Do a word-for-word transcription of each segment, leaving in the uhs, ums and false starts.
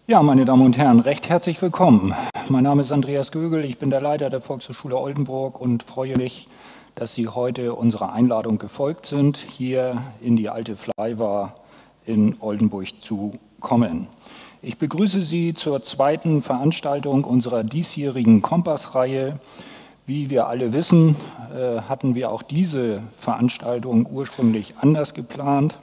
Ja, meine Damen und Herren, recht herzlich willkommen. Mein Name ist Andreas Gögel, ich bin der Leiter der Volkshochschule Oldenburg und freue mich, dass Sie heute unserer Einladung gefolgt sind, hier in die alte Fleiwa in Oldenburg zu kommen. Ich begrüße Sie zur zweiten Veranstaltung unserer diesjährigen Kompassreihe. Wie wir alle wissen, hatten wir auch diese Veranstaltung ursprünglich anders geplant.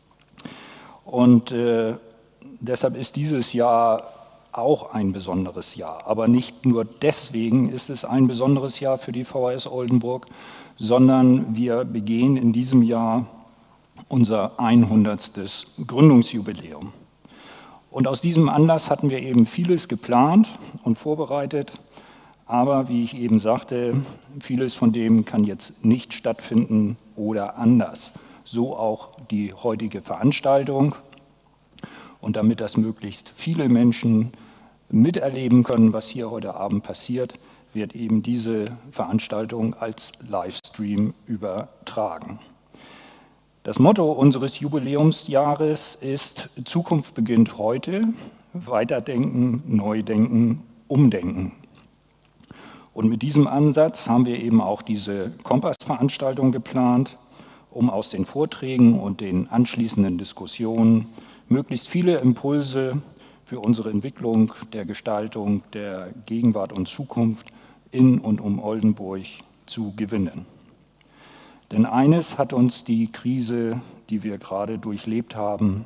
Und äh, deshalb ist dieses Jahr auch ein besonderes Jahr. Aber nicht nur deswegen ist es ein besonderes Jahr für die V H S Oldenburg, sondern wir begehen in diesem Jahr unser hundertstes Gründungsjubiläum. Und aus diesem Anlass hatten wir eben vieles geplant und vorbereitet. Aber wie ich eben sagte, vieles von dem kann jetzt nicht stattfinden oder anders. So auch die heutige Veranstaltung. Und damit das möglichst viele Menschen miterleben können, was hier heute Abend passiert, wird eben diese Veranstaltung als Livestream übertragen. Das Motto unseres Jubiläumsjahres ist: Zukunft beginnt heute, Weiterdenken, Neudenken, Umdenken. Und mit diesem Ansatz haben wir eben auch diese Kompassveranstaltung geplant, um aus den Vorträgen und den anschließenden Diskussionen möglichst viele Impulse für unsere Entwicklung der Gestaltung der Gegenwart und Zukunft in und um Oldenburg zu gewinnen. Denn eines hat uns die Krise, die wir gerade durchlebt haben,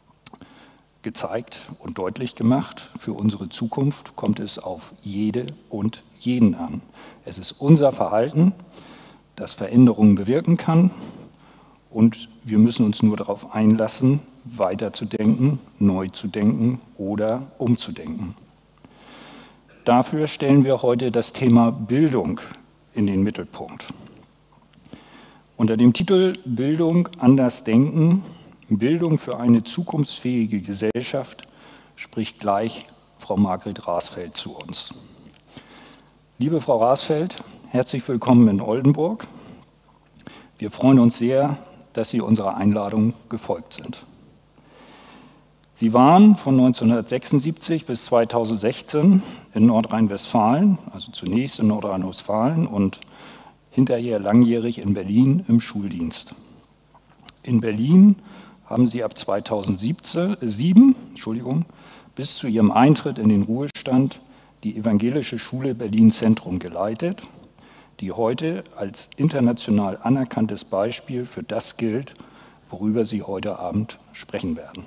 gezeigt und deutlich gemacht: Für unsere Zukunft kommt es auf jede und jeden an. Es ist unser Verhalten, das Veränderungen bewirken kann, und wir müssen uns nur darauf einlassen, weiterzudenken, neu zu denken oder umzudenken. Dafür stellen wir heute das Thema Bildung in den Mittelpunkt. Unter dem Titel Bildung anders denken, Bildung für eine zukunftsfähige Gesellschaft spricht gleich Frau Margret Rasfeld zu uns. Liebe Frau Rasfeld, herzlich willkommen in Oldenburg. Wir freuen uns sehr, dass Sie unserer Einladung gefolgt sind. Sie waren von neunzehnhundertsechsundsiebzig bis zweitausendsechzehn in Nordrhein-Westfalen, also zunächst in Nordrhein-Westfalen und hinterher langjährig in Berlin im Schuldienst. In Berlin haben Sie ab zweitausendsieben Entschuldigung, bis zu Ihrem Eintritt in den Ruhestand die Evangelische Schule Berlin Zentrum geleitet, die heute als international anerkanntes Beispiel für das gilt, worüber Sie heute Abend sprechen werden.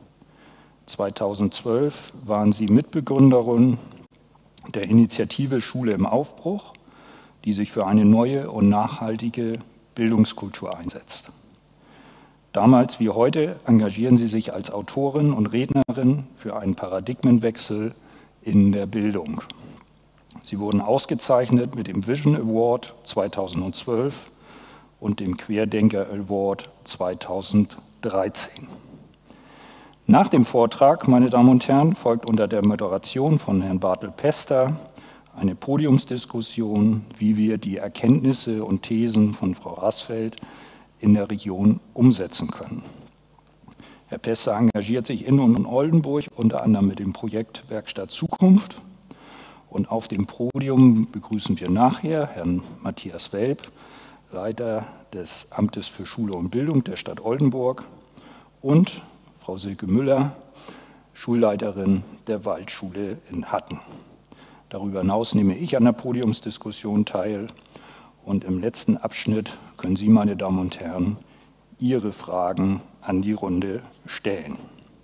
zweitausendzwölf waren Sie Mitbegründerin der Initiative Schule im Aufbruch, die sich für eine neue und nachhaltige Bildungskultur einsetzt. Damals wie heute engagieren Sie sich als Autorin und Rednerin für einen Paradigmenwechsel in der Bildung. Sie wurden ausgezeichnet mit dem Vision Award zweitausendzwölf und dem Querdenker Award zweitausenddreizehn. Nach dem Vortrag, meine Damen und Herren, folgt unter der Moderation von Herrn Bartel-Pester eine Podiumsdiskussion, wie wir die Erkenntnisse und Thesen von Frau Rasfeld in der Region umsetzen können. Herr Pester engagiert sich in und um Oldenburg unter anderem mit dem Projekt Werkstatt Zukunft. Und auf dem Podium begrüßen wir nachher Herrn Matthias Welp, Leiter des Amtes für Schule und Bildung der Stadt Oldenburg, und Frau Silke Müller, Schulleiterin der Waldschule in Hatten. Darüber hinaus nehme ich an der Podiumsdiskussion teil, und im letzten Abschnitt können Sie, meine Damen und Herren, Ihre Fragen an die Runde stellen.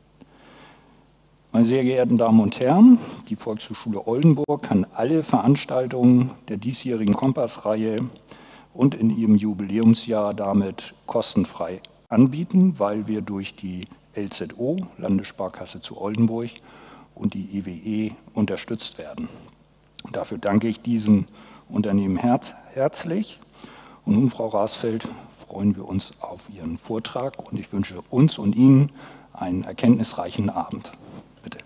Meine sehr geehrten Damen und Herren, die Volkshochschule Oldenburg kann alle Veranstaltungen der diesjährigen Kompassreihe und in ihrem Jubiläumsjahr damit kostenfrei anbieten, weil wir durch die L Z O, Landessparkasse zu Oldenburg, und die I W E unterstützt werden. Dafür danke ich diesen Unternehmen herz, herzlich. Und nun, Frau Rasfeld, freuen wir uns auf Ihren Vortrag, und ich wünsche uns und Ihnen einen erkenntnisreichen Abend. Bitte.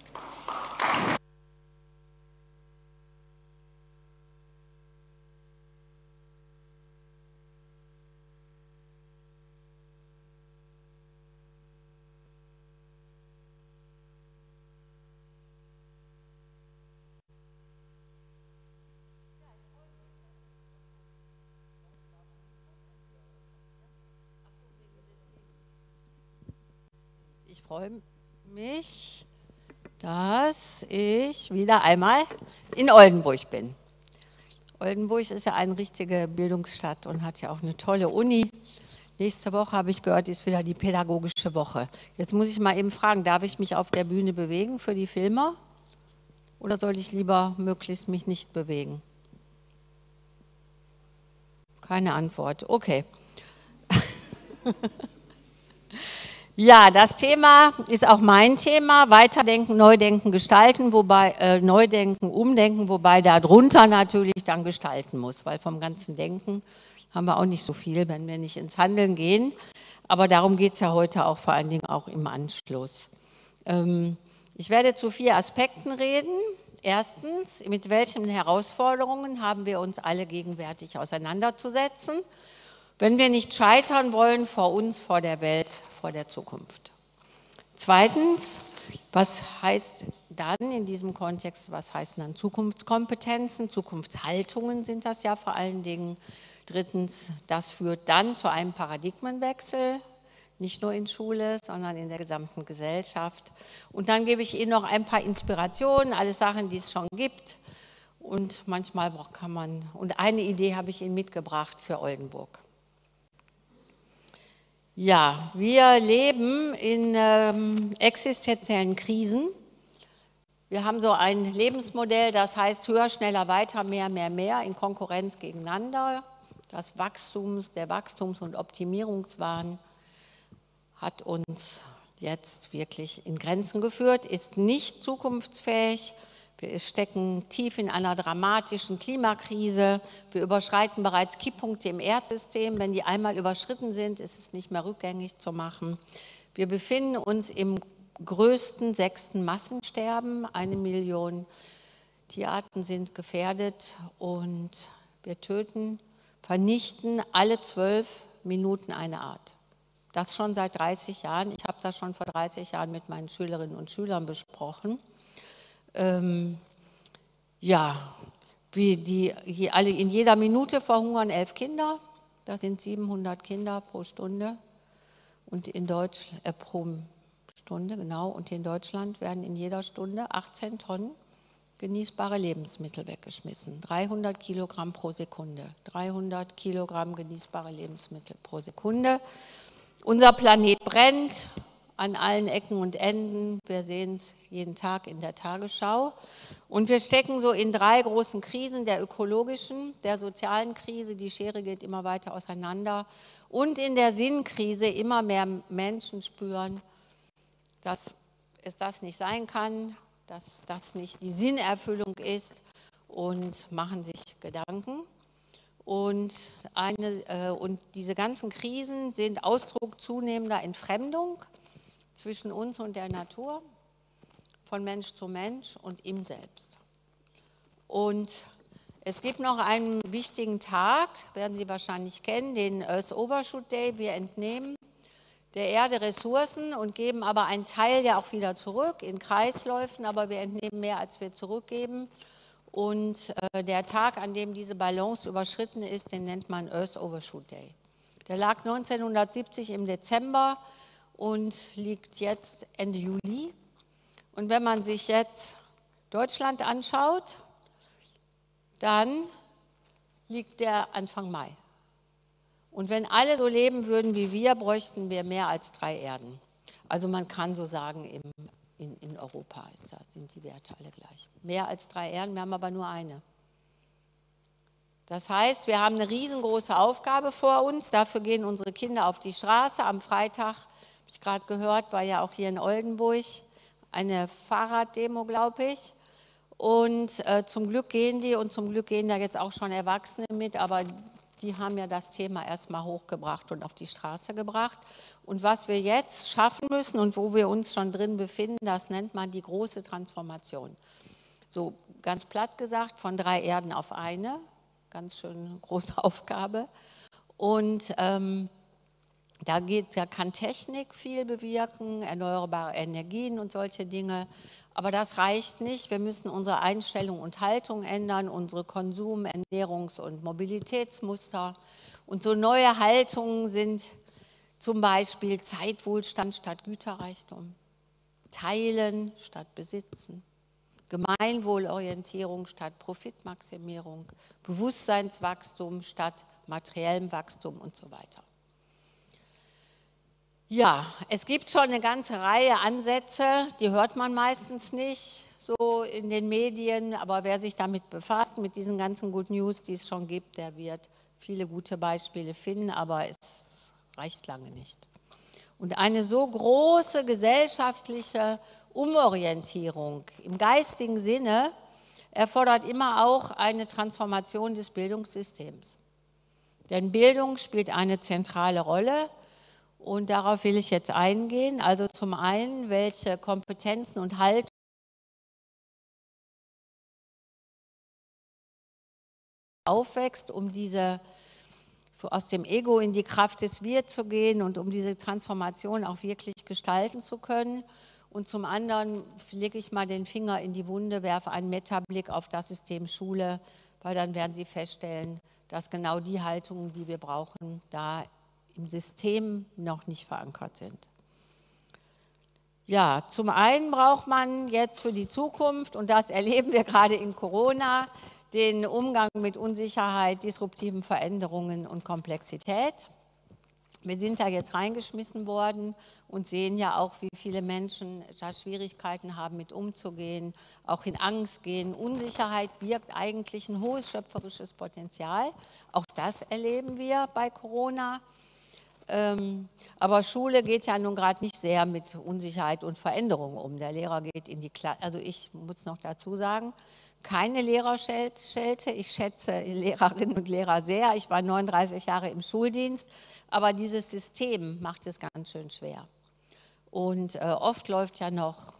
Ich freue mich, dass ich wieder einmal in Oldenburg bin. Oldenburg ist ja eine richtige Bildungsstadt und hat ja auch eine tolle Uni. Nächste Woche, habe ich gehört, ist wieder die pädagogische Woche. Jetzt muss ich mal eben fragen, darf ich mich auf der Bühne bewegen für die Filme? Oder soll ich lieber möglichst mich nicht bewegen? Keine Antwort, okay. Ja, das Thema ist auch mein Thema, Weiterdenken, Neudenken, Gestalten, wobei äh, Neudenken, Umdenken, wobei darunter natürlich dann gestalten muss, weil vom ganzen Denken haben wir auch nicht so viel, wenn wir nicht ins Handeln gehen. Aber darum geht es ja heute auch vor allen Dingen auch im Anschluss. Ähm, ich werde zu vier Aspekten reden. Erstens, mit welchen Herausforderungen haben wir uns alle gegenwärtig auseinanderzusetzen, wenn wir nicht scheitern wollen vor uns, vor der Welt, vor der Zukunft. Zweitens, was heißt dann in diesem Kontext, was heißen dann Zukunftskompetenzen, Zukunftshaltungen sind das ja vor allen Dingen. Drittens, das führt dann zu einem Paradigmenwechsel, nicht nur in Schule, sondern in der gesamten Gesellschaft. Und dann gebe ich Ihnen noch ein paar Inspirationen, alle Sachen, die es schon gibt. Und manchmal kann man, und eine Idee habe ich Ihnen mitgebracht für Oldenburg. Ja, wir leben in ähm, existenziellen Krisen. Wir haben so ein Lebensmodell, das heißt höher, schneller, weiter, mehr, mehr, mehr in Konkurrenz gegeneinander. Das Wachstums, der Wachstums- und Optimierungswahn hat uns jetzt wirklich in Grenzen geführt, ist nicht zukunftsfähig. Wir stecken tief in einer dramatischen Klimakrise. Wir überschreiten bereits Kipppunkte im Erdsystem. Wenn die einmal überschritten sind, ist es nicht mehr rückgängig zu machen. Wir befinden uns im größten sechsten Massensterben. Eine Million Tierarten sind gefährdet und wir töten, vernichten alle zwölf Minuten eine Art. Das schon seit dreißig Jahren. Ich habe das schon vor dreißig Jahren mit meinen Schülerinnen und Schülern besprochen. Ähm, ja, wie die hier alle in jeder Minute verhungern elf Kinder. Das sind siebenhundert Kinder pro Stunde und in Deutsch äh, pro Stunde genau. Und in Deutschland werden in jeder Stunde achtzehn Tonnen genießbare Lebensmittel weggeschmissen. dreihundert Kilogramm pro Sekunde. dreihundert Kilogramm genießbare Lebensmittel pro Sekunde. Unser Planet brennt an allen Ecken und Enden. Wir sehen es jeden Tag in der Tagesschau. Und wir stecken so in drei großen Krisen, der ökologischen, der sozialen Krise, die Schere geht immer weiter auseinander, und in der Sinnkrise immer mehr Menschen spüren, dass es das nicht sein kann, dass das nicht die Sinnerfüllung ist und machen sich Gedanken. Und, eine, äh, und diese ganzen Krisen sind Ausdruck zunehmender Entfremdung zwischen uns und der Natur, von Mensch zu Mensch und ihm selbst. Und es gibt noch einen wichtigen Tag, werden Sie wahrscheinlich kennen, den Earth Overshoot Day. Wir entnehmen der Erde Ressourcen und geben aber einen Teil ja auch wieder zurück in Kreisläufen, aber wir entnehmen mehr, als wir zurückgeben. Und äh, der Tag, an dem diese Balance überschritten ist, den nennt man Earth Overshoot Day. Der lag neunzehnhundertsiebzig im Dezember und liegt jetzt Ende Juli. Und wenn man sich jetzt Deutschland anschaut, dann liegt der Anfang Mai. Und wenn alle so leben würden wie wir, bräuchten wir mehr als drei Erden. Also man kann so sagen, im, in, in Europa ist, da sind die Werte alle gleich. Mehr als drei Erden, wir haben aber nur eine. Das heißt, wir haben eine riesengroße Aufgabe vor uns. Dafür gehen unsere Kinder auf die Straße. Am Freitag, habe ich gerade gehört, war ja auch hier in Oldenburg eine Fahrraddemo, glaube ich. Und äh, zum Glück gehen die und zum Glück gehen da jetzt auch schon Erwachsene mit, aber die haben ja das Thema erstmal hochgebracht und auf die Straße gebracht. Und was wir jetzt schaffen müssen und wo wir uns schon drin befinden, das nennt man die große Transformation. So ganz platt gesagt, von drei Erden auf eine, ganz schön große Aufgabe. Und ähm, da, geht, da kann Technik viel bewirken, erneuerbare Energien und solche Dinge. Aber das reicht nicht. Wir müssen unsere Einstellung und Haltung ändern, unsere Konsum-, Ernährungs- und Mobilitätsmuster. Und so neue Haltungen sind Zum Beispiel Zeitwohlstand statt Güterreichtum, Teilen statt Besitzen, Gemeinwohlorientierung statt Profitmaximierung, Bewusstseinswachstum statt materiellem Wachstum und so weiter. Ja, es gibt schon eine ganze Reihe Ansätze, die hört man meistens nicht so in den Medien, aber wer sich damit befasst, mit diesen ganzen Good News, die es schon gibt, der wird viele gute Beispiele finden, aber es reicht lange nicht. Und eine so große gesellschaftliche Umorientierung im geistigen Sinne erfordert immer auch eine Transformation des Bildungssystems. Denn Bildung spielt eine zentrale Rolle. Und darauf will ich jetzt eingehen. Also zum einen, welche Kompetenzen und Haltungen aufwächst, um diese, aus dem Ego in die Kraft des Wir zu gehen und um diese Transformation auch wirklich gestalten zu können. Und zum anderen lege ich mal den Finger in die Wunde, werfe einen Metablick auf das System Schule, weil dann werden Sie feststellen, dass genau die Haltungen, die wir brauchen, da im System noch nicht verankert sind. Ja, zum einen braucht man jetzt für die Zukunft, und das erleben wir gerade in Corona, den Umgang mit Unsicherheit, disruptiven Veränderungen und Komplexität. Wir sind da jetzt reingeschmissen worden und sehen ja auch, wie viele Menschen da Schwierigkeiten haben, mit umzugehen, auch in Angst gehen. Unsicherheit birgt eigentlich ein hohes schöpferisches Potenzial. Auch das erleben wir bei Corona. Ähm, aber Schule geht ja nun gerade nicht sehr mit Unsicherheit und Veränderung um. Der Lehrer geht in die Klasse, also ich muss noch dazu sagen, keine Lehrerschelte. Ich schätze Lehrerinnen und Lehrer sehr. Ich war neununddreißig Jahre im Schuldienst, aber dieses System macht es ganz schön schwer. Und äh, oft läuft ja noch,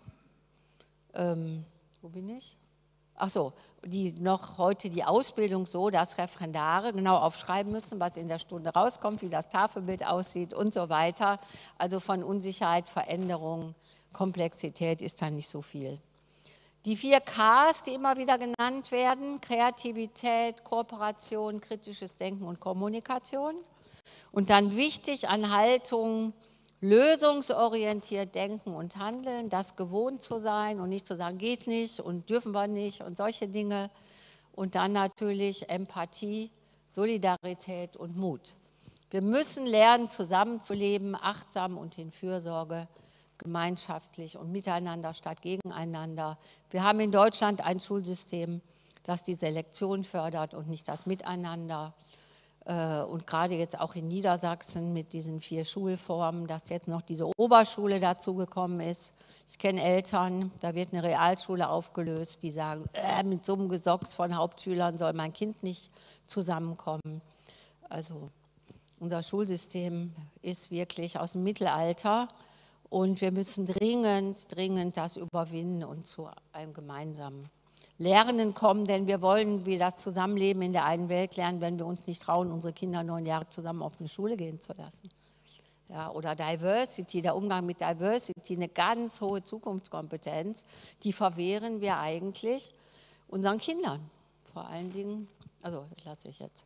ähm, wo bin ich? Ach so, die noch heute die Ausbildung so, dass Referendare genau aufschreiben müssen, was in der Stunde rauskommt, wie das Tafelbild aussieht und so weiter. Also von Unsicherheit, Veränderung, Komplexität ist da nicht so viel. Die vier Ks, die immer wieder genannt werden, Kreativität, Kooperation, kritisches Denken und Kommunikation. Und dann wichtig an Haltung, lösungsorientiert denken und handeln, das gewohnt zu sein und nicht zu sagen, geht nicht und dürfen wir nicht und solche Dinge. Und dann natürlich Empathie, Solidarität und Mut. Wir müssen lernen, zusammenzuleben, achtsam und in Fürsorge, gemeinschaftlich und miteinander statt gegeneinander. Wir haben in Deutschland ein Schulsystem, das die Selektion fördert und nicht das Miteinander. Und gerade jetzt auch in Niedersachsen mit diesen vier Schulformen, dass jetzt noch diese Oberschule dazugekommen ist. Ich kenne Eltern, da wird eine Realschule aufgelöst, die sagen, äh, mit so einem Gesocks von Hauptschülern soll mein Kind nicht zusammenkommen. Also unser Schulsystem ist wirklich aus dem Mittelalter und wir müssen dringend, dringend das überwinden und zu einem gemeinsamen Lernen kommen, denn wir wollen, wie das Zusammenleben in der einen Welt lernen, wenn wir uns nicht trauen, unsere Kinder neun Jahre zusammen auf eine Schule gehen zu lassen. Ja, oder Diversity, der Umgang mit Diversity, eine ganz hohe Zukunftskompetenz, die verwehren wir eigentlich unseren Kindern. Vor allen Dingen, also lasse ich jetzt.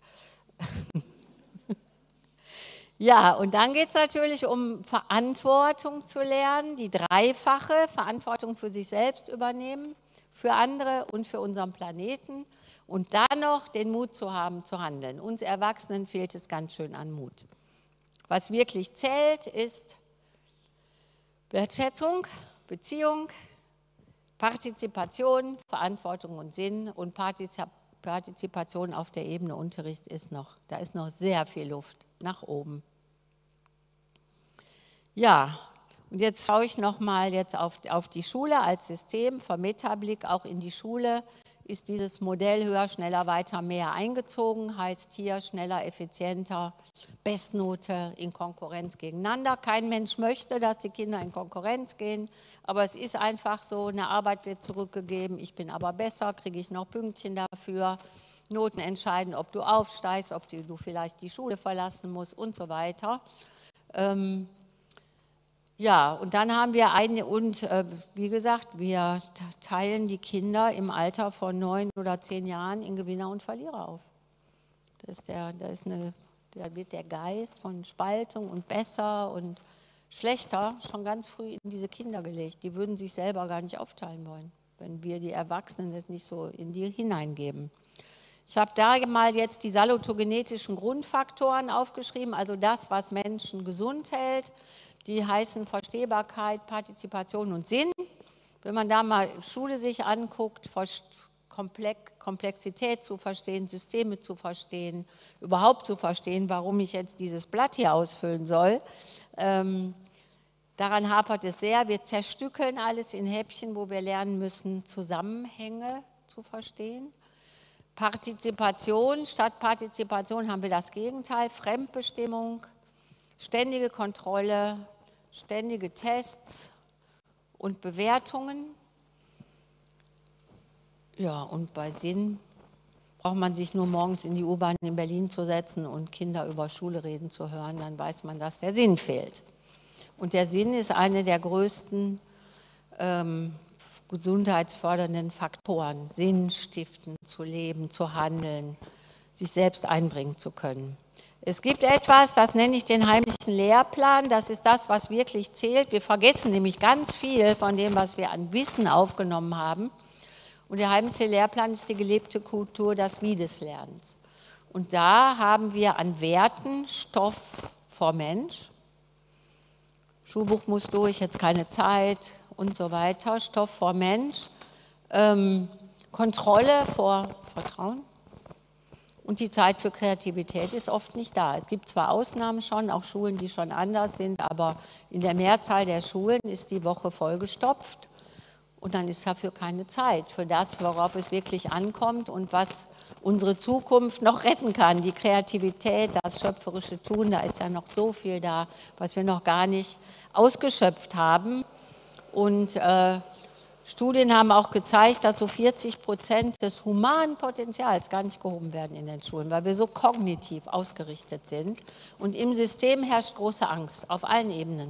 Ja, und dann geht es natürlich um Verantwortung zu lernen, die dreifache Verantwortung für sich selbst übernehmen, für andere und für unseren Planeten und dann noch den Mut zu haben, zu handeln. Uns Erwachsenen fehlt es ganz schön an Mut. Was wirklich zählt, ist Wertschätzung, Beziehung, Partizipation, Verantwortung und Sinn und Partizipation auf der Ebene Unterricht ist noch, da ist noch sehr viel Luft nach oben. Ja. Und jetzt schaue ich nochmal jetzt auf, auf die Schule als System, vom Metablick auch in die Schule ist dieses Modell höher, schneller, weiter, mehr eingezogen, heißt hier schneller, effizienter, Bestnote in Konkurrenz gegeneinander. Kein Mensch möchte, dass die Kinder in Konkurrenz gehen, aber es ist einfach so, eine Arbeit wird zurückgegeben, ich bin aber besser, kriege ich noch Pünktchen dafür, Noten entscheiden, ob du aufsteigst, ob du, du vielleicht die Schule verlassen musst und so weiter. Ähm, Ja, und dann haben wir eine, und äh, wie gesagt, wir teilen die Kinder im Alter von neun oder zehn Jahren in Gewinner und Verlierer auf. Das ist, der, das ist eine, Da wird der Geist von Spaltung und besser und schlechter schon ganz früh in diese Kinder gelegt. Die würden sich selber gar nicht aufteilen wollen, wenn wir die Erwachsenen das nicht so in die hineingeben. Ich habe da mal jetzt die salutogenetischen Grundfaktoren aufgeschrieben, also das, was Menschen gesund hält. Die heißen Verstehbarkeit, Partizipation und Sinn. Wenn man da mal Schule sich anguckt, Komplexität zu verstehen, Systeme zu verstehen, überhaupt zu verstehen, warum ich jetzt dieses Blatt hier ausfüllen soll, ähm, daran hapert es sehr. Wir zerstückeln alles in Häppchen, wo wir lernen müssen, Zusammenhänge zu verstehen. Partizipation, statt Partizipation haben wir das Gegenteil, Fremdbestimmung, ständige Kontrolle, ständige Tests und Bewertungen. Ja, und bei Sinn braucht man sich nur morgens in die U-Bahn in Berlin zu setzen und Kinder über Schule reden zu hören, dann weiß man, dass der Sinn fehlt. Und der Sinn ist eine der größten ähm, gesundheitsfördernden Faktoren, Sinn stiften, zu leben, zu handeln, sich selbst einbringen zu können. Es gibt etwas, das nenne ich den heimlichen Lehrplan, das ist das, was wirklich zählt. Wir vergessen nämlich ganz viel von dem, was wir an Wissen aufgenommen haben. Und der heimliche Lehrplan ist die gelebte Kultur des Wie-des-Lernens. Und da haben wir an Werten Stoff vor Mensch. Schulbuch muss durch, jetzt keine Zeit und so weiter. Stoff vor Mensch. Ähm, Kontrolle vor Vertrauen. Und die Zeit für Kreativität ist oft nicht da. Es gibt zwar Ausnahmen schon, auch Schulen, die schon anders sind, aber in der Mehrzahl der Schulen ist die Woche vollgestopft. Und dann ist dafür keine Zeit, für das, worauf es wirklich ankommt und was unsere Zukunft noch retten kann. Die Kreativität, das schöpferische Tun, da ist ja noch so viel da, was wir noch gar nicht ausgeschöpft haben. Und äh, Studien haben auch gezeigt, dass so vierzig Prozent des humanen Potenzials gar nicht gehoben werden in den Schulen, weil wir so kognitiv ausgerichtet sind. Und im System herrscht große Angst auf allen Ebenen.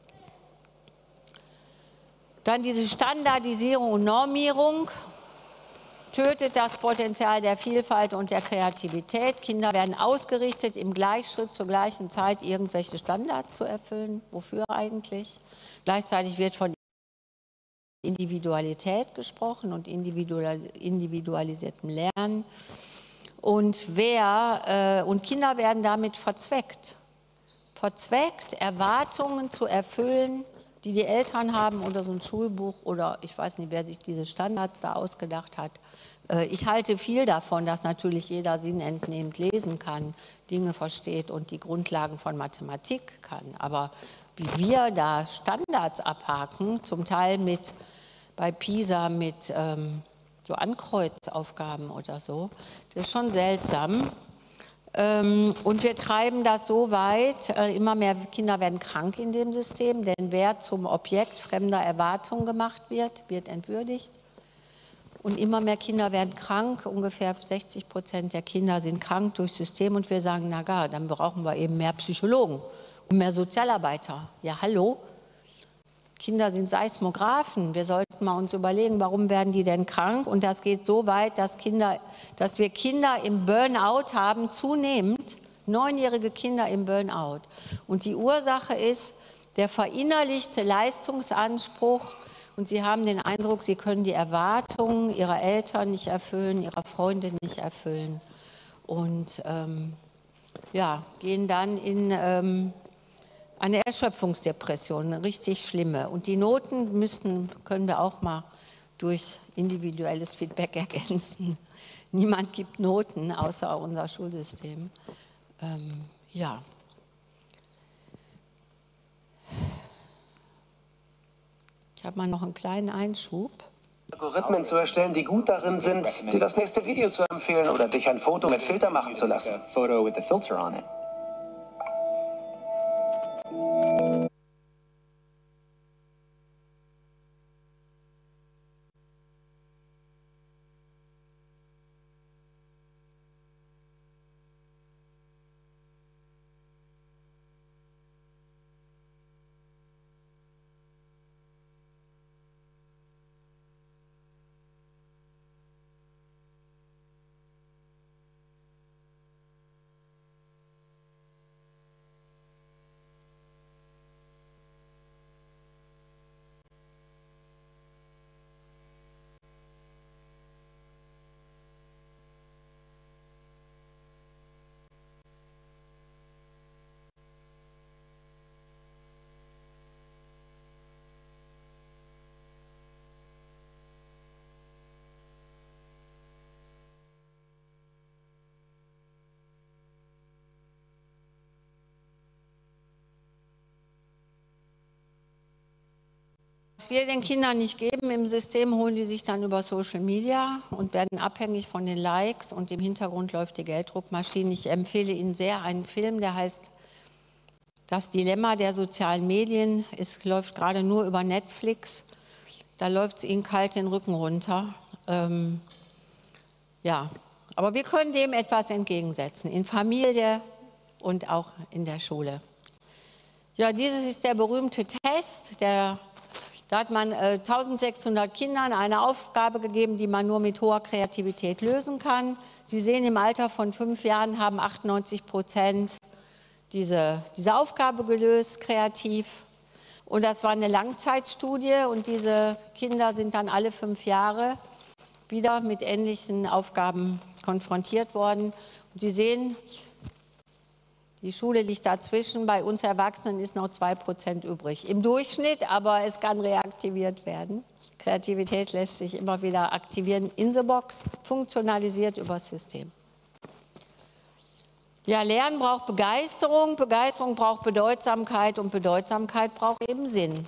Dann diese Standardisierung und Normierung tötet das Potenzial der Vielfalt und der Kreativität. Kinder werden ausgerichtet, im Gleichschritt zur gleichen Zeit irgendwelche Standards zu erfüllen. Wofür eigentlich? Gleichzeitig wird von Individualität gesprochen und individualisiertem Lernen. Und, wer, äh, und Kinder werden damit verzweckt. Verzweckt, Erwartungen zu erfüllen, die die Eltern haben oder so ein Schulbuch oder ich weiß nicht, wer sich diese Standards da ausgedacht hat. Ich halte viel davon, dass natürlich jeder sinnentnehmend lesen kann, Dinge versteht und die Grundlagen von Mathematik kann. Aber wie wir da Standards abhaken, zum Teil mit, bei PISA mit ähm, so Ankreuzaufgaben oder so, das ist schon seltsam. Und wir treiben das so weit, immer mehr Kinder werden krank in dem System, denn wer zum Objekt fremder Erwartungen gemacht wird, wird entwürdigt. Und immer mehr Kinder werden krank, ungefähr sechzig Prozent der Kinder sind krank durchs System und wir sagen, na gar, dann brauchen wir eben mehr Psychologen und mehr Sozialarbeiter. Ja, hallo? Kinder sind Seismographen. Wir sollten mal uns überlegen, warum werden die denn krank? Und das geht so weit, dass, Kinder, dass wir Kinder im Burnout haben, zunehmend, neunjährige Kinder im Burnout. Und die Ursache ist der verinnerlichte Leistungsanspruch. Und sie haben den Eindruck, sie können die Erwartungen ihrer Eltern nicht erfüllen, ihrer Freunde nicht erfüllen. Und ähm, ja, gehen dann in Ähm, eine Erschöpfungsdepression, eine richtig schlimme. Und die Noten müssten, können wir auch mal durch individuelles Feedback ergänzen. Niemand gibt Noten, außer unser Schulsystem. Ähm, ja. Ich habe mal noch einen kleinen Einschub. Algorithmen zu erstellen, die gut darin sind, dir das nächste Video zu empfehlen oder dich ein Foto mit Filter machen zu lassen. Was wir den Kindern nicht geben im System, holen die sich dann über Social Media und werden abhängig von den Likes und im Hintergrund läuft die Gelddruckmaschine. Ich empfehle Ihnen sehr einen Film, der heißt Das Dilemma der sozialen Medien. Es läuft gerade nur über Netflix. Da läuft es Ihnen kalt den Rücken runter. Ähm, ja, aber wir können dem etwas entgegensetzen, in Familie und auch in der Schule. Ja, dieses ist der berühmte Test, der Da hat man äh, eintausendsechshundert Kindern eine Aufgabe gegeben, die man nur mit hoher Kreativität lösen kann. Sie sehen, im Alter von fünf Jahren haben achtundneunzig Prozent diese, diese Aufgabe gelöst, kreativ. Und das war eine Langzeitstudie und diese Kinder sind dann alle fünf Jahre wieder mit ähnlichen Aufgaben konfrontiert worden. Und Sie sehen, die Schule liegt dazwischen, bei uns Erwachsenen ist noch zwei Prozent übrig. Im Durchschnitt, aber es kann reaktiviert werden. Kreativität lässt sich immer wieder aktivieren in the box, funktionalisiert über das System. Ja, Lernen braucht Begeisterung, Begeisterung braucht Bedeutsamkeit und Bedeutsamkeit braucht eben Sinn.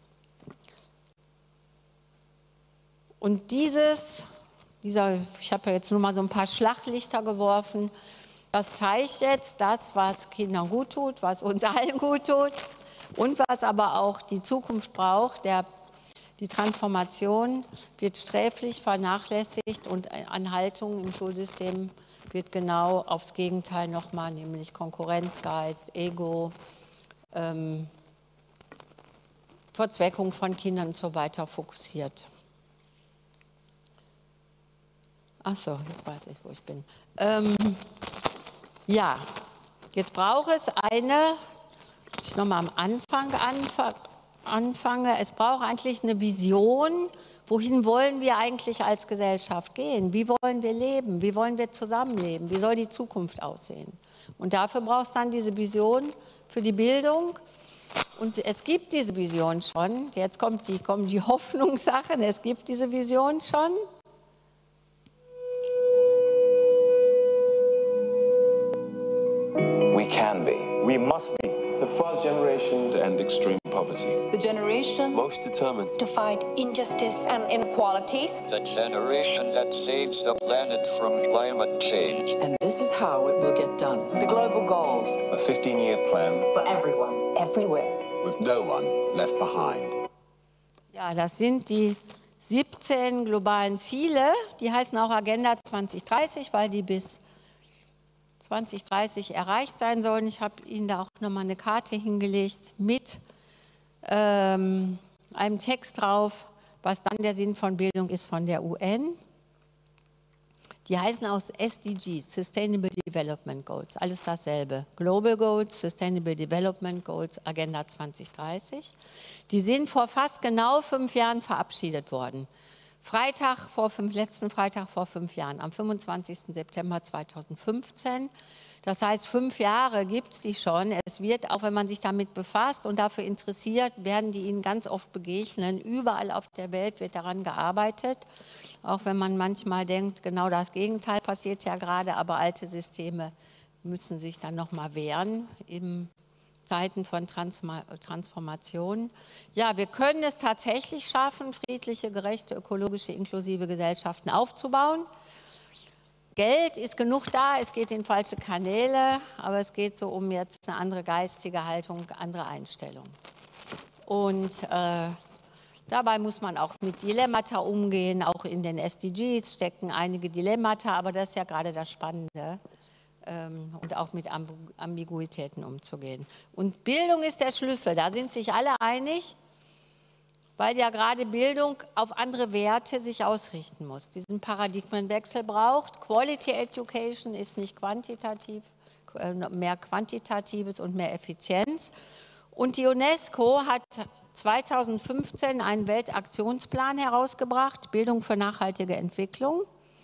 Und dieses, dieser, ich habe ja jetzt nur mal so ein paar Schlaglichter geworfen, das zeigt jetzt das, was Kindern gut tut, was uns allen gut tut und was aber auch die Zukunft braucht. Der, die Transformation wird sträflich vernachlässigt und an Haltung im Schulsystem wird genau aufs Gegenteil nochmal, nämlich Konkurrenzgeist, Ego, ähm, Verzweckung von Kindern und so weiter fokussiert. Ach so, jetzt weiß ich, wo ich bin. Ähm, Ja, jetzt braucht es eine, ich nochmal am Anfang anfange, es braucht eigentlich eine Vision, wohin wollen wir eigentlich als Gesellschaft gehen, wie wollen wir leben, wie wollen wir zusammenleben, wie soll die Zukunft aussehen. Und dafür braucht es dann diese Vision für die Bildung und es gibt diese Vision schon, jetzt kommt die, kommen die Hoffnungssachen, es gibt diese Vision schon. We can be. We must be the first generation to end extreme poverty. The generation Most determined to fight injustice and inequalities. The generation that saves the planet from climate change. And this is how it will get done. The global goals. A fifteen-year plan For everyone, everywhere. with no one left behind. Ja, das sind die siebzehn globalen Ziele. Die heißen auch Agenda zwanzig dreißig, weil die bis zwanzig dreißig erreicht sein sollen. Ich habe Ihnen da auch nochmal eine Karte hingelegt mit ähm, einem Text drauf, was dann der Sinn von Bildung ist von der U N. Die heißen auch S D Gs, Sustainable Development Goals, alles dasselbe. Global Goals, Sustainable Development Goals, Agenda zwanzig dreißig. Die sind vor fast genau fünf Jahren verabschiedet worden. Freitag vor fünf, letzten Freitag vor fünf Jahren, am fünfundzwanzigsten September zweitausendfünfzehn. Das heißt, fünf Jahre gibt es die schon. Es wird, auch wenn man sich damit befasst und dafür interessiert, werden die Ihnen ganz oft begegnen. Überall auf der Welt wird daran gearbeitet. Auch wenn man manchmal denkt, genau das Gegenteil passiert ja gerade, aber alte Systeme müssen sich dann nochmal wehren im Zeiten von Transformation. Ja, wir können es tatsächlich schaffen, friedliche, gerechte, ökologische, inklusive Gesellschaften aufzubauen. Geld ist genug da, es geht in falsche Kanäle, aber es geht so um jetzt eine andere geistige Haltung, andere Einstellung. Und äh, dabei muss man auch mit Dilemmata umgehen, auch in den S D Gs stecken einige Dilemmata, aber das ist ja gerade das Spannende. Und auch mit Ambiguitäten umzugehen. Und Bildung ist der Schlüssel, da sind sich alle einig, weil ja gerade Bildung auf andere Werte sich ausrichten muss. Diesen Paradigmenwechsel braucht. Quality Education ist nicht quantitativ, mehr Quantitatives und mehr Effizienz. Und die UNESCO hat zweitausendfünfzehn einen Weltaktionsplan herausgebracht, Bildung für nachhaltige Entwicklung.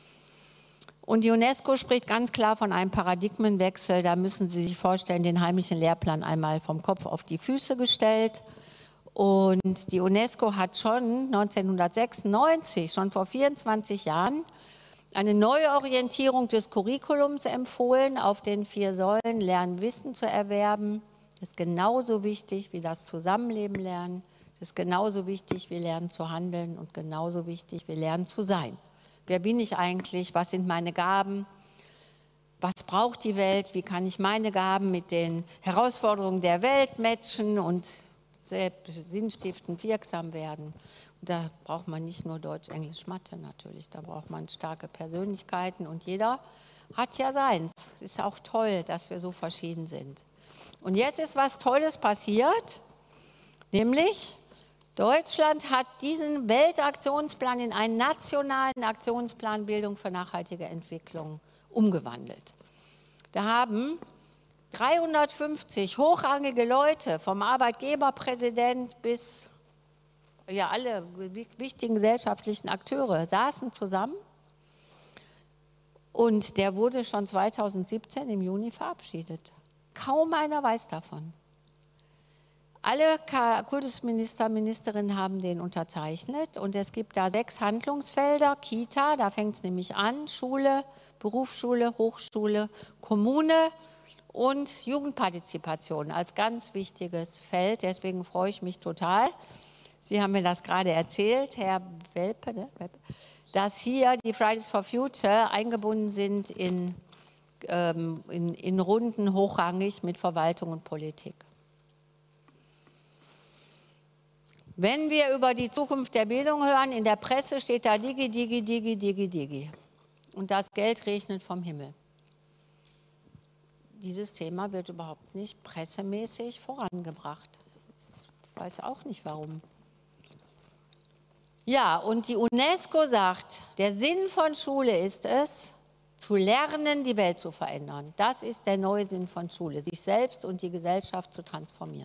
Und die UNESCO spricht ganz klar von einem Paradigmenwechsel. Da müssen Sie sich vorstellen, den heimischen Lehrplan einmal vom Kopf auf die Füße gestellt. Und die UNESCO hat schon neunzehnhundertsechsundneunzig, schon vor vierundzwanzig Jahren, eine Neuorientierung des Curriculums empfohlen, auf den vier Säulen Lernen, Wissen zu erwerben. Das ist genauso wichtig wie das Zusammenleben lernen, Das ist genauso wichtig, wir lernen zu handeln und genauso wichtig, wir lernen zu sein. Wer bin ich eigentlich? Was sind meine Gaben? Was braucht die Welt? Wie kann ich meine Gaben mit den Herausforderungen der Welt matchen und sinnstiftend wirksam werden? Und da braucht man nicht nur Deutsch, Englisch, Mathe natürlich, da braucht man starke Persönlichkeiten und jeder hat ja seins. Es ist auch toll, dass wir so verschieden sind. Und jetzt ist was Tolles passiert, nämlich Deutschland hat diesen Weltaktionsplan in einen nationalen Aktionsplan Bildung für nachhaltige Entwicklung umgewandelt. Da haben dreihundertfünfzig hochrangige Leute, vom Arbeitgeberpräsident bis ja, alle wichtigen gesellschaftlichen Akteure, saßen zusammen und der wurde schon zweitausendsiebzehn im Juni verabschiedet. Kaum einer weiß davon. Alle Kultusminister, Ministerinnen haben den unterzeichnet und es gibt da sechs Handlungsfelder, Kita, da fängt es nämlich an, Schule, Berufsschule, Hochschule, Kommune und Jugendpartizipation als ganz wichtiges Feld. Deswegen freue ich mich total. Sie haben mir das gerade erzählt, Herr Welpe, ne? dass hier die Fridays for Future eingebunden sind in, ähm, in, in Runden hochrangig mit Verwaltung und Politik. Wenn wir über die Zukunft der Bildung hören, in der Presse steht da Digi, Digi, Digi, Digi, Digi. Und das Geld regnet vom Himmel. Dieses Thema wird überhaupt nicht pressemäßig vorangebracht. Ich weiß auch nicht, warum. Ja, und die UNESCO sagt, der Sinn von Schule ist es, zu lernen, die Welt zu verändern. Das ist der neue Sinn von Schule, sich selbst und die Gesellschaft zu transformieren.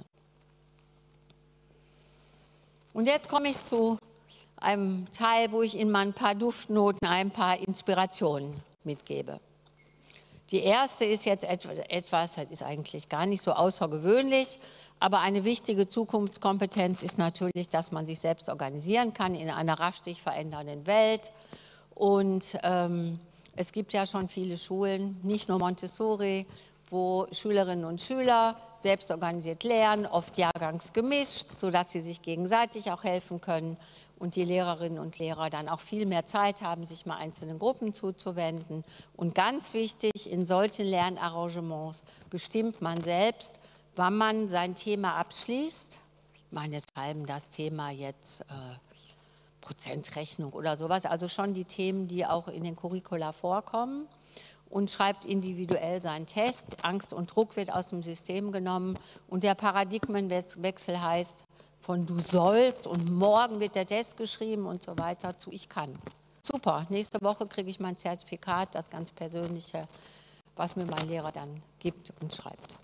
Und jetzt komme ich zu einem Teil, wo ich Ihnen mal ein paar Duftnoten, ein paar Inspirationen mitgebe. Die erste ist jetzt etwas, das ist eigentlich gar nicht so außergewöhnlich, aber eine wichtige Zukunftskompetenz ist natürlich, dass man sich selbst organisieren kann in einer rasch sich verändernden Welt. Und ähm, es gibt ja schon viele Schulen, nicht nur Montessori, wo Schülerinnen und Schüler selbst organisiert lernen, oft jahrgangsgemischt, sodass sie sich gegenseitig auch helfen können und die Lehrerinnen und Lehrer dann auch viel mehr Zeit haben, sich mal einzelnen Gruppen zuzuwenden. Und ganz wichtig, in solchen Lernarrangements bestimmt man selbst, wann man sein Thema abschließt. Meinethalben das Thema jetzt äh, Prozentrechnung oder sowas, also schon die Themen, die auch in den Curricula vorkommen. Und schreibt individuell seinen Test. Angst und Druck wird aus dem System genommen. Und der Paradigmenwechsel heißt, von du sollst und morgen wird der Test geschrieben und so weiter zu ich kann. Super, nächste Woche kriege ich mein Zertifikat, das ganz Persönliche, was mir mein Lehrer dann gibt und schreibt.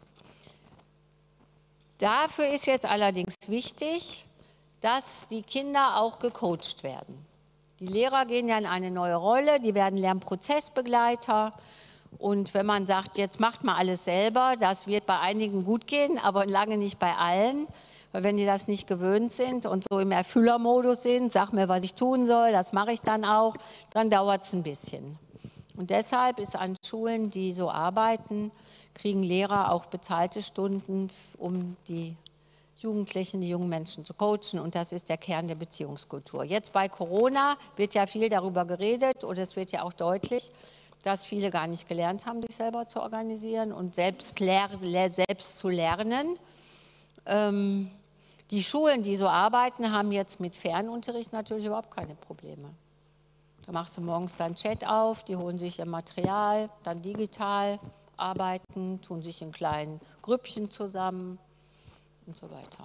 Dafür ist jetzt allerdings wichtig, dass die Kinder auch gecoacht werden. Die Lehrer gehen ja in eine neue Rolle, die werden Lernprozessbegleiter. Und wenn man sagt, jetzt macht mal alles selber, das wird bei einigen gut gehen, aber lange nicht bei allen. Weil wenn die das nicht gewöhnt sind und so im Erfüllermodus sind, sag mir, was ich tun soll, das mache ich dann auch, dann dauert es ein bisschen. Und deshalb ist an Schulen, die so arbeiten, kriegen Lehrer auch bezahlte Stunden, um die Jugendlichen, die jungen Menschen zu coachen, und das ist der Kern der Beziehungskultur. Jetzt bei Corona wird ja viel darüber geredet und es wird ja auch deutlich, dass viele gar nicht gelernt haben, sich selber zu organisieren und selbst, selbst zu lernen. Ähm, die Schulen, die so arbeiten, haben jetzt mit Fernunterricht natürlich überhaupt keine Probleme. Da machst du morgens deinen Chat auf, die holen sich ihr Material, dann digital arbeiten, tun sich in kleinen Grüppchen zusammen und so weiter.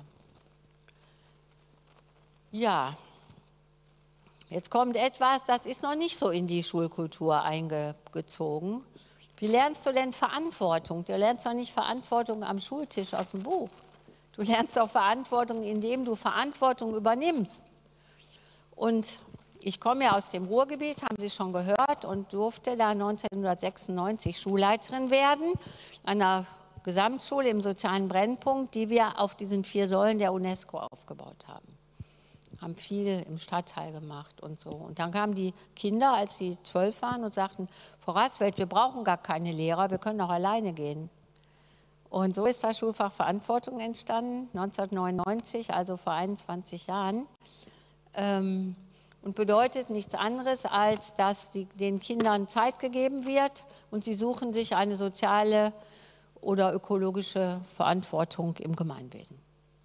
Ja, jetzt kommt etwas, das ist noch nicht so in die Schulkultur eingezogen. Wie lernst du denn Verantwortung? Du lernst doch nicht Verantwortung am Schultisch aus dem Buch. Du lernst doch Verantwortung, indem du Verantwortung übernimmst. Und ich komme ja aus dem Ruhrgebiet, haben Sie schon gehört, und durfte da neunzehnhundertsechsundneunzig Schulleiterin werden, an einer Gesamtschule im sozialen Brennpunkt, die wir auf diesen vier Säulen der UNESCO aufgebaut haben. Haben viel im Stadtteil gemacht und so. Und dann kamen die Kinder, als sie zwölf waren, und sagten, Frau Rasfeld, wir brauchen gar keine Lehrer, wir können auch alleine gehen. Und so ist das Schulfach Verantwortung entstanden, neunzehnhundertneunundneunzig, also vor einundzwanzig Jahren. Ähm, und bedeutet nichts anderes, als dass die, den Kindern Zeit gegeben wird und sie suchen sich eine soziale oder ökologische Verantwortung im Gemeinwesen.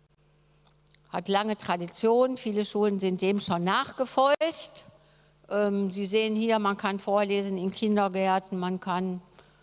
Hat lange Tradition, viele Schulen sind dem schon nachgefolgt. Ähm, Sie sehen hier, man kann vorlesen in Kindergärten, man kann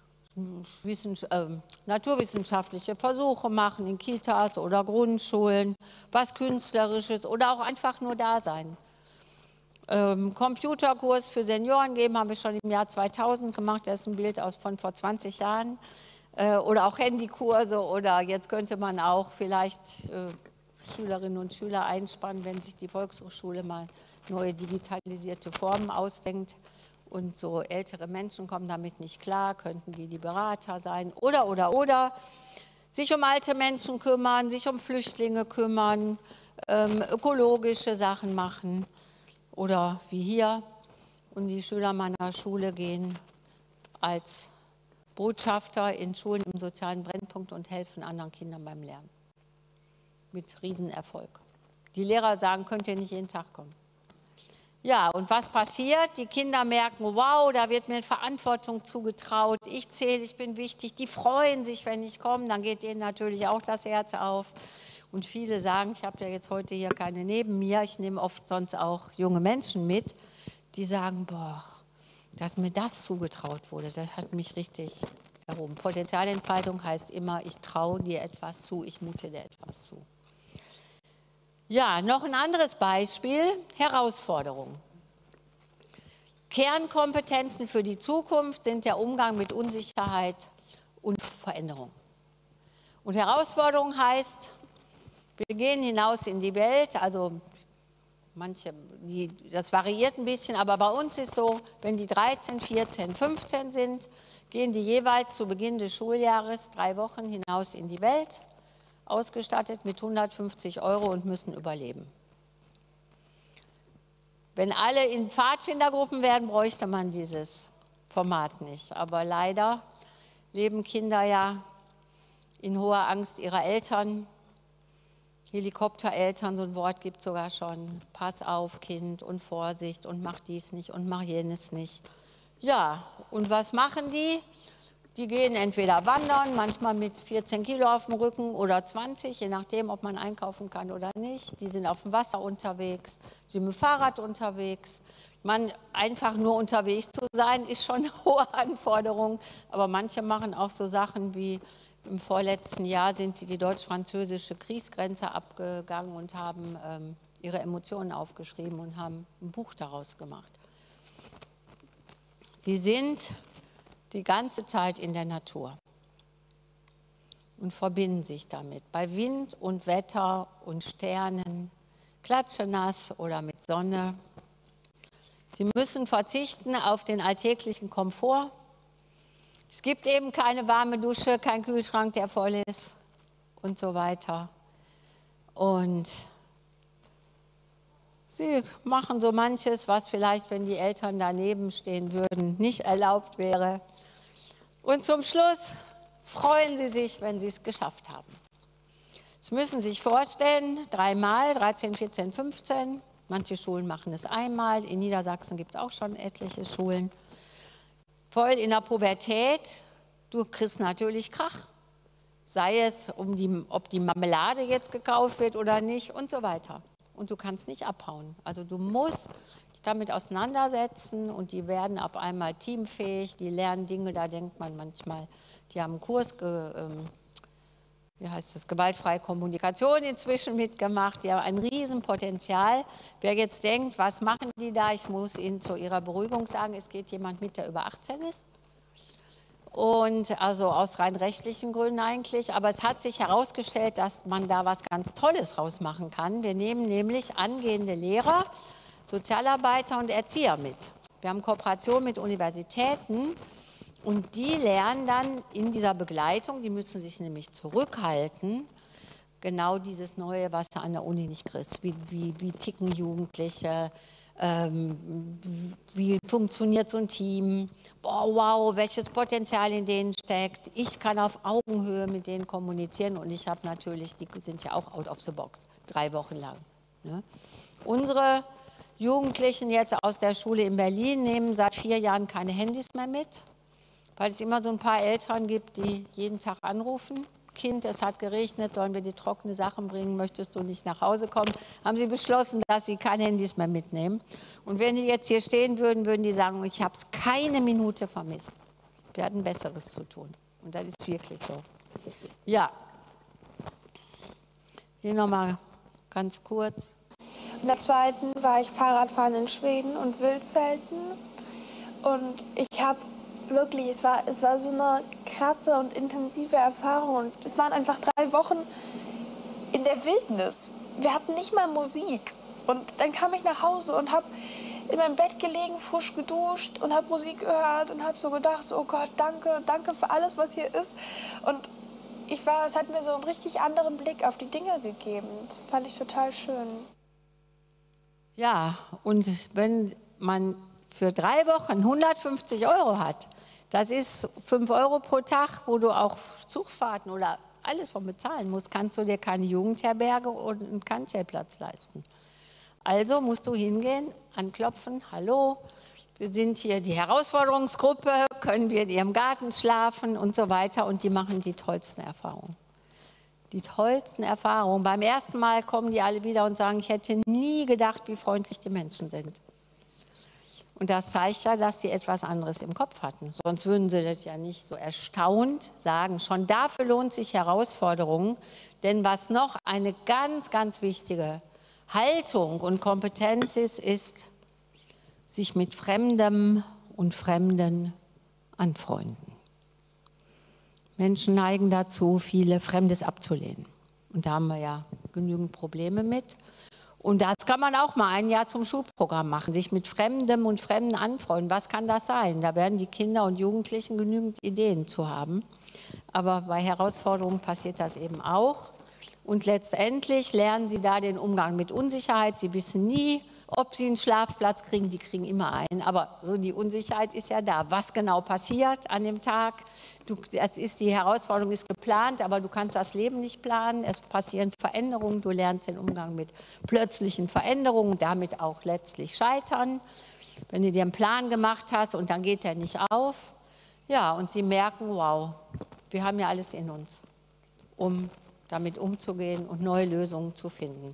äh, naturwissenschaftliche Versuche machen in Kitas oder Grundschulen, was Künstlerisches oder auch einfach nur da sein. Ähm, Computerkurs für Senioren geben, haben wir schon im Jahr zweitausend gemacht, das ist ein Bild aus, von vor zwanzig Jahren. Äh, oder auch Handykurse oder jetzt könnte man auch vielleicht äh, Schülerinnen und Schüler einspannen, wenn sich die Volkshochschule mal neue digitalisierte Formen ausdenkt und so ältere Menschen kommen damit nicht klar, könnten die die Berater sein oder, oder, oder. Sich um alte Menschen kümmern, sich um Flüchtlinge kümmern, ähm, ökologische Sachen machen. Oder wie hier, und die Schüler meiner Schule gehen als Botschafter in Schulen im sozialen Brennpunkt und helfen anderen Kindern beim Lernen. Mit Riesenerfolg. Die Lehrer sagen, könnt ihr nicht jeden Tag kommen. Ja, und was passiert? Die Kinder merken, wow, da wird mir Verantwortung zugetraut, ich zähle, ich bin wichtig, die freuen sich, wenn ich komme, dann geht denen natürlich auch das Herz auf. Und viele sagen, ich habe ja jetzt heute hier keine neben mir, ich nehme oft sonst auch junge Menschen mit, die sagen, boah, dass mir das zugetraut wurde, das hat mich richtig erhoben. Potenzialentfaltung heißt immer, ich traue dir etwas zu, ich mute dir etwas zu. Ja, noch ein anderes Beispiel, Herausforderungen. Kernkompetenzen für die Zukunft sind der Umgang mit Unsicherheit und Veränderung. Und Herausforderung heißt, wir gehen hinaus in die Welt, also manche, die, das variiert ein bisschen, aber bei uns ist so, wenn die dreizehn, vierzehn, fünfzehn sind, gehen die jeweils zu Beginn des Schuljahres drei Wochen hinaus in die Welt, ausgestattet mit hundertfünfzig Euro und müssen überleben. Wenn alle in Pfadfindergruppen wären, bräuchte man dieses Format nicht. Aber leider leben Kinder ja in hoher Angst ihrer Eltern. Helikoptereltern, so ein Wort gibt es sogar schon. Pass auf, Kind, und Vorsicht und mach dies nicht und mach jenes nicht. Ja, und was machen die? Die gehen entweder wandern, manchmal mit vierzehn Kilo auf dem Rücken oder zwanzig, je nachdem, ob man einkaufen kann oder nicht. Die sind auf dem Wasser unterwegs, die sind mit dem Fahrrad unterwegs. Man, einfach nur unterwegs zu sein, ist schon eine hohe Anforderung. Aber manche machen auch so Sachen wie im vorletzten Jahr sind sie die deutsch-französische Kriegsgrenze abgegangen und haben ähm, ihre Emotionen aufgeschrieben und haben ein Buch daraus gemacht. Sie sind die ganze Zeit in der Natur und verbinden sich damit. Bei Wind und Wetter und Sternen, klatschenass oder mit Sonne. Sie müssen verzichten auf den alltäglichen Komfort. Es gibt eben keine warme Dusche, kein Kühlschrank, der voll ist und so weiter. Und sie machen so manches, was vielleicht, wenn die Eltern daneben stehen würden, nicht erlaubt wäre. Und zum Schluss freuen sie sich, wenn sie es geschafft haben. Sie müssen sich vorstellen, dreimal, dreizehn, vierzehn, fünfzehn. Manche Schulen machen es einmal. In Niedersachsen gibt es auch schon etliche Schulen. Voll in der Pubertät, du kriegst natürlich Krach. Sei es, um die, ob die Marmelade jetzt gekauft wird oder nicht und so weiter. Und du kannst nicht abhauen. Also du musst dich damit auseinandersetzen und die werden auf einmal teamfähig, die lernen Dinge, da denkt man manchmal, die haben einen Kurs, ge, ähm, wie heißt das, gewaltfreie Kommunikation inzwischen mitgemacht, die haben ein Riesenpotenzial. Wer jetzt denkt, was machen die da, ich muss Ihnen zu Ihrer Beruhigung sagen, es geht jemand mit, der über achtzehn ist. Und also aus rein rechtlichen Gründen eigentlich, aber es hat sich herausgestellt, dass man da was ganz Tolles rausmachen kann. Wir nehmen nämlich angehende Lehrer, Sozialarbeiter und Erzieher mit. Wir haben Kooperation mit Universitäten und die lernen dann in dieser Begleitung, die müssen sich nämlich zurückhalten, genau dieses Neue, was du an der Uni nicht kriegst. Wie, wie, wie ticken Jugendliche, ähm, wie funktioniert so ein Team, boah, wow, welches Potenzial in denen steckt. Ich kann auf Augenhöhe mit denen kommunizieren und ich habe natürlich, die sind ja auch out of the box, drei Wochen lang. Ne? Unsere Jugendlichen jetzt aus der Schule in Berlin nehmen seit vier Jahren keine Handys mehr mit, weil es immer so ein paar Eltern gibt, die jeden Tag anrufen. Kind, es hat geregnet, sollen wir die trockene Sachen bringen, möchtest du nicht nach Hause kommen? Haben sie beschlossen, dass sie keine Handys mehr mitnehmen. Und wenn die jetzt hier stehen würden, würden die sagen, ich habe es keine Minute vermisst. Wir hatten Besseres zu tun. Und das ist wirklich so. Ja, hier nochmal ganz kurz. In der zweiten war ich Fahrradfahren in Schweden und Wildzelten. Und ich habe wirklich, es war, es war so eine krasse und intensive Erfahrung. Und es waren einfach drei Wochen in der Wildnis. Wir hatten nicht mal Musik. Und dann kam ich nach Hause und habe in meinem Bett gelegen, frisch geduscht und habe Musik gehört und habe so gedacht, so, oh Gott, danke, danke für alles, was hier ist. Und ich war, es hat mir so einen richtig anderen Blick auf die Dinge gegeben. Das fand ich total schön. Ja, und wenn man für drei Wochen hundertfünfzig Euro hat, das ist fünf Euro pro Tag, wo du auch Zugfahrten oder alles von bezahlen musst, kannst du dir keine Jugendherberge und einen Campingplatz leisten. Also musst du hingehen, anklopfen, hallo, wir sind hier die Herausforderungsgruppe, können wir in ihrem Garten schlafen und so weiter. Und die machen die tollsten Erfahrungen. Die tollsten Erfahrungen. Beim ersten Mal kommen die alle wieder und sagen, ich hätte nie gedacht, wie freundlich die Menschen sind. Und das zeigt ja, dass die etwas anderes im Kopf hatten. Sonst würden sie das ja nicht so erstaunt sagen. Schon dafür lohnt sich Herausforderungen. Denn was noch eine ganz, ganz wichtige Haltung und Kompetenz ist, ist, sich mit Fremdem und Fremden anfreunden. Menschen neigen dazu, viele Fremdes abzulehnen. Und da haben wir ja genügend Probleme mit. Und das kann man auch mal ein Jahr zum Schulprogramm machen, sich mit Fremdem und Fremden anfreunden. Was kann das sein? Da werden die Kinder und Jugendlichen genügend Ideen zu haben. Aber bei Herausforderungen passiert das eben auch. Und letztendlich lernen sie da den Umgang mit Unsicherheit. Sie wissen nie, ob sie einen Schlafplatz kriegen. Die kriegen immer einen. Aber so die Unsicherheit ist ja da. Was genau passiert an dem Tag? Du, das ist, die Herausforderung ist geplant, aber du kannst das Leben nicht planen. Es passieren Veränderungen. Du lernst den Umgang mit plötzlichen Veränderungen, damit auch letztlich scheitern. Wenn du dir einen Plan gemacht hast und dann geht der nicht auf. Ja, und sie merken, wow, wir haben ja alles in uns, um damit umzugehen und neue Lösungen zu finden.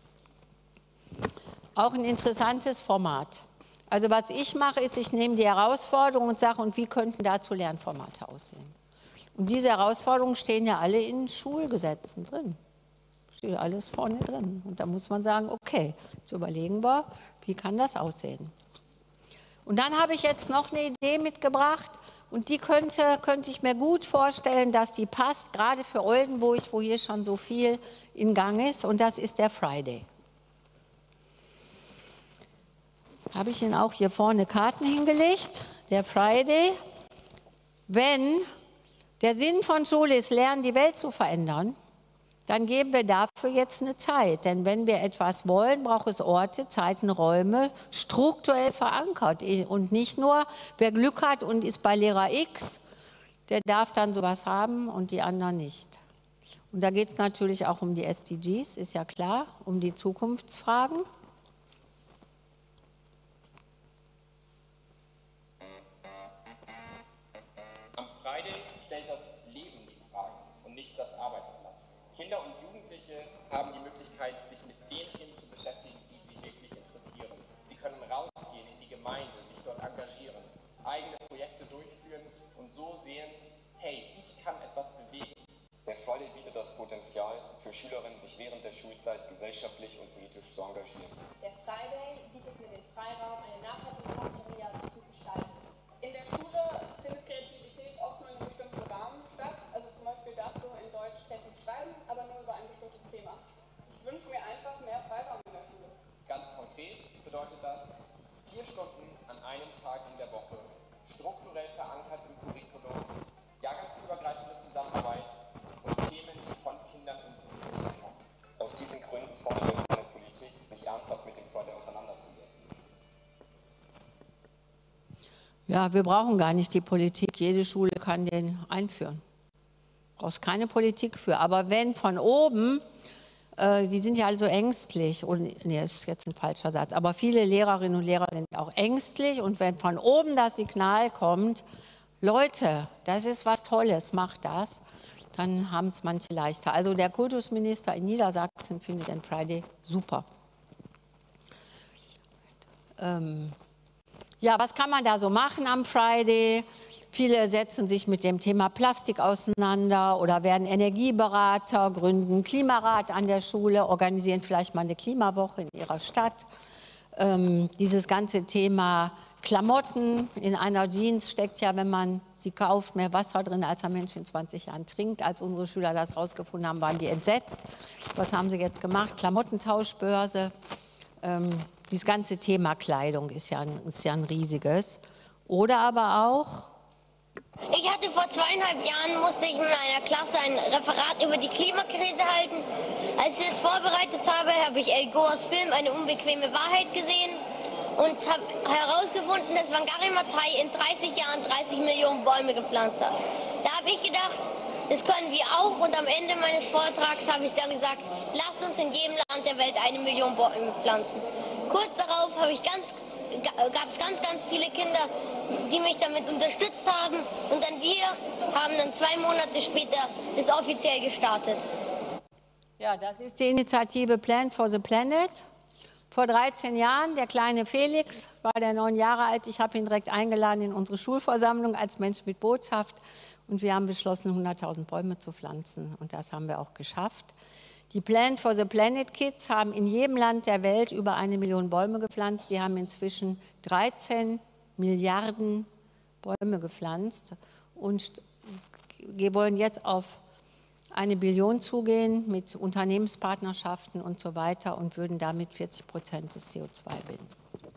Auch ein interessantes Format. Also was ich mache, ist, ich nehme die Herausforderung und sage, und wie könnten dazu Lernformate aussehen? Und diese Herausforderungen stehen ja alle in Schulgesetzen drin. Steht alles vorne drin. Und da muss man sagen, okay, jetzt überlegen wir, wie kann das aussehen? Und dann habe ich jetzt noch eine Idee mitgebracht, und die könnte, könnte ich mir gut vorstellen, dass die passt, gerade für Oldenburg, wo hier schon so viel in Gang ist, und das ist der Friday. Habe ich Ihnen auch hier vorne Karten hingelegt, der Friday. Wenn der Sinn von Schule ist, lernen, die Welt zu verändern, dann geben wir dafür jetzt eine Zeit. Denn wenn wir etwas wollen, braucht es Orte, Zeiten, Räume, strukturell verankert. Und nicht nur, wer Glück hat und ist bei Lehrer X, der darf dann sowas haben und die anderen nicht. Und da geht es natürlich auch um die S D Gs, ist ja klar, um die Zukunftsfragen. Am Friday stellt das Leben die Fragen und nicht das Arbeitsplatz. Kinder und Jugendliche haben die Möglichkeit, sich mit den Themen zu beschäftigen, die sie wirklich interessieren. Sie können rausgehen in die Gemeinde, sich dort engagieren, eigene Projekte durchführen und so sehen, hey, ich kann etwas bewegen. Der Friday bietet das Potenzial für Schülerinnen, sich während der Schulzeit gesellschaftlich und politisch zu engagieren. Der Friday bietet mir den Freiraum, eine nachhaltige Cafeteria zu gestalten. In der Schule findet Kreativität oft nur in einem bestimmten Rahmen statt. Also zum Beispiel darfst du in Deutsch kreativ schreiben, aber nur über ein bestimmtes Thema. Ich wünsche mir einfach mehr Freiraum in der Schule. Ganz konkret bedeutet das vier Stunden an einem Tag in der Woche, strukturell verankert im Curriculum, jahrgangsübergreifende Zusammenarbeit und Themen, die von Kindern und Jugendlichen kommen. Aus diesen Gründen fordern wir von der Politik, sich ernsthaft mit dem Friday auseinanderzusetzen. Ja, wir brauchen gar nicht die Politik. Jede Schule kann den einführen. Du brauchst keine Politik für. Aber wenn von oben, äh, die sind ja alle so ängstlich, und, nee, das ist jetzt ein falscher Satz, aber viele Lehrerinnen und Lehrer sind auch ängstlich. Und wenn von oben das Signal kommt, Leute, das ist was Tolles, macht das, dann haben es manche leichter. Also der Kultusminister in Niedersachsen findet den Friday super. Ähm, ja, was kann man da so machen am Friday? Viele setzen sich mit dem Thema Plastik auseinander oder werden Energieberater, gründen Klimarat an der Schule, organisieren vielleicht mal eine Klimawoche in ihrer Stadt. Ähm, dieses ganze Thema Klamotten in einer Jeans steckt ja, wenn man sie kauft, mehr Wasser drin, als ein Mensch in zwanzig Jahren trinkt. Als unsere Schüler das rausgefunden haben, waren die entsetzt. Was haben sie jetzt gemacht? Klamottentauschbörse. Ähm, dieses ganze Thema Kleidung ist ja, ein, ist ja ein riesiges. Oder aber auch... Ich hatte vor zweieinhalb Jahren, musste ich in meiner Klasse ein Referat über die Klimakrise halten. Als ich das vorbereitet habe, habe ich El Gores Film Eine unbequeme Wahrheit gesehen und habe herausgefunden, dass Wangari Maathai in dreißig Jahren dreißig Millionen Bäume gepflanzt hat. Da habe ich gedacht, das können wir auch, und am Ende meines Vortrags habe ich dann gesagt, lasst uns in jedem Land der Welt eine Million Bäume pflanzen. Kurz darauf habe ich ganz gab es ganz, ganz viele Kinder, die mich damit unterstützt haben. Und dann wir haben dann zwei Monate später das offiziell gestartet. Ja, das ist die Initiative Plan for the Planet. Vor dreizehn Jahren, der kleine Felix, war der neun Jahre alt. Ich habe ihn direkt eingeladen in unsere Schulversammlung als Mensch mit Botschaft. Und wir haben beschlossen, hunderttausend Bäume zu pflanzen. Und das haben wir auch geschafft. Die Plan for the Planet Kids haben in jedem Land der Welt über eine Million Bäume gepflanzt. Die haben inzwischen dreizehn Milliarden Bäume gepflanzt. Und wir wollen jetzt auf eine Billion zugehen mit Unternehmenspartnerschaften und so weiter und würden damit vierzig Prozent des C O zwei binden.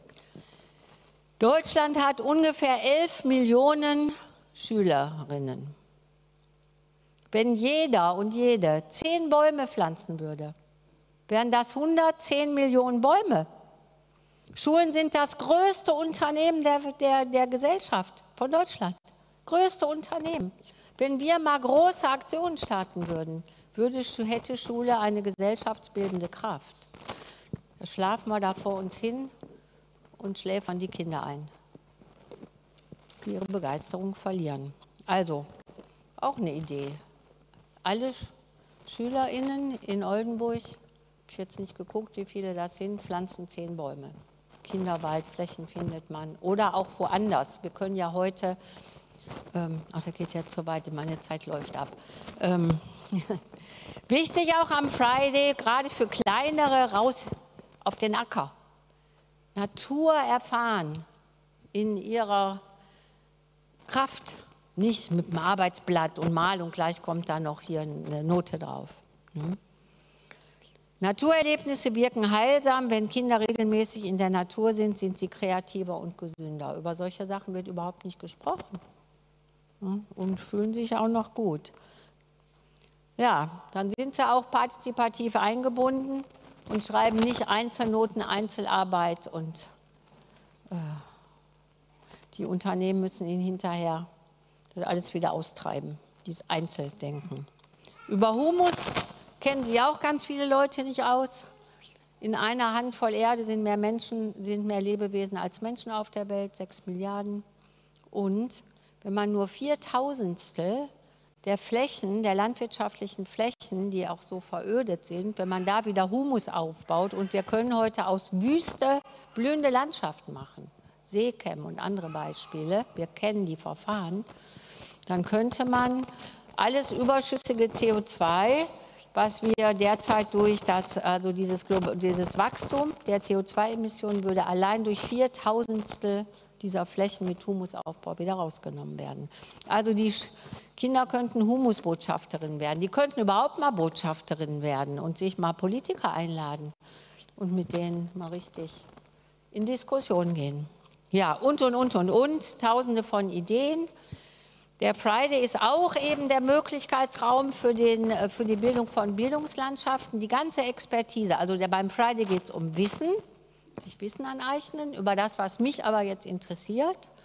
Deutschland hat ungefähr elf Millionen Schülerinnen. Wenn jeder und jede zehn Bäume pflanzen würde, wären das hundertzehn Millionen Bäume. Schulen sind das größte Unternehmen der, der, der Gesellschaft von Deutschland. Größte Unternehmen. Wenn wir mal große Aktionen starten würden, würde, hätte Schule eine gesellschaftsbildende Kraft. Da schlafen wir da vor uns hin und schläfern die Kinder ein, die ihre Begeisterung verlieren. Also, auch eine Idee. Alle SchülerInnen in Oldenburg, ich habe jetzt nicht geguckt, wie viele das sind, pflanzen zehn Bäume. Kinderwaldflächen findet man oder auch woanders. Wir können ja heute, ähm, ach, da geht jetzt so weit, meine Zeit läuft ab. Ähm, wichtig auch am Friday, gerade für Kleinere, raus auf den Acker. Natur erfahren in ihrer Kraft. Nicht mit dem Arbeitsblatt und Mal und gleich kommt da noch hier eine Note drauf. Hm? Naturerlebnisse wirken heilsam. Wenn Kinder regelmäßig in der Natur sind, sind sie kreativer und gesünder. Über solche Sachen wird überhaupt nicht gesprochen. Hm? Und fühlen sich auch noch gut. Ja, dann sind sie auch partizipativ eingebunden und schreiben nicht Einzelnoten, Einzelarbeit und äh, die Unternehmen müssen ihnen hinterher alles wieder austreiben, dieses Einzeldenken. Über Humus kennen Sie auch ganz viele Leute nicht aus. In einer Handvoll Erde sind mehr Menschen, sind mehr Lebewesen als Menschen auf der Welt, sechs Milliarden. Und wenn man nur Viertausendstel der Flächen, der landwirtschaftlichen Flächen, die auch so verödet sind, wenn man da wieder Humus aufbaut, und wir können heute aus Wüste blühende Landschaften machen, Seechem und andere Beispiele, wir kennen die Verfahren, dann könnte man alles überschüssige C O zwei, was wir derzeit durch das, also dieses, dieses Wachstum der C O zwei Emissionen, würde allein durch Viertausendstel dieser Flächen mit Humusaufbau wieder rausgenommen werden. Also die Kinder könnten Humusbotschafterinnen werden, die könnten überhaupt mal Botschafterinnen werden und sich mal Politiker einladen und mit denen mal richtig in Diskussion gehen. Ja, und, und, und, und, und, tausende von Ideen. Der Friday ist auch eben der Möglichkeitsraum für, den, für die Bildung von Bildungslandschaften, die ganze Expertise. Also der, beim Friday geht es um Wissen, sich Wissen aneignen, über das, was mich aber jetzt interessiert.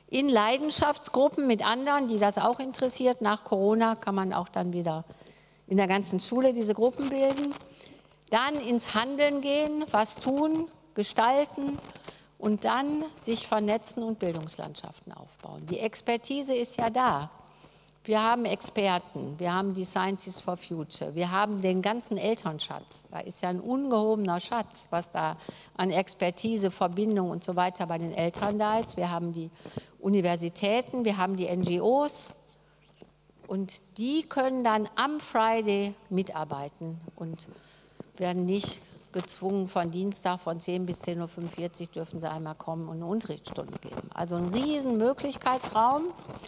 in Leidenschaftsgruppen mit anderen, die das auch interessiert. Nach Corona kann man auch dann wieder in der ganzen Schule diese Gruppen bilden. Dann ins Handeln gehen, was tun, gestalten und dann sich vernetzen und Bildungslandschaften aufbauen. Die Expertise ist ja da. Wir haben Experten, wir haben die Scientists for Future, wir haben den ganzen Elternschatz. Da ist ja ein ungehobener Schatz, was da an Expertise, Verbindung und so weiter bei den Eltern da ist. Wir haben die Universitäten, wir haben die N G Os und die können dann am Friday mitarbeiten und werden nicht gezwungen, von Dienstag von zehn bis zehn Uhr fünfundvierzig dürfen sie einmal kommen und eine Unterrichtsstunde geben. Also ein riesen Möglichkeitsraum.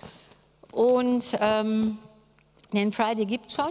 Und ähm, den Friday gibt es schon.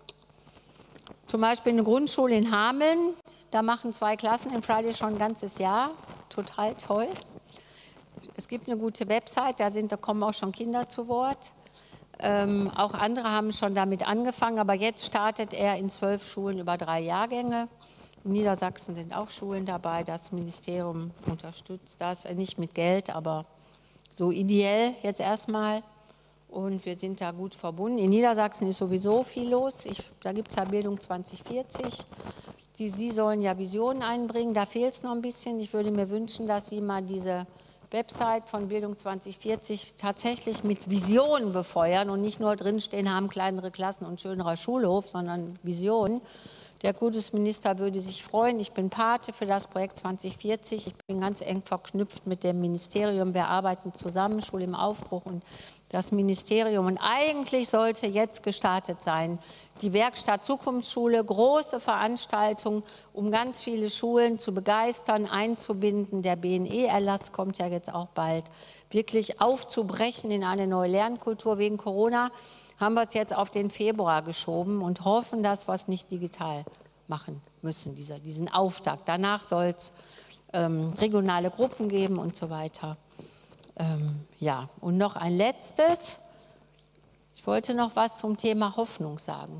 Zum Beispiel eine Grundschule in Hameln, da machen zwei Klassen den Friday schon ein ganzes Jahr. Total toll. Es gibt eine gute Website, da, sind, da kommen auch schon Kinder zu Wort. Ähm, auch andere haben schon damit angefangen, aber jetzt startet er in zwölf Schulen über drei Jahrgänge. In Niedersachsen sind auch Schulen dabei, das Ministerium unterstützt das, nicht mit Geld, aber so ideell jetzt erstmal. Und wir sind da gut verbunden. In Niedersachsen ist sowieso viel los. Ich, da gibt es ja Bildung zwanzig vierzig. Die, Sie sollen ja Visionen einbringen, da fehlt es noch ein bisschen. Ich würde mir wünschen, dass Sie mal diese Website von Bildung zwanzig vierzig tatsächlich mit Visionen befeuern und nicht nur drinstehen haben, kleinere Klassen und schönerer Schulhof, sondern Visionen. Der Kultusminister würde sich freuen. Ich bin Pate für das Projekt zwanzig vierzig. Ich bin ganz eng verknüpft mit dem Ministerium. Wir arbeiten zusammen, Schule im Aufbruch und das Ministerium. Und eigentlich sollte jetzt gestartet sein die Werkstatt Zukunftsschule, große Veranstaltung, um ganz viele Schulen zu begeistern, einzubinden. Der B N E-Erlass kommt ja jetzt auch bald, wirklich aufzubrechen in eine neue Lernkultur. Wegen Corona haben wir es jetzt auf den Februar geschoben und hoffen, dass wir es nicht digital machen müssen, dieser, diesen Auftakt. Danach soll es ähm, regionale Gruppen geben und so weiter. Ähm, ja, und noch ein letztes. Ich wollte noch was zum Thema Hoffnung sagen.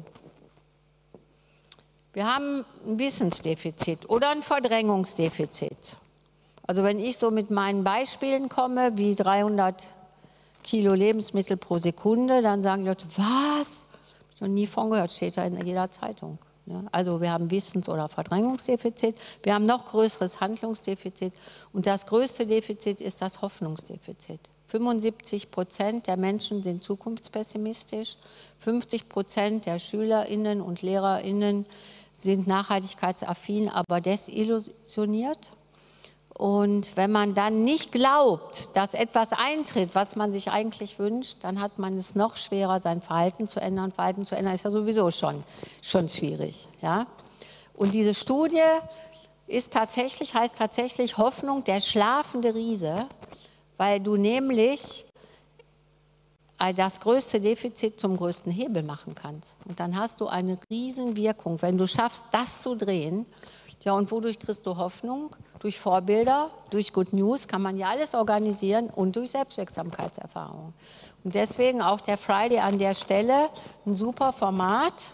Wir haben ein Wissensdefizit oder ein Verdrängungsdefizit. Also wenn ich so mit meinen Beispielen komme, wie dreihundert Kilo Lebensmittel pro Sekunde, dann sagen die Leute, was? Hab ich noch nie von gehört, steht da in jeder Zeitung. Ja, also wir haben Wissens- oder Verdrängungsdefizit, wir haben noch größeres Handlungsdefizit und das größte Defizit ist das Hoffnungsdefizit. fünfundsiebzig Prozent der Menschen sind zukunftspessimistisch, fünfzig Prozent der SchülerInnen und LehrerInnen sind nachhaltigkeitsaffin, aber desillusioniert. Und wenn man dann nicht glaubt, dass etwas eintritt, was man sich eigentlich wünscht, dann hat man es noch schwerer, sein Verhalten zu ändern. Verhalten zu ändern ist ja sowieso schon, schon schwierig. Ja? Und diese Studie ist tatsächlich, heißt tatsächlich Hoffnung, der schlafende Riese, weil du nämlich das größte Defizit zum größten Hebel machen kannst. Und dann hast du eine Riesenwirkung, wenn du schaffst, das zu drehen. Ja, und wodurch kriegst du Hoffnung? Durch Vorbilder, durch Good News kann man ja alles organisieren und durch Selbstwirksamkeitserfahrung. Und deswegen auch der Friday an der Stelle ein super Format.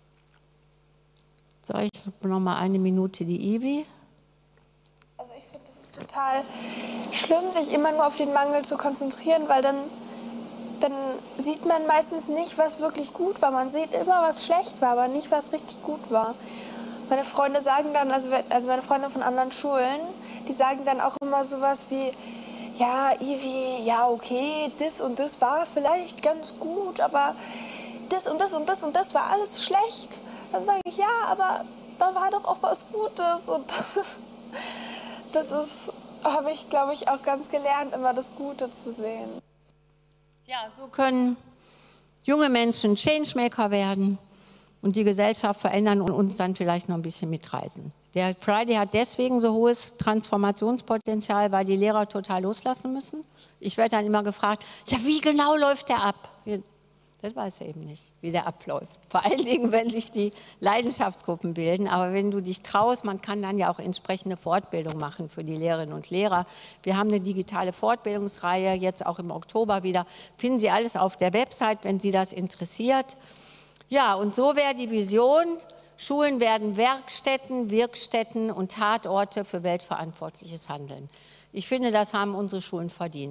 Sage ich noch mal eine Minute die Ivi. Also ich finde, es ist total schlimm, sich immer nur auf den Mangel zu konzentrieren, weil dann, dann sieht man meistens nicht, was wirklich gut war. Man sieht immer, was schlecht war, aber nicht, was richtig gut war. Meine Freunde sagen dann, also, also meine Freunde von anderen Schulen, die sagen dann auch immer sowas wie, ja, Ivi, ja, okay, das und das war vielleicht ganz gut, aber das und das und das und das war alles schlecht. Dann sage ich, ja, aber da war doch auch was Gutes. Und das ist, habe ich, glaube ich, auch ganz gelernt, immer das Gute zu sehen. Ja, so können junge Menschen Changemaker werden und die Gesellschaft verändern und uns dann vielleicht noch ein bisschen mitreißen. Der Friday hat deswegen so hohes Transformationspotenzial, weil die Lehrer total loslassen müssen. Ich werde dann immer gefragt, ja, wie genau läuft der ab? Das weiß ich eben nicht, wie der abläuft. Vor allen Dingen, wenn sich die Leidenschaftsgruppen bilden. Aber wenn du dich traust, man kann dann ja auch entsprechende Fortbildung machen für die Lehrerinnen und Lehrer. Wir haben eine digitale Fortbildungsreihe, jetzt auch im Oktober wieder. Finden Sie alles auf der Website, wenn Sie das interessiert. Ja, und so wäre die Vision, Schulen werden Werkstätten, Wirkstätten und Tatorte für weltverantwortliches Handeln. Ich finde, das haben unsere Schulen verdient.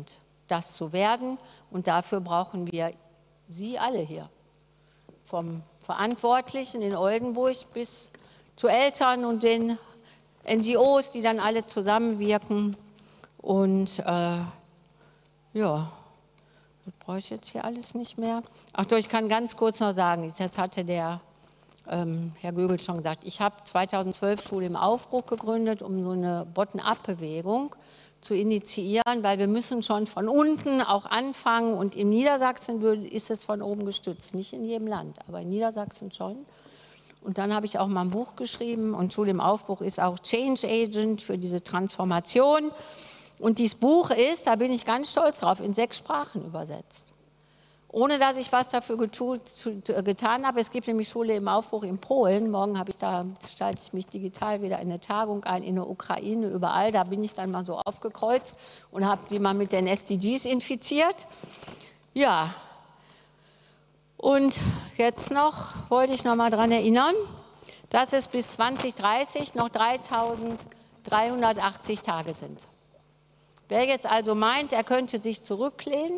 das zu werden. Und dafür brauchen wir Sie alle hier. Vom Verantwortlichen in Oldenburg bis zu Eltern und den N G Os, die dann alle zusammenwirken. Und äh, ja, das brauche ich jetzt hier alles nicht mehr. Ach doch, ich kann ganz kurz noch sagen, das hatte der ähm, Herr Gögel schon gesagt, ich habe zweitausendzwölf Schule im Aufbruch gegründet, um so eine Bottom-up-Bewegung zu initiieren, weil wir müssen schon von unten auch anfangen. Und in Niedersachsen ist es von oben gestützt, nicht in jedem Land, aber in Niedersachsen schon. Und dann habe ich auch mal ein Buch geschrieben und Schule im Aufbruch ist auch Change Agent für diese Transformation. Und dieses Buch ist, da bin ich ganz stolz drauf, in sechs Sprachen übersetzt. Ohne dass ich was dafür getut, zu, getan habe. Es gibt nämlich Schule im Aufbruch in Polen. Morgen habe ich da, schalte ich mich digital wieder in eine Tagung ein, in der Ukraine, überall. Da bin ich dann mal so aufgekreuzt und habe die mal mit den S D Gs infiziert. Ja. Und jetzt noch, wollte ich noch mal daran erinnern, dass es bis zwanzig dreißig noch dreitausenddreihundertachtzig Tage sind. Wer jetzt also meint, er könnte sich zurücklehnen,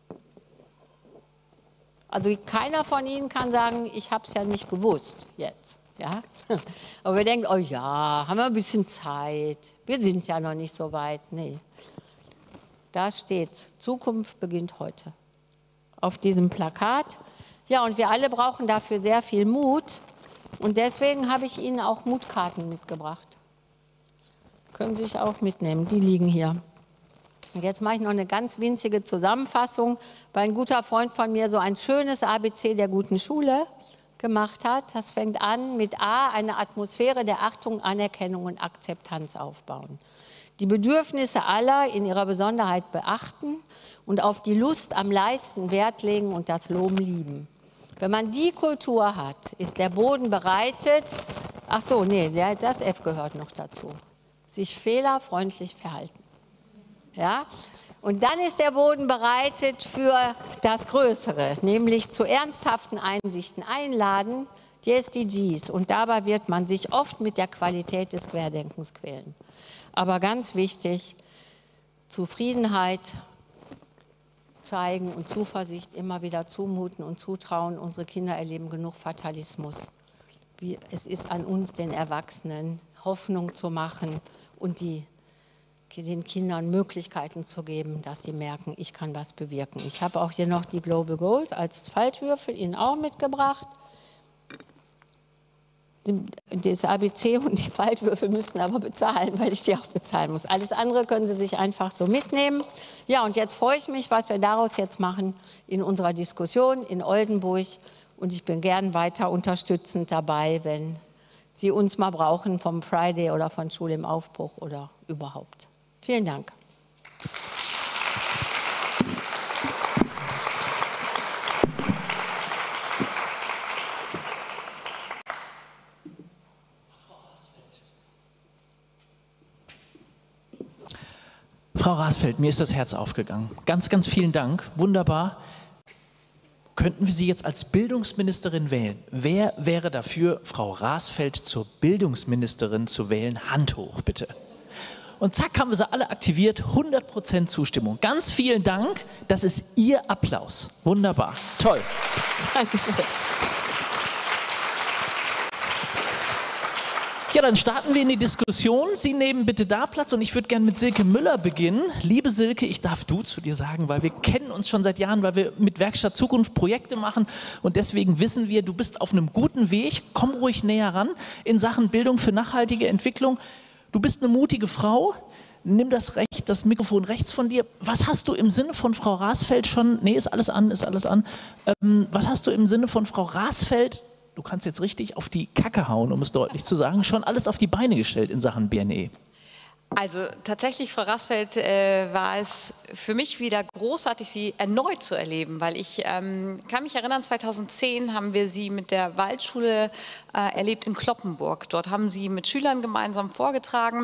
also keiner von Ihnen kann sagen, ich habe es ja nicht gewusst jetzt. Ja? Aber wir denken, oh ja, haben wir ein bisschen Zeit, wir sind ja noch nicht so weit. Nee, da steht's, Zukunft beginnt heute, auf diesem Plakat. Ja, und wir alle brauchen dafür sehr viel Mut und deswegen habe ich Ihnen auch Mutkarten mitgebracht. Können Sie sich auch mitnehmen, die liegen hier. Und jetzt mache ich noch eine ganz winzige Zusammenfassung, weil ein guter Freund von mir so ein schönes A B C der guten Schule gemacht hat. Das fängt an mit A, eine Atmosphäre der Achtung, Anerkennung und Akzeptanz aufbauen. Die Bedürfnisse aller in ihrer Besonderheit beachten und auf die Lust am Leisten Wert legen und das Loben lieben. Wenn man die Kultur hat, ist der Boden bereitet, ach so, nee, das F gehört noch dazu, sich fehlerfreundlich verhalten. Ja? Und dann ist der Boden bereitet für das Größere, nämlich zu ernsthaften Einsichten einladen, die S D Gs. Und dabei wird man sich oft mit der Qualität des Querdenkens quälen. Aber ganz wichtig, Zufriedenheit zeigen und Zuversicht immer wieder zumuten und zutrauen. Unsere Kinder erleben genug Fatalismus. Es ist an uns, den Erwachsenen, Hoffnung zu machen und die den Kindern Möglichkeiten zu geben, dass sie merken, ich kann was bewirken. Ich habe auch hier noch die Global Goals als Faltwürfel Ihnen auch mitgebracht. Das A B C und die Faltwürfel müssen aber bezahlen, weil ich die auch bezahlen muss. Alles andere können Sie sich einfach so mitnehmen. Ja, und jetzt freue ich mich, was wir daraus jetzt machen in unserer Diskussion in Oldenburg. Und ich bin gern weiter unterstützend dabei, wenn Sie uns mal brauchen vom Friday oder von Schule im Aufbruch oder überhaupt. Vielen Dank. Frau Rasfeld, mir ist das Herz aufgegangen. Ganz, ganz vielen Dank. Wunderbar. Könnten wir Sie jetzt als Bildungsministerin wählen? Wer wäre dafür, Frau Rasfeld zur Bildungsministerin zu wählen? Hand hoch, bitte. Und zack, haben wir sie alle aktiviert, hundert Prozent Zustimmung. Ganz vielen Dank, das ist Ihr Applaus. Wunderbar, toll. Dankeschön. Ja, dann starten wir in die Diskussion. Sie nehmen bitte da Platz und ich würde gerne mit Silke Müller beginnen. Liebe Silke, ich darf du zu dir sagen, weil wir kennen uns schon seit Jahren, weil wir mit Werkstatt Zukunft Projekte machen und deswegen wissen wir, du bist auf einem guten Weg. Komm ruhig näher ran in Sachen Bildung für nachhaltige Entwicklung. Du bist eine mutige Frau. Nimm das Recht, das Mikrofon rechts von dir. Was hast du im Sinne von Frau Rasfeld schon, nee, ist alles an, ist alles an. Ähm, was hast du im Sinne von Frau Rasfeld, du kannst jetzt richtig auf die Kacke hauen, um es deutlich zu sagen, schon alles auf die Beine gestellt in Sachen B N E? Also tatsächlich, Frau Rasfeld, äh, war es für mich wieder großartig, Sie erneut zu erleben, weil ich ähm, kann mich erinnern, zweitausendzehn haben wir Sie mit der Waldschule äh, erlebt in Cloppenburg. Dort haben Sie mit Schülern gemeinsam vorgetragen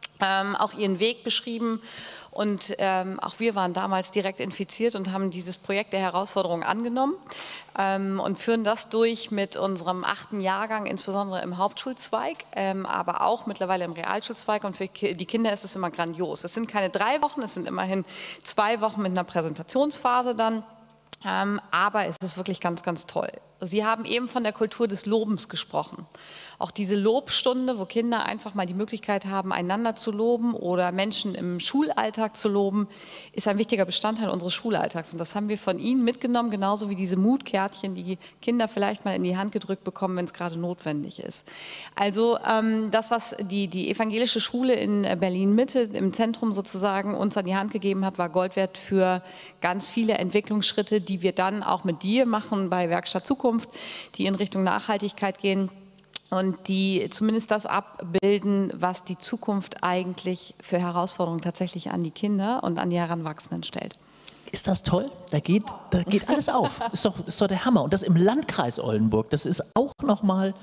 ähm, auch ihren Weg beschrieben. Und ähm, auch wir waren damals direkt infiziert und haben dieses Projekt der Herausforderung angenommen ähm, und führen das durch mit unserem achten Jahrgang, insbesondere im Hauptschulzweig, ähm, aber auch mittlerweile im Realschulzweig. Und für die Kinder ist es immer grandios. Es sind keine drei Wochen, es sind immerhin zwei Wochen mit einer Präsentationsphase dann. Ähm, aber es ist wirklich ganz, ganz toll. Sie haben eben von der Kultur des Lobens gesprochen. Auch diese Lobstunde, wo Kinder einfach mal die Möglichkeit haben, einander zu loben oder Menschen im Schulalltag zu loben, ist ein wichtiger Bestandteil unseres Schulalltags. Und das haben wir von Ihnen mitgenommen, genauso wie diese Mutkärtchen, die Kinder vielleicht mal in die Hand gedrückt bekommen, wenn es gerade notwendig ist. Also ähm, das, was die, die evangelische Schule in Berlin-Mitte im Zentrum sozusagen uns an die Hand gegeben hat, war Gold wert für ganz viele Entwicklungsschritte, die wir dann auch mit dir machen bei Werkstatt Zukunft, die in Richtung Nachhaltigkeit gehen und die zumindest das abbilden, was die Zukunft eigentlich für Herausforderungen tatsächlich an die Kinder und an die Heranwachsenden stellt. Ist das toll? Da geht, da geht alles auf. Ist doch, ist doch der Hammer. Und das im Landkreis Oldenburg, das ist auch nochmal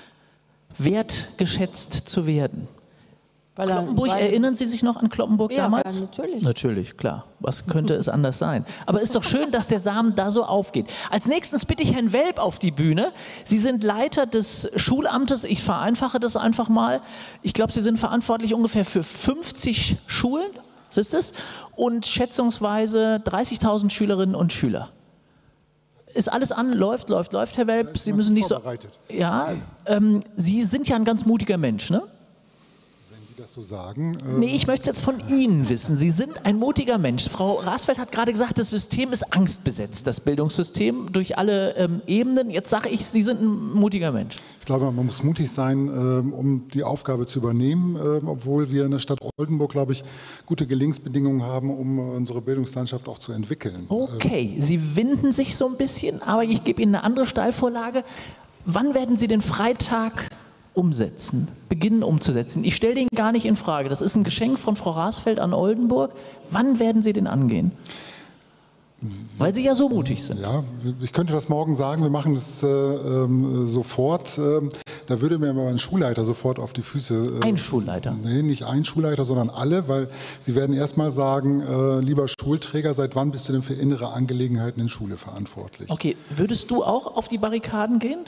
wertgeschätzt zu werden. Weil Cloppenburg, weil, erinnern Sie sich noch an Cloppenburg ja, damals? Ja, natürlich. Natürlich, klar. Was könnte es anders sein? Aber ist doch schön, dass der Samen da so aufgeht. Als nächstes bitte ich Herrn Welp auf die Bühne. Sie sind Leiter des Schulamtes. Ich vereinfache das einfach mal. Ich glaube, Sie sind verantwortlich ungefähr für fünfzig Schulen, so ist es, und schätzungsweise dreißigtausend Schülerinnen und Schüler. Ist alles an, läuft, läuft, läuft, Herr Welp. Sie müssen nicht so. Ja, ähm, Sie sind ja ein ganz mutiger Mensch, ne? Das so sagen? Ähm nee, ich möchte jetzt von Ihnen wissen. Sie sind ein mutiger Mensch. Frau Rasfeld hat gerade gesagt, das System ist angstbesetzt, das Bildungssystem, durch alle ähm, Ebenen. Jetzt sage ich, Sie sind ein mutiger Mensch. Ich glaube, man muss mutig sein, ähm, um die Aufgabe zu übernehmen, ähm, obwohl wir in der Stadt Oldenburg, glaube ich, gute Gelingensbedingungen haben, um unsere Bildungslandschaft auch zu entwickeln. Okay, Sie winden sich so ein bisschen, aber ich gebe Ihnen eine andere Steilvorlage. Wann werden Sie den Freitag umsetzen, beginnen umzusetzen? Ich stelle den gar nicht in Frage. Das ist ein Geschenk von Frau Rasfeld an Oldenburg. Wann werden Sie den angehen? Weil Sie ja so mutig sind. Ja, ich könnte das morgen sagen, wir machen das äh, äh, sofort. Äh, da würde mir aber ein Schulleiter sofort auf die Füße... Äh, ein Schulleiter? Nee, nicht ein Schulleiter, sondern alle, weil Sie werden erstmal sagen, äh, lieber Schulträger, seit wann bist du denn für innere Angelegenheiten in Schule verantwortlich? Okay, würdest du auch auf die Barrikaden gehen?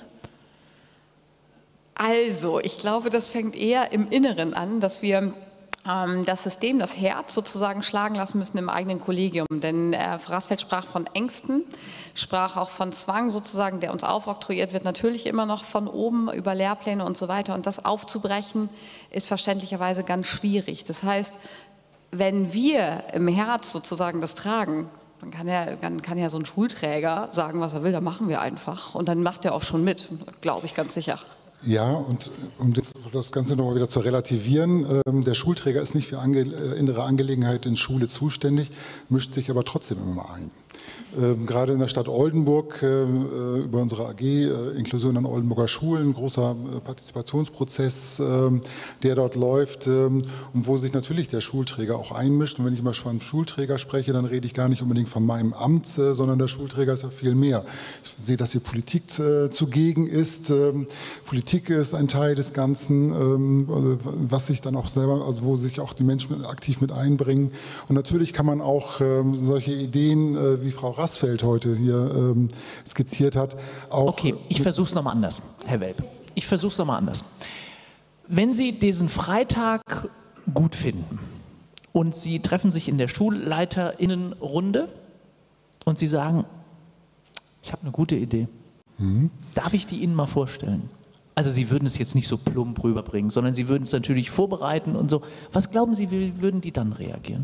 Also, ich glaube, das fängt eher im Inneren an, dass wir ähm, das System, das Herz sozusagen schlagen lassen müssen im eigenen Kollegium. Denn äh, Frau Rasfeld sprach von Ängsten, sprach auch von Zwang sozusagen, der uns aufoktroyiert wird, natürlich immer noch von oben über Lehrpläne und so weiter. Und das aufzubrechen, ist verständlicherweise ganz schwierig. Das heißt, wenn wir im Herz sozusagen das tragen, dann kann ja, dann kann ja so ein Schulträger sagen, was er will, dann machen wir einfach. Und dann macht er auch schon mit, glaube ich ganz sicher. Ja, und um das, das Ganze nochmal wieder zu relativieren, ähm, der Schulträger ist nicht für ange, äh, innere Angelegenheiten in Schule zuständig, mischt sich aber trotzdem immer ein. Ähm, gerade in der Stadt Oldenburg, äh, über unsere A G, äh, Inklusion an Oldenburger Schulen, großer äh, Partizipationsprozess, äh, der dort läuft, äh, und wo sich natürlich der Schulträger auch einmischt. Und wenn ich immer von Schulträger spreche, dann rede ich gar nicht unbedingt von meinem Amt, äh, sondern der Schulträger ist ja viel mehr. Ich sehe, dass die Politik äh, zugegen ist. Äh, Politik ist ein Teil des Ganzen, äh, was sich dann auch selber, also wo sich auch die Menschen aktiv mit einbringen. Und natürlich kann man auch äh, solche Ideen, äh, wie Frau Rasfeld heute hier ähm, skizziert hat, auch... Okay, ich versuche es nochmal anders, Herr Welp. Ich versuche es nochmal anders. Wenn Sie diesen Freitag gut finden und Sie treffen sich in der SchulleiterInnenrunde und Sie sagen, ich habe eine gute Idee, mhm. darf ich die Ihnen mal vorstellen? Also Sie würden es jetzt nicht so plump rüberbringen, sondern Sie würden es natürlich vorbereiten und so. Was glauben Sie, wie würden die dann reagieren?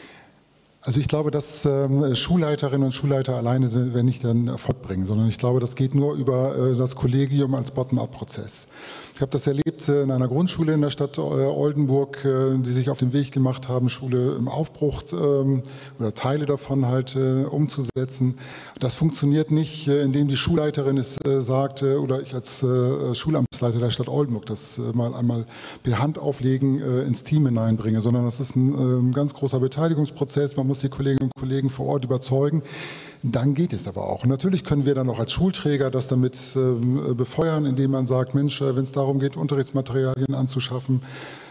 Also ich glaube, dass ähm, Schulleiterinnen und Schulleiter alleine werden nicht den Erfolg bringen, sondern ich glaube, das geht nur über äh, das Kollegium als Bottom-up-Prozess. Ich habe das erlebt äh, in einer Grundschule in der Stadt äh, Oldenburg, äh, die sich auf den Weg gemacht haben, Schule im Aufbruch äh, oder Teile davon halt äh, umzusetzen. Das funktioniert nicht, äh, indem die Schulleiterin es äh, sagt äh, oder ich als äh, Schulamtsleiter der Stadt Oldenburg das äh, mal einmal per Hand auflegen äh, ins Team hineinbringe, sondern das ist ein äh, ganz großer Beteiligungsprozess. Man muss die Kolleginnen und Kollegen vor Ort überzeugen. Dann geht es aber auch. Und natürlich können wir dann auch als Schulträger das damit äh, befeuern, indem man sagt, Mensch, äh, wenn es darum geht, Unterrichtsmaterialien anzuschaffen,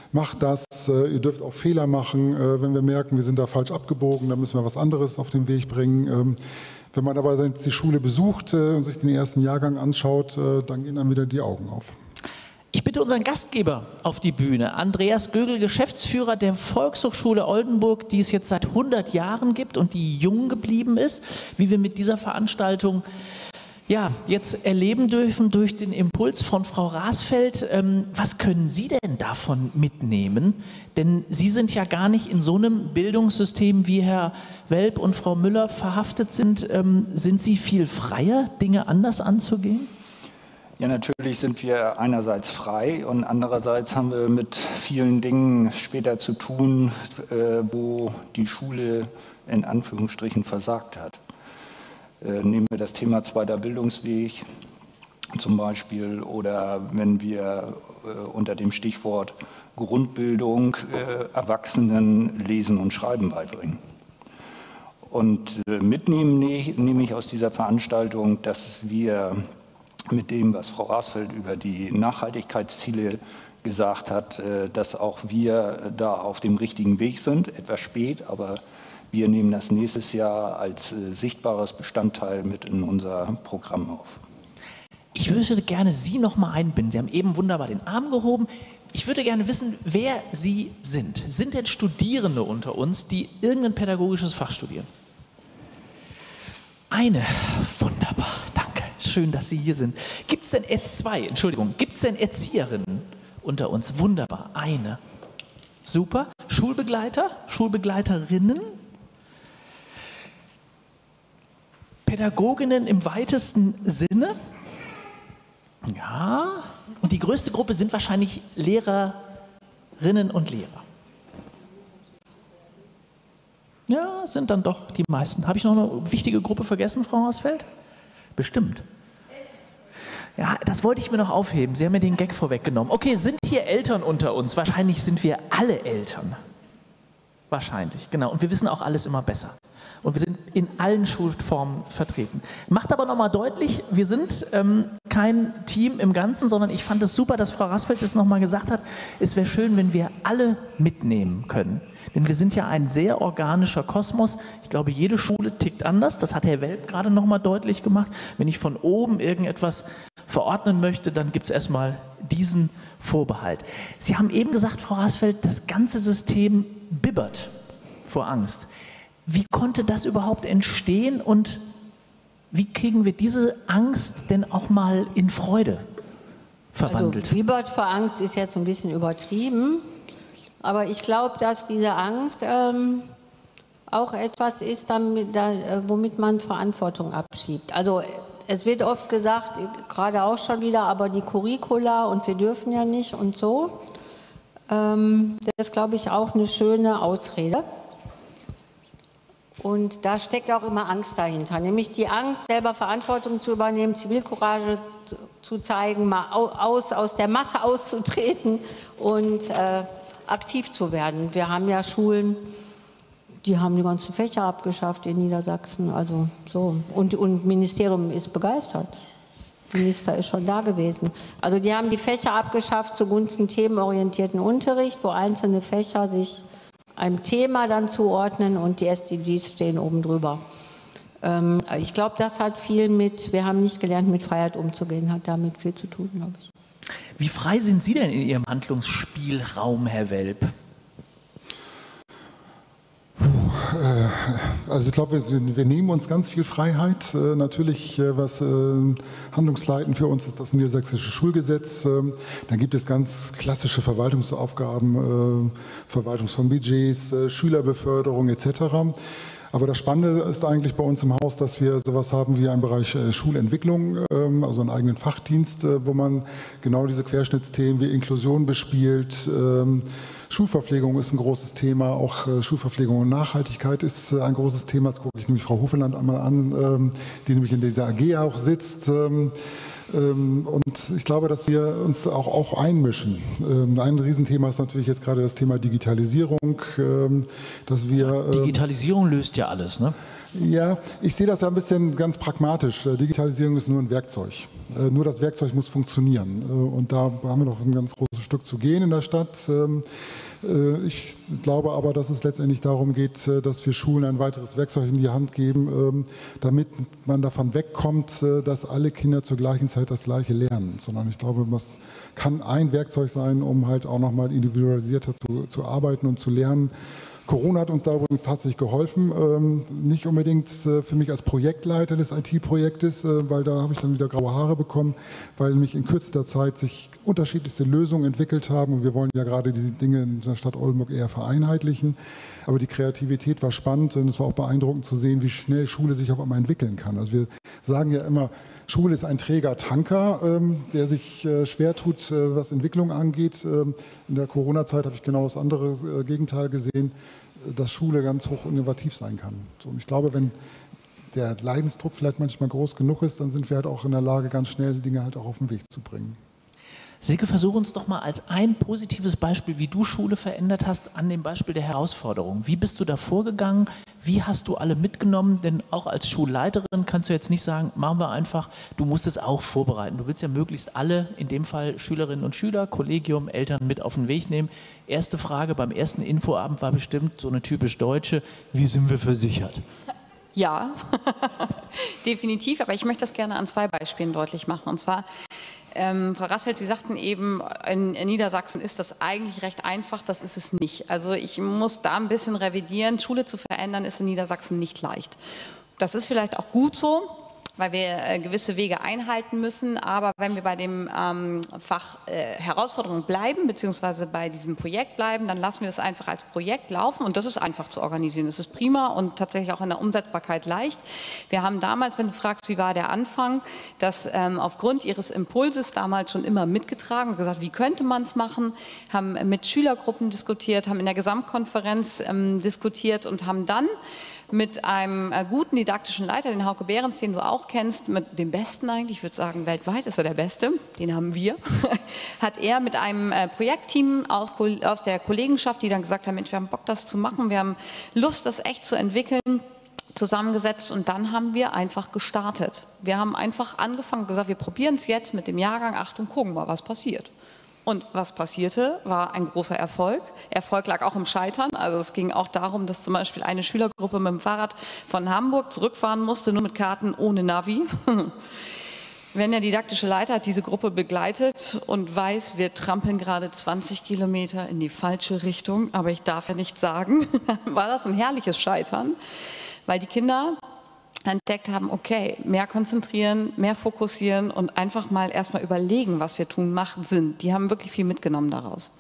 macht das, äh, ihr dürft auch Fehler machen, äh, wenn wir merken, wir sind da falsch abgebogen, dann müssen wir was anderes auf den Weg bringen. Ähm, wenn man aber jetzt die Schule besucht äh, und sich den ersten Jahrgang anschaut, äh, dann gehen dann wieder die Augen auf. Ich bitte unseren Gastgeber auf die Bühne, Andreas Gögel, Geschäftsführer der Volkshochschule Oldenburg, die es jetzt seit hundert Jahren gibt und die jung geblieben ist, wie wir mit dieser Veranstaltung ja, jetzt erleben dürfen durch den Impuls von Frau Rasfeld. Ähm, was können Sie denn davon mitnehmen? Denn Sie sind ja gar nicht in so einem Bildungssystem, wie Herr Welp und Frau Müller verhaftet sind. Ähm, sind Sie viel freier, Dinge anders anzugehen? Ja, natürlich sind wir einerseits frei und andererseits haben wir mit vielen Dingen später zu tun, äh, wo die Schule in Anführungsstrichen versagt hat. Äh, nehmen wir das Thema zweiter Bildungsweg zum Beispiel oder wenn wir äh, unter dem Stichwort Grundbildung äh, Erwachsenen Lesen und Schreiben beibringen. Und äh, mitnehmen ne, nehme ich aus dieser Veranstaltung, dass wir mit dem, was Frau Rasfeld über die Nachhaltigkeitsziele gesagt hat, dass auch wir da auf dem richtigen Weg sind, etwas spät, aber wir nehmen das nächstes Jahr als sichtbares Bestandteil mit in unser Programm auf. Ich würde gerne Sie noch mal einbinden. Sie haben eben wunderbar den Arm gehoben. Ich würde gerne wissen, wer Sie sind. Sind denn Studierende unter uns, die irgendein pädagogisches Fach studieren? Eine. Wunderbar. Danke. Schön, dass Sie hier sind. Gibt es denn zwei, Entschuldigung, gibt es denn Erzieherinnen unter uns? Wunderbar, eine. Super. Schulbegleiter, Schulbegleiterinnen, Pädagoginnen im weitesten Sinne. Ja. Und die größte Gruppe sind wahrscheinlich Lehrerinnen und Lehrer. Ja, sind dann doch die meisten. Habe ich noch eine wichtige Gruppe vergessen, Frau Hausfeld? Bestimmt. Ja, das wollte ich mir noch aufheben. Sie haben mir den Gag vorweggenommen. Okay, sind hier Eltern unter uns? Wahrscheinlich sind wir alle Eltern. Wahrscheinlich, genau. Und wir wissen auch alles immer besser. Und wir sind in allen Schulformen vertreten. Macht aber nochmal deutlich, wir sind ähm, kein Team im Ganzen, sondern ich fand es super, dass Frau Rasfeld das nochmal gesagt hat. Es wäre schön, wenn wir alle mitnehmen können. Denn wir sind ja ein sehr organischer Kosmos. Ich glaube, jede Schule tickt anders. Das hat Herr Welp gerade nochmal deutlich gemacht. Wenn ich von oben irgendetwas verordnen möchte, dann gibt es erstmal diesen Vorbehalt. Sie haben eben gesagt, Frau Rasfeld, das ganze System bibbert vor Angst. Wie konnte das überhaupt entstehen und wie kriegen wir diese Angst denn auch mal in Freude verwandelt? Also bibbert vor Angst ist jetzt ein bisschen übertrieben. Aber ich glaube, dass diese Angst ähm, auch etwas ist, damit, da, womit man Verantwortung abschiebt. Also es wird oft gesagt, gerade auch schon wieder, aber die Curricula und wir dürfen ja nicht und so. Ähm, das ist, glaube ich, auch eine schöne Ausrede. Und da steckt auch immer Angst dahinter, nämlich die Angst, selber Verantwortung zu übernehmen, Zivilcourage zu zeigen, mal aus, aus der Masse auszutreten und äh, aktiv zu werden. Wir haben ja Schulen, die haben die ganzen Fächer abgeschafft in Niedersachsen. Also so. Und und Ministerium ist begeistert. Minister ist schon da gewesen. Also die haben die Fächer abgeschafft zugunsten themenorientierten Unterricht, wo einzelne Fächer sich einem Thema dann zuordnen und die S D Gs stehen oben drüber. Ähm, ich glaube, das hat viel mit, wir haben nicht gelernt, mit Freiheit umzugehen, hat damit viel zu tun, glaube ich. Wie frei sind Sie denn in Ihrem Handlungsspielraum, Herr Welp? Also ich glaube, wir, wir nehmen uns ganz viel Freiheit. Äh, natürlich, äh, was äh, handlungsleitend für uns ist, das niedersächsische Schulgesetz. Äh, dann gibt es ganz klassische Verwaltungsaufgaben, äh, Verwaltung von Budgets, äh, Schülerbeförderung et cetera. Aber das Spannende ist eigentlich bei uns im Haus, dass wir sowas haben wie einen Bereich äh, Schulentwicklung, ähm, also einen eigenen Fachdienst, äh, wo man genau diese Querschnittsthemen wie Inklusion bespielt. Ähm, Schulverpflegung ist ein großes Thema, auch äh, Schulverpflegung und Nachhaltigkeit ist äh, ein großes Thema. Jetzt gucke ich nämlich Frau Hofeland einmal an, ähm, die nämlich in dieser A G auch sitzt. Ähm, ähm, und ich glaube, dass wir uns auch, auch einmischen. Ähm, ein Riesenthema ist natürlich jetzt gerade das Thema Digitalisierung. Ähm, dass wir, ähm, Digitalisierung löst ja alles, ne? Ja, ich sehe das ja ein bisschen ganz pragmatisch. Digitalisierung ist nur ein Werkzeug. Nur das Werkzeug muss funktionieren. Und da haben wir noch ein ganz großes Stück zu gehen in der Stadt. Ich glaube aber, dass es letztendlich darum geht, dass wir Schulen ein weiteres Werkzeug in die Hand geben, damit man davon wegkommt, dass alle Kinder zur gleichen Zeit das Gleiche lernen. Sondern ich glaube, das kann ein Werkzeug sein, um halt auch nochmal individualisierter zu, zu arbeiten und zu lernen. Corona hat uns da übrigens tatsächlich geholfen, ähm, nicht unbedingt äh, für mich als Projektleiter des I T-Projektes, äh, weil da habe ich dann wieder graue Haare bekommen, weil nämlich in kürzester Zeit sich unterschiedlichste Lösungen entwickelt haben und wir wollen ja gerade diese Dinge in der Stadt Oldenburg eher vereinheitlichen. Aber die Kreativität war spannend und es war auch beeindruckend zu sehen, wie schnell Schule sich auf einmal entwickeln kann. Also wir sagen ja immer, Schule ist ein träger Tanker, ähm, der sich äh, schwer tut, äh, was Entwicklung angeht. Ähm, in der Corona-Zeit habe ich genau das andere äh, Gegenteil gesehen, äh, dass Schule ganz hoch innovativ sein kann. So, und ich glaube, wenn der Leidensdruck vielleicht manchmal groß genug ist, dann sind wir halt auch in der Lage, ganz schnell Dinge halt auch auf den Weg zu bringen. Silke, versuch uns doch mal als ein positives Beispiel, wie du Schule verändert hast, an dem Beispiel der Herausforderung. Wie bist du da vorgegangen? Wie hast du alle mitgenommen? Denn auch als Schulleiterin kannst du jetzt nicht sagen, machen wir einfach, du musst es auch vorbereiten. Du willst ja möglichst alle, in dem Fall Schülerinnen und Schüler, Kollegium, Eltern mit auf den Weg nehmen. Erste Frage beim ersten Infoabend war bestimmt so eine typisch deutsche, wie sind wir versichert? Ja, definitiv, aber ich möchte das gerne an zwei Beispielen deutlich machen. Und zwar, Ähm, Frau Rassfeld, Sie sagten eben, in, in Niedersachsen ist das eigentlich recht einfach, das ist es nicht. Also ich muss da ein bisschen revidieren, Schule zu verändern ist in Niedersachsen nicht leicht. Das ist vielleicht auch gut so, weil wir äh, gewisse Wege einhalten müssen, aber wenn wir bei dem ähm, Fach äh, Herausforderung bleiben, beziehungsweise bei diesem Projekt bleiben, dann lassen wir das einfach als Projekt laufen und das ist einfach zu organisieren. Das ist prima und tatsächlich auch in der Umsetzbarkeit leicht. Wir haben damals, wenn du fragst, wie war der Anfang, das ähm, aufgrund ihres Impulses damals schon immer mitgetragen und gesagt, wie könnte man es machen, haben mit Schülergruppen diskutiert, haben in der Gesamtkonferenz ähm, diskutiert und haben dann mit einem äh, guten didaktischen Leiter, den Hauke Behrens, den du auch kennst, mit dem Besten eigentlich, ich würde sagen, weltweit ist er der Beste, den haben wir, hat er mit einem äh, Projektteam aus, aus der Kollegenschaft, die dann gesagt haben, Mensch, wir haben Bock, das zu machen, wir haben Lust, das echt zu entwickeln, zusammengesetzt und dann haben wir einfach gestartet. Wir haben einfach angefangen und gesagt, wir probieren es jetzt mit dem Jahrgang, Achtung, gucken mal, was passiert. Und was passierte, war ein großer Erfolg. Erfolg lag auch im Scheitern. Also es ging auch darum, dass zum Beispiel eine Schülergruppe mit dem Fahrrad von Hamburg zurückfahren musste, nur mit Karten, ohne Navi. Wenn der didaktische Leiter hat diese Gruppe begleitet und weiß, wir trampeln gerade zwanzig Kilometer in die falsche Richtung, aber ich darf ja nicht sagen, war das ein herrliches Scheitern, weil die Kinder entdeckt haben, okay, mehr konzentrieren, mehr fokussieren und einfach mal erstmal überlegen, was wir tun, macht Sinn. Die haben wirklich viel mitgenommen daraus.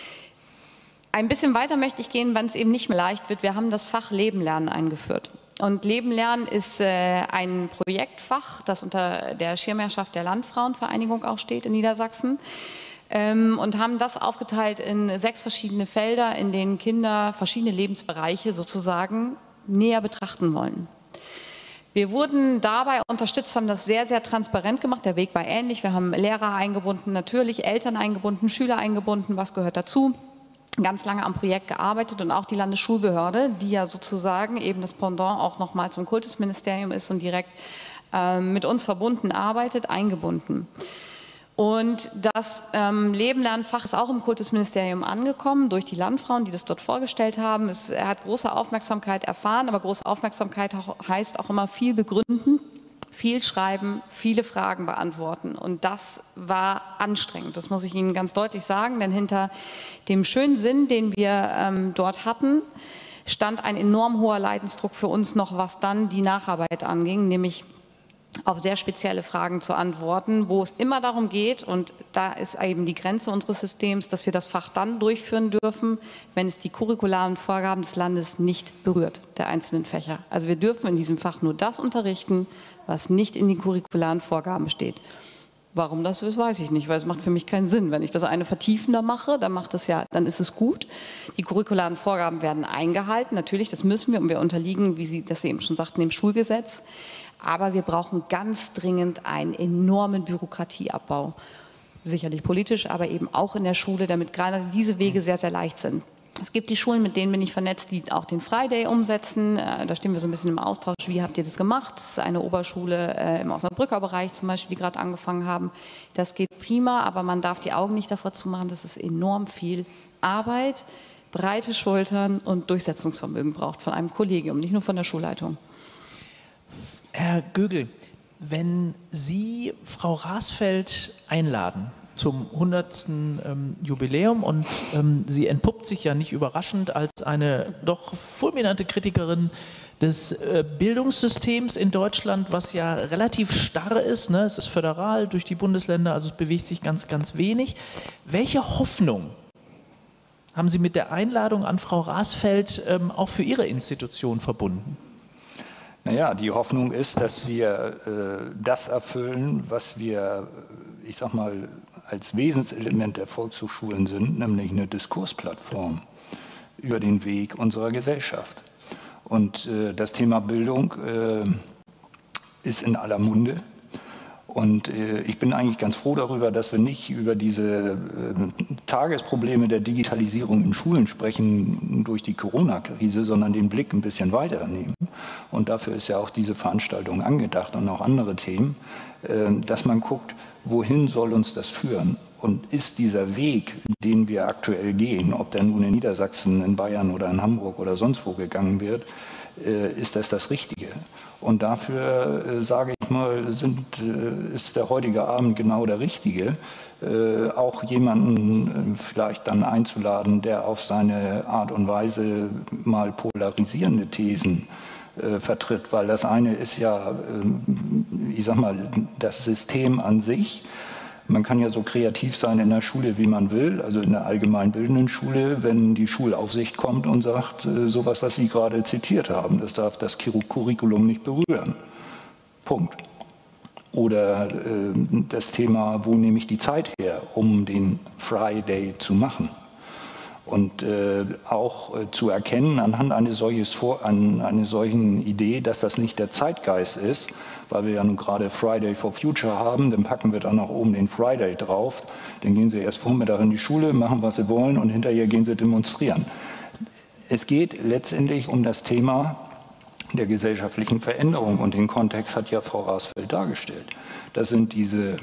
Ein bisschen weiter möchte ich gehen, wenn es eben nicht mehr leicht wird. Wir haben das Fach Leben lernen eingeführt. Und Leben lernen ist äh, ein Projektfach, das unter der Schirmherrschaft der Landfrauenvereinigung auch steht in Niedersachsen. Ähm, und haben das aufgeteilt in sechs verschiedene Felder, in denen Kinder verschiedene Lebensbereiche sozusagen näher betrachten wollen. Wir wurden dabei unterstützt, haben das sehr, sehr transparent gemacht. Der Weg war ähnlich. Wir haben Lehrer eingebunden, natürlich Eltern eingebunden, Schüler eingebunden. Was gehört dazu? Ganz lange am Projekt gearbeitet und auch die Landesschulbehörde, die ja sozusagen eben das Pendant auch nochmal zum Kultusministerium ist und direkt äh, mit uns verbunden arbeitet, eingebunden. Und das ähm, Leben-Lernen-Fach ist auch im Kultusministerium angekommen, durch die Landfrauen, die das dort vorgestellt haben. Es er hat große Aufmerksamkeit erfahren, aber große Aufmerksamkeit heißt auch immer viel begründen, viel schreiben, viele Fragen beantworten. Und das war anstrengend, das muss ich Ihnen ganz deutlich sagen, denn hinter dem schönen Sinn, den wir ähm, dort hatten, stand ein enorm hoher Leidensdruck für uns noch, was dann die Nacharbeit anging, nämlich auf sehr spezielle Fragen zu antworten, wo es immer darum geht, und da ist eben die Grenze unseres Systems, dass wir das Fach dann durchführen dürfen, wenn es die curricularen Vorgaben des Landes nicht berührt, der einzelnen Fächer. Also wir dürfen in diesem Fach nur das unterrichten, was nicht in den curricularen Vorgaben steht. Warum das so ist, weiß ich nicht, weil es macht für mich keinen Sinn. Wenn ich das eine vertiefender mache, dann macht es ja, dann ist es gut. Die curricularen Vorgaben werden eingehalten, natürlich, das müssen wir, und wir unterliegen, wie Sie das eben schon sagten, dem Schulgesetz. Aber wir brauchen ganz dringend einen enormen Bürokratieabbau. Sicherlich politisch, aber eben auch in der Schule, damit gerade diese Wege sehr, sehr leicht sind. Es gibt die Schulen, mit denen bin ich vernetzt, die auch den Friday umsetzen. Da stehen wir so ein bisschen im Austausch. Wie habt ihr das gemacht? Das ist eine Oberschule im Osnabrücker Bereich zum Beispiel, die gerade angefangen haben. Das geht prima, aber man darf die Augen nicht davor zumachen, dass es enorm viel Arbeit, breite Schultern und Durchsetzungsvermögen braucht von einem Kollegium, nicht nur von der Schulleitung. Herr Gögel, wenn Sie Frau Rasfeld einladen zum hundertsten Ähm, Jubiläum und ähm, sie entpuppt sich ja nicht überraschend als eine doch fulminante Kritikerin des äh, Bildungssystems in Deutschland, was ja relativ starr ist, ne? Es ist föderal durch die Bundesländer, also es bewegt sich ganz, ganz wenig. Welche Hoffnung haben Sie mit der Einladung an Frau Rasfeld ähm, auch für Ihre Institution verbunden? Naja, die Hoffnung ist, dass wir äh, das erfüllen, was wir, ich sag mal, als Wesenselement der Volkshochschulen sind, nämlich eine Diskursplattform über den Weg unserer Gesellschaft. Und äh, das Thema Bildung äh, ist in aller Munde. Und äh, ich bin eigentlich ganz froh darüber, dass wir nicht über diese äh, Tagesprobleme der Digitalisierung in Schulen sprechen durch die Corona-Krise, sondern den Blick ein bisschen weiter nehmen. Und dafür ist ja auch diese Veranstaltung angedacht und auch andere Themen, äh, dass man guckt, wohin soll uns das führen? Und ist dieser Weg, den wir aktuell gehen, ob der nun in Niedersachsen, in Bayern oder in Hamburg oder sonst wo gegangen wird, äh, ist das das Richtige? Und dafür, äh, sage ich mal, sind, äh, ist der heutige Abend genau der richtige, äh, auch jemanden äh, vielleicht dann einzuladen, der auf seine Art und Weise mal polarisierende Thesen äh, vertritt, weil das eine ist ja, äh, ich sag mal, das System an sich. Man kann ja so kreativ sein in der Schule, wie man will, also in der allgemeinbildenden Schule, wenn die Schulaufsicht kommt und sagt, äh, sowas, was Sie gerade zitiert haben, das darf das Curriculum nicht berühren. Punkt. Oder äh, das Thema, wo nehme ich die Zeit her, um den Friday zu machen? Und äh, auch äh, zu erkennen anhand eines solches Vor an einer solchen Idee, dass das nicht der Zeitgeist ist, weil wir ja nun gerade Friday for Future haben, dann packen wir dann noch oben den Friday drauf, dann gehen sie erst Vormittag in die Schule, machen, was sie wollen und hinterher gehen sie demonstrieren. Es geht letztendlich um das Thema der gesellschaftlichen Veränderung und den Kontext hat ja Frau Rasfeld dargestellt. Das sind diese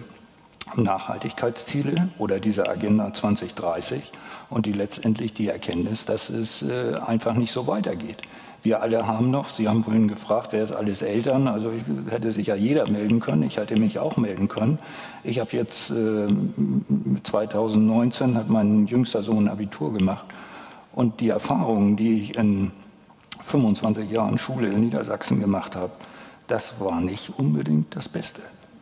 Nachhaltigkeitsziele oder diese Agenda zwanzig dreißig und die letztendlich die Erkenntnis, dass es äh, einfach nicht so weitergeht. Wir alle haben noch, Sie haben vorhin gefragt, wer ist alles Eltern, also ich, hätte sich ja jeder melden können, ich hätte mich auch melden können. Ich habe jetzt äh, zweitausendneunzehn hat mein jüngster Sohn Abitur gemacht und die Erfahrungen, die ich in fünfundzwanzig Jahren Schule in Niedersachsen gemacht habe, das war nicht unbedingt das Beste.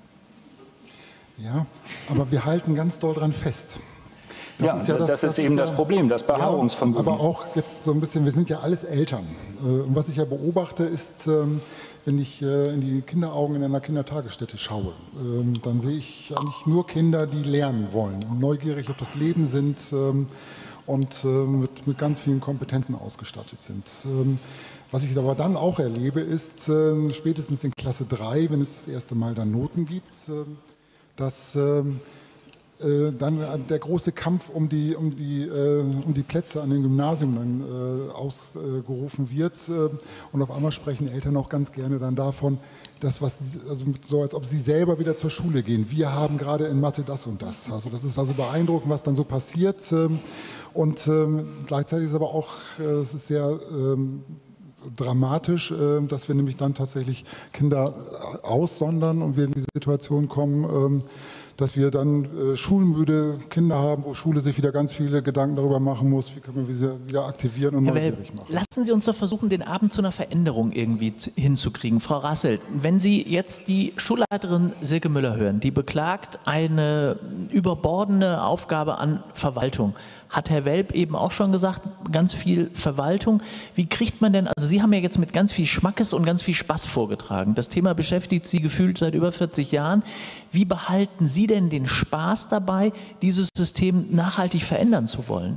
Ja, aber wir halten ganz doll dran fest. Das ja, ist, ja das, das, das ist eben ist ja, das Problem, das Beharrungsvermögen. Ja, aber auch jetzt so ein bisschen, wir sind ja alles Eltern. Und was ich ja beobachte, ist, wenn ich in die Kinderaugen in einer Kindertagesstätte schaue, dann sehe ich eigentlich nur Kinder, die lernen wollen, neugierig auf das Leben sind und mit, mit ganz vielen Kompetenzen ausgestattet sind. Was ich aber dann auch erlebe, ist, spätestens in Klasse drei, wenn es das erste Mal dann Noten gibt, dass dann der große Kampf um die, um die, um die Plätze an den Gymnasien dann ausgerufen wird. Und auf einmal sprechen Eltern auch ganz gerne dann davon, dass was, also so als ob sie selber wieder zur Schule gehen. Wir haben gerade in Mathe das und das. Also das ist also beeindruckend, was dann so passiert. Und gleichzeitig ist aber auch, es ist sehr dramatisch, dass wir nämlich dann tatsächlich Kinder aussondern und wir in die Situation kommen, dass wir dann äh, schulmüde Kinder haben, wo Schule sich wieder ganz viele Gedanken darüber machen muss, wie können wir sie wieder aktivieren und neugierig machen. Lassen Sie uns doch versuchen, den Abend zu einer Veränderung irgendwie hinzukriegen. Frau Rassel, wenn Sie jetzt die Schulleiterin Silke Müller hören, die beklagt eine überbordende Aufgabe an Verwaltung, hat Herr Welp eben auch schon gesagt, ganz viel Verwaltung. Wie kriegt man denn, also Sie haben ja jetzt mit ganz viel Schmackes und ganz viel Spaß vorgetragen. Das Thema beschäftigt Sie gefühlt seit über vierzig Jahren. Wie behalten Sie denn den Spaß dabei, dieses System nachhaltig verändern zu wollen?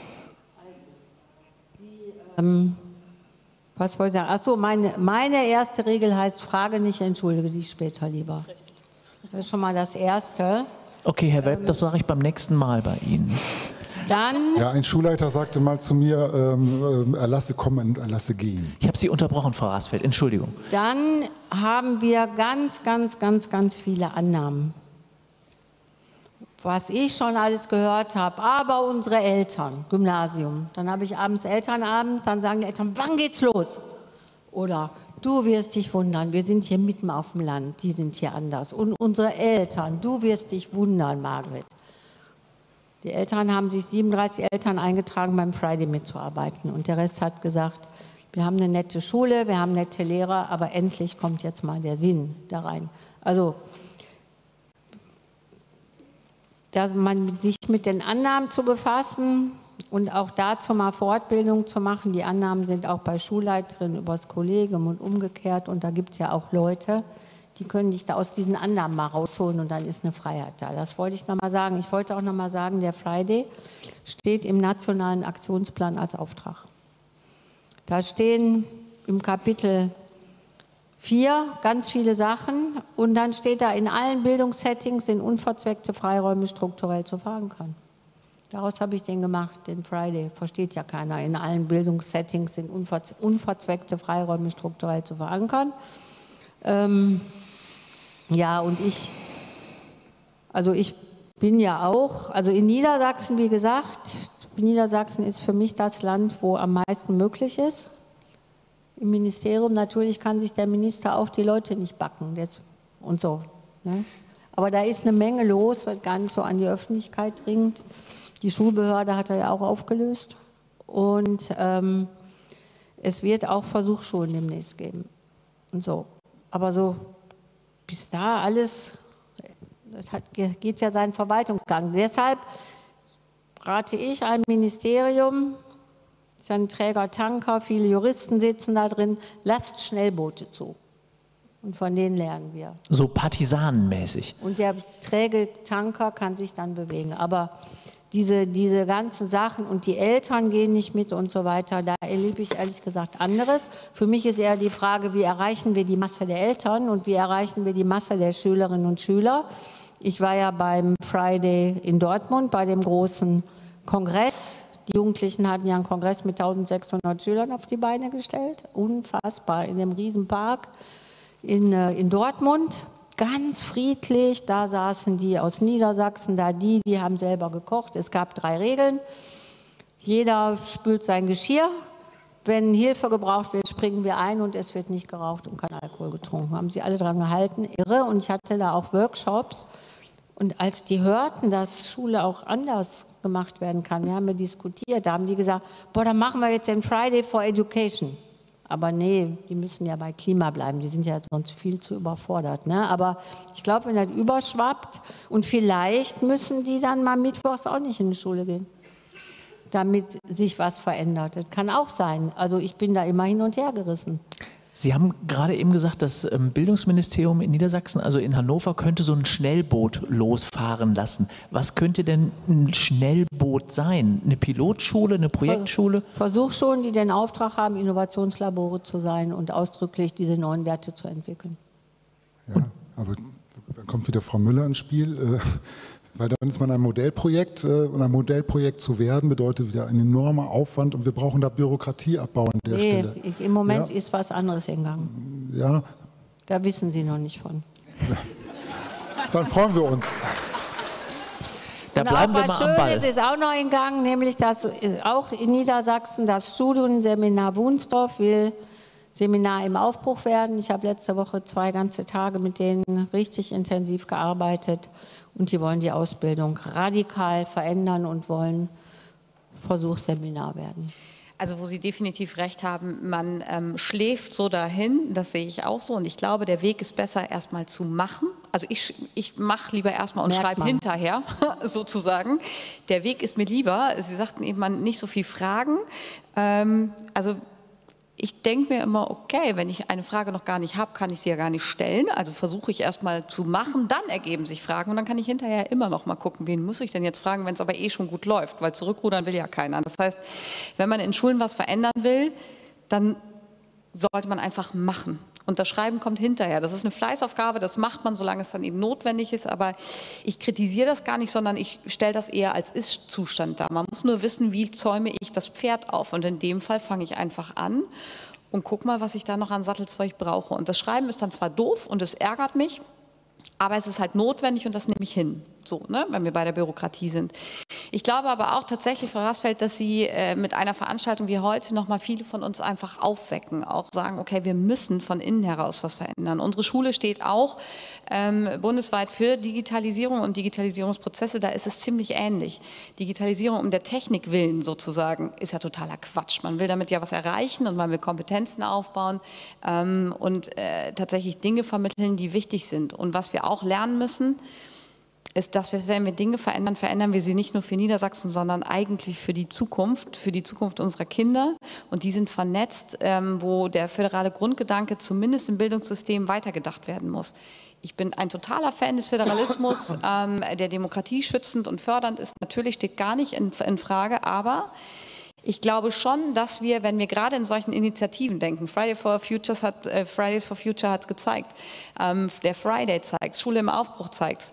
Ähm, was wollte ich sagen? Achso, meine, meine erste Regel heißt, frage nicht, entschuldige dich später lieber. Das ist schon mal das Erste. Okay, Herr Welp, ähm, das sage ich beim nächsten Mal bei Ihnen. Dann, ja, ein Schulleiter sagte mal zu mir, ähm, erlasse kommen und erlasse gehen. Ich habe Sie unterbrochen, Frau Rasfeld, Entschuldigung. dann haben wir ganz, ganz, ganz, ganz viele Annahmen. Was ich schon alles gehört habe, aber unsere Eltern, Gymnasium. Dann habe ich abends Elternabend, dann sagen die Eltern, wann geht's los? Oder du wirst dich wundern, wir sind hier mitten auf dem Land, die sind hier anders. Und unsere Eltern, du wirst dich wundern, Margret. Die Eltern haben sich siebenunddreißig Eltern eingetragen, beim Friday mitzuarbeiten. Und der Rest hat gesagt, wir haben eine nette Schule, wir haben nette Lehrer, aber endlich kommt jetzt mal der Sinn da rein. Also, dass man sich mit den Annahmen zu befassen und auch dazu mal Fortbildung zu machen. Die Annahmen sind auch bei Schulleiterinnen übers Kollegium und umgekehrt. Und da gibt es ja auch Leute, die können dich da aus diesen Annahmen mal rausholen und dann ist eine Freiheit da. Das wollte ich nochmal sagen. Ich wollte auch nochmal sagen, der Friday steht im Nationalen Aktionsplan als Auftrag. Da stehen im Kapitel vier ganz viele Sachen und dann steht da, in allen Bildungssettings sind unverzweckte Freiräume strukturell zu verankern. Daraus habe ich den gemacht, den Friday. Versteht ja keiner. In allen Bildungssettings sind unverzweckte Freiräume strukturell zu verankern. Ähm, ja, und ich, also ich bin ja auch, also in Niedersachsen, wie gesagt, Niedersachsen ist für mich das Land, wo am meisten möglich ist. Im Ministerium natürlich kann sich der Minister auch die Leute nicht backen das, und so. Ne? Aber da ist eine Menge los, was gar nicht so an die Öffentlichkeit dringt. Die Schulbehörde hat er ja auch aufgelöst. Und ähm, es wird auch Versuchsschulen demnächst geben. Und so. Aber so bis da alles, das hat, geht ja seinen Verwaltungsgang. Deshalb rate ich einem Ministerium, ist ein Träger Tanker, viele Juristen sitzen da drin, lasst Schnellboote zu. Und von denen lernen wir. So partisanenmäßig. Und der träge Tanker kann sich dann bewegen. Aber diese, diese ganzen Sachen und die Eltern gehen nicht mit und so weiter, da erlebe ich ehrlich gesagt anderes. Für mich ist eher die Frage, wie erreichen wir die Masse der Eltern und wie erreichen wir die Masse der Schülerinnen und Schüler. Ich war ja beim Friday in Dortmund, bei dem großen Kongress. Die Jugendlichen hatten ja einen Kongress mit eintausendsechshundert Schülern auf die Beine gestellt. Unfassbar, in dem Riesenpark in, in Dortmund. Ganz friedlich, da saßen die aus Niedersachsen, da die, die haben selber gekocht. Es gab drei Regeln. Jeder spült sein Geschirr. Wenn Hilfe gebraucht wird, springen wir ein und es wird nicht geraucht und kein Alkohol getrunken. Haben sie alle dran gehalten, irre. Und ich hatte da auch Workshops. Und als die hörten, dass Schule auch anders gemacht werden kann, wir haben ja diskutiert, da haben die gesagt, boah, dann machen wir jetzt den Friday for Education. Aber nee, die müssen ja bei Klima bleiben, die sind ja sonst viel zu überfordert. Ne? Aber ich glaube, wenn das überschwappt und vielleicht müssen die dann mal mittwochs auch nicht in die Schule gehen, damit sich was verändert. Das kann auch sein. Also ich bin da immer hin und her gerissen. Sie haben gerade eben gesagt, das Bildungsministerium in Niedersachsen, also in Hannover, könnte so ein Schnellboot losfahren lassen. Was könnte denn ein Schnellboot sein? Eine Pilotschule, eine Projektschule? Versuchsschulen, die den Auftrag haben, Innovationslabore zu sein und ausdrücklich diese neuen Werte zu entwickeln. Ja, aber dann kommt wieder Frau Müller ins Spiel. Weil dann ist man ein Modellprojekt und ein Modellprojekt zu werden bedeutet wieder ein enormer Aufwand und wir brauchen da Bürokratieabbau an der nee, Stelle. Im Moment ja. ist was anderes in Gang. Ja. Da wissen Sie noch nicht von. Dann freuen wir uns. Da bleiben wir mal mal am Ball. Schönes ist auch noch in Gang, nämlich dass auch in Niedersachsen das Studienseminar Wunsdorf will Seminar im Aufbruch werden. Ich habe letzte Woche zwei ganze Tage mit denen richtig intensiv gearbeitet. Und die wollen die Ausbildung radikal verändern und wollen Versuchsseminar werden. Also wo Sie definitiv recht haben, man ähm, schläft so dahin, das sehe ich auch so. Und ich glaube, der Weg ist besser, erstmal zu machen. Also ich, ich mache lieber erstmal und schreibe hinterher, sozusagen. Der Weg ist mir lieber. Sie sagten eben, man nicht so viel fragen. Ähm, also ich denke mir immer, okay, wenn ich eine Frage noch gar nicht habe, kann ich sie ja gar nicht stellen. Also versuche ich erst mal zu machen, dann ergeben sich Fragen und dann kann ich hinterher immer noch mal gucken, wen muss ich denn jetzt fragen, wenn es aber eh schon gut läuft, weil zurückrudern will ja keiner. Das heißt, wenn man in Schulen was verändern will, dann sollte man einfach machen Und das Schreiben kommt hinterher. Das ist eine Fleißaufgabe, das macht man, solange es dann eben notwendig ist. Aber ich kritisiere das gar nicht, sondern ich stelle das eher als Ist-Zustand dar. Man muss nur wissen, wie zäume ich das Pferd auf. Und in dem Fall fange ich einfach an und guck mal, was ich da noch an Sattelzeug brauche. Und das Schreiben ist dann zwar doof und es ärgert mich, aber es ist halt notwendig und das nehme ich hin, so, ne, wenn wir bei der Bürokratie sind. Ich glaube aber auch tatsächlich, Frau Rasfeld, dass Sie äh, mit einer Veranstaltung wie heute nochmal viele von uns einfach aufwecken, auch sagen, okay, wir müssen von innen heraus was verändern. Unsere Schule steht auch ähm, bundesweit für Digitalisierung und Digitalisierungsprozesse, da ist es ziemlich ähnlich. Digitalisierung um der Technik willen sozusagen ist ja totaler Quatsch. Man will damit ja was erreichen und man will Kompetenzen aufbauen ähm, und äh, tatsächlich Dinge vermitteln, die wichtig sind. Und was wir auch lernen müssen, ist, dass wir, wenn wir Dinge verändern, verändern wir sie nicht nur für Niedersachsen, sondern eigentlich für die Zukunft, für die Zukunft unserer Kinder. Und die sind vernetzt, ähm, wo der föderale Grundgedanke zumindest im Bildungssystem weitergedacht werden muss. Ich bin ein totaler Fan des Föderalismus, ähm, der Demokratie schützend und fördernd ist. Natürlich steht gar nicht in, in Frage, aber ich glaube schon, dass wir, wenn wir gerade in solchen Initiativen denken, Friday for Futures hat, äh, Fridays for Future hat es gezeigt, ähm, der Friday zeigt, Schule im Aufbruch zeigt,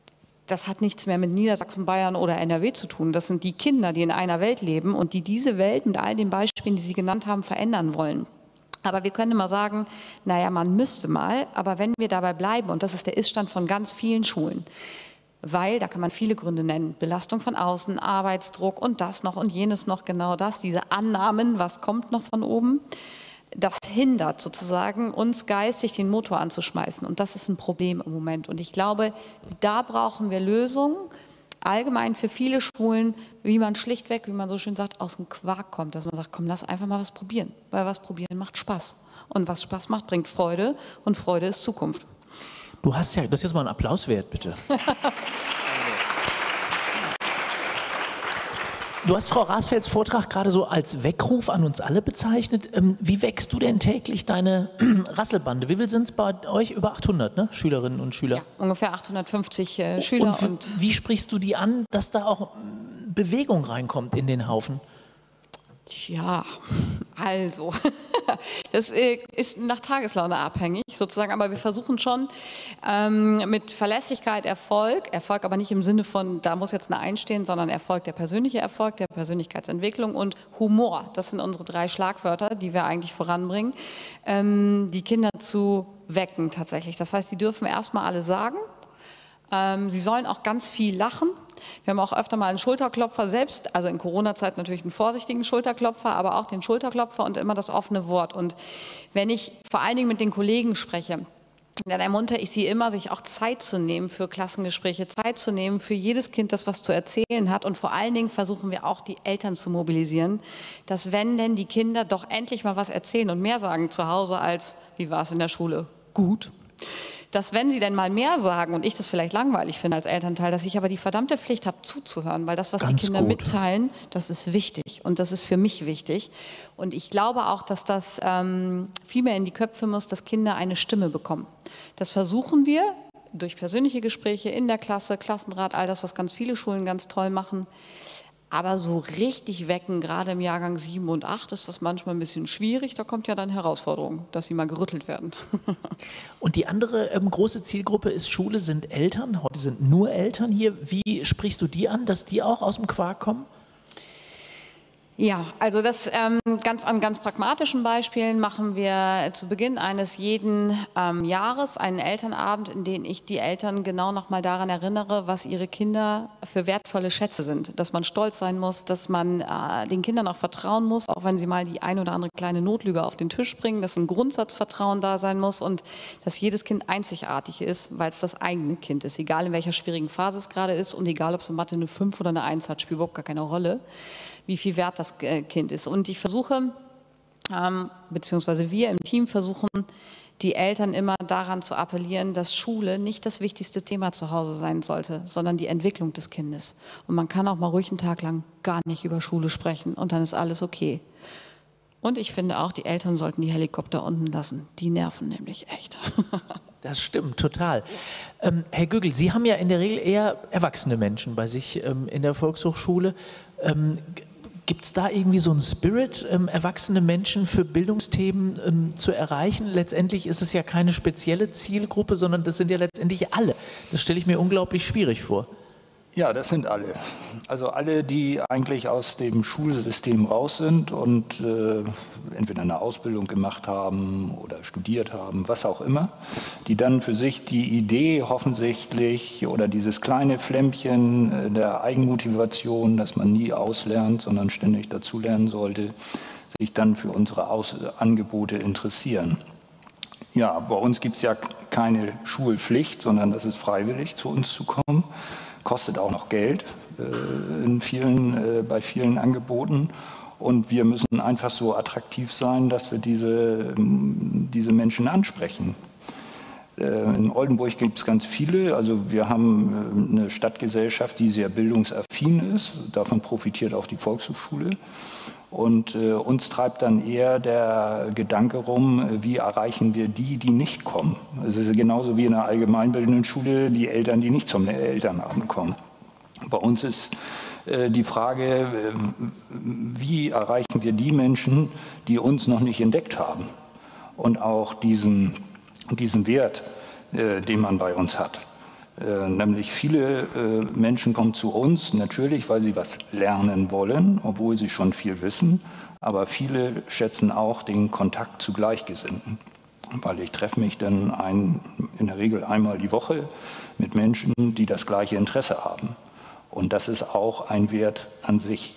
das hat nichts mehr mit Niedersachsen, Bayern oder N R W zu tun. Das sind die Kinder, die in einer Welt leben und die diese Welt mit all den Beispielen, die Sie genannt haben, verändern wollen. Aber wir können immer sagen, naja, man müsste mal, aber wenn wir dabei bleiben, und das ist der Iststand von ganz vielen Schulen, weil, da kann man viele Gründe nennen, Belastung von außen, Arbeitsdruck und das noch und jenes noch, genau das, diese Annahmen, was kommt noch von oben, das hindert sozusagen uns geistig den Motor anzuschmeißen und das ist ein Problem im Moment. Und ich glaube, da brauchen wir Lösungen, allgemein für viele Schulen, wie man schlichtweg, wie man so schön sagt, aus dem Quark kommt, dass man sagt, komm, lass einfach mal was probieren, weil was probieren macht Spaß. Und was Spaß macht, bringt Freude und Freude ist Zukunft. Du hast ja, das ist jetzt mal ein Applaus wert, bitte. Du hast Frau Rasfelds Vortrag gerade so als Weckruf an uns alle bezeichnet. Wie wächst du denn täglich deine Rasselbande? Wie viel sind es bei euch? Über achthundert, ne? Schülerinnen und Schüler? Ja, ungefähr achthundertfünfzig äh, Schüler. Und, und wie sprichst du die an, dass da auch Bewegung reinkommt in den Haufen? Ja, also, das äh, ist nach Tageslaune abhängig sozusagen, aber wir versuchen schon ähm, mit Verlässlichkeit Erfolg, Erfolg aber nicht im Sinne von, da muss jetzt eine einstehen, sondern Erfolg, der persönliche Erfolg, der Persönlichkeitsentwicklung und Humor. Das sind unsere drei Schlagwörter, die wir eigentlich voranbringen, ähm, die Kinder zu wecken tatsächlich. Das heißt, die dürfen erstmal alle sagen, ähm, sie sollen auch ganz viel lachen. Wir haben auch öfter mal einen Schulterklopfer selbst, also in Corona-Zeit natürlich einen vorsichtigen Schulterklopfer, aber auch den Schulterklopfer und immer das offene Wort. Und wenn ich vor allen Dingen mit den Kollegen spreche, dann ermuntere ich sie immer, sich auch Zeit zu nehmen für Klassengespräche, Zeit zu nehmen für jedes Kind, das was zu erzählen hat. Und vor allen Dingen versuchen wir auch, die Eltern zu mobilisieren, dass wenn denn die Kinder doch endlich mal was erzählen und mehr sagen zu Hause als, wie war es in der Schule? Gut. Dass wenn sie denn mal mehr sagen und ich das vielleicht langweilig finde als Elternteil, dass ich aber die verdammte Pflicht habe zuzuhören, weil das, was Ganz die Kinder gut. mitteilen, das ist wichtig und das ist für mich wichtig. Und ich glaube auch, dass das ähm, viel mehr in die Köpfe muss, dass Kinder eine Stimme bekommen. Das versuchen wir durch persönliche Gespräche in der Klasse, Klassenrat, all das, was ganz viele Schulen ganz toll machen. Aber so richtig wecken, gerade im Jahrgang sieben und acht, ist das manchmal ein bisschen schwierig. Da kommt ja dann Herausforderung, dass sie mal gerüttelt werden. Und die andere ähm, große Zielgruppe ist Schule, sind Eltern. Heute sind nur Eltern hier. Wie sprichst du die an, dass die auch aus dem Quark kommen? Ja, also das ähm, ganz an ganz pragmatischen Beispielen machen wir zu Beginn eines jeden ähm, Jahres einen Elternabend, in dem ich die Eltern genau noch mal daran erinnere, was ihre Kinder für wertvolle Schätze sind. Dass man stolz sein muss, dass man äh, den Kindern auch vertrauen muss, auch wenn sie mal die ein oder andere kleine Notlüge auf den Tisch bringen, dass ein Grundsatzvertrauen da sein muss und dass jedes Kind einzigartig ist, weil es das eigene Kind ist. Egal in welcher schwierigen Phase es gerade ist und egal, ob es in Mathe eine fünf oder eine eins hat, spielt überhaupt gar keine Rolle, wie viel wert das Kind ist. Und ich versuche, ähm, beziehungsweise wir im Team versuchen, die Eltern immer daran zu appellieren, dass Schule nicht das wichtigste Thema zu Hause sein sollte, sondern die Entwicklung des Kindes. Und man kann auch mal ruhig einen Tag lang gar nicht über Schule sprechen und dann ist alles okay. Und ich finde auch, die Eltern sollten die Helikopter unten lassen. Die nerven nämlich echt. Das stimmt, total. Ähm, Herr Gögel, Sie haben ja in der Regel eher erwachsene Menschen bei sich ähm, in der Volkshochschule. Ähm, Gibt es da irgendwie so einen Spirit, ähm, erwachsene Menschen für Bildungsthemen ähm, zu erreichen? Letztendlich ist es ja keine spezielle Zielgruppe, sondern das sind ja letztendlich alle. Das stelle ich mir unglaublich schwierig vor. Ja, das sind alle. Also alle, die eigentlich aus dem Schulsystem raus sind und äh, entweder eine Ausbildung gemacht haben oder studiert haben, was auch immer, die dann für sich die Idee offensichtlich oder dieses kleine Flämmchen der Eigenmotivation, dass man nie auslernt, sondern ständig dazulernen sollte, sich dann für unsere Aus- Angebote interessieren. Ja, bei uns gibt es ja keine Schulpflicht, sondern das ist freiwillig, zu uns zu kommen. Kostet auch noch Geld äh, in vielen, äh, bei vielen Angeboten. Und wir müssen einfach so attraktiv sein, dass wir diese, diese Menschen ansprechen. Äh, in Oldenburg gibt es ganz viele. Also wir haben eine Stadtgesellschaft, die sehr bildungsaffin ist. Davon profitiert auch die Volkshochschule. Und äh, uns treibt dann eher der Gedanke rum, wie erreichen wir die, die nicht kommen. Es ist genauso wie in einer allgemeinbildenden Schule die Eltern, die nicht zum Elternabend kommen. Bei uns ist äh, die Frage, äh, wie erreichen wir die Menschen, die uns noch nicht entdeckt haben und auch diesen, diesen Wert, äh, den man bei uns hat. Äh, nämlich viele äh, Menschen kommen zu uns, natürlich, weil sie was lernen wollen, obwohl sie schon viel wissen, aber viele schätzen auch den Kontakt zu Gleichgesinnten, weil ich treffe mich dann ein, in der Regel einmal die Woche mit Menschen, die das gleiche Interesse haben. Und das ist auch ein Wert an sich.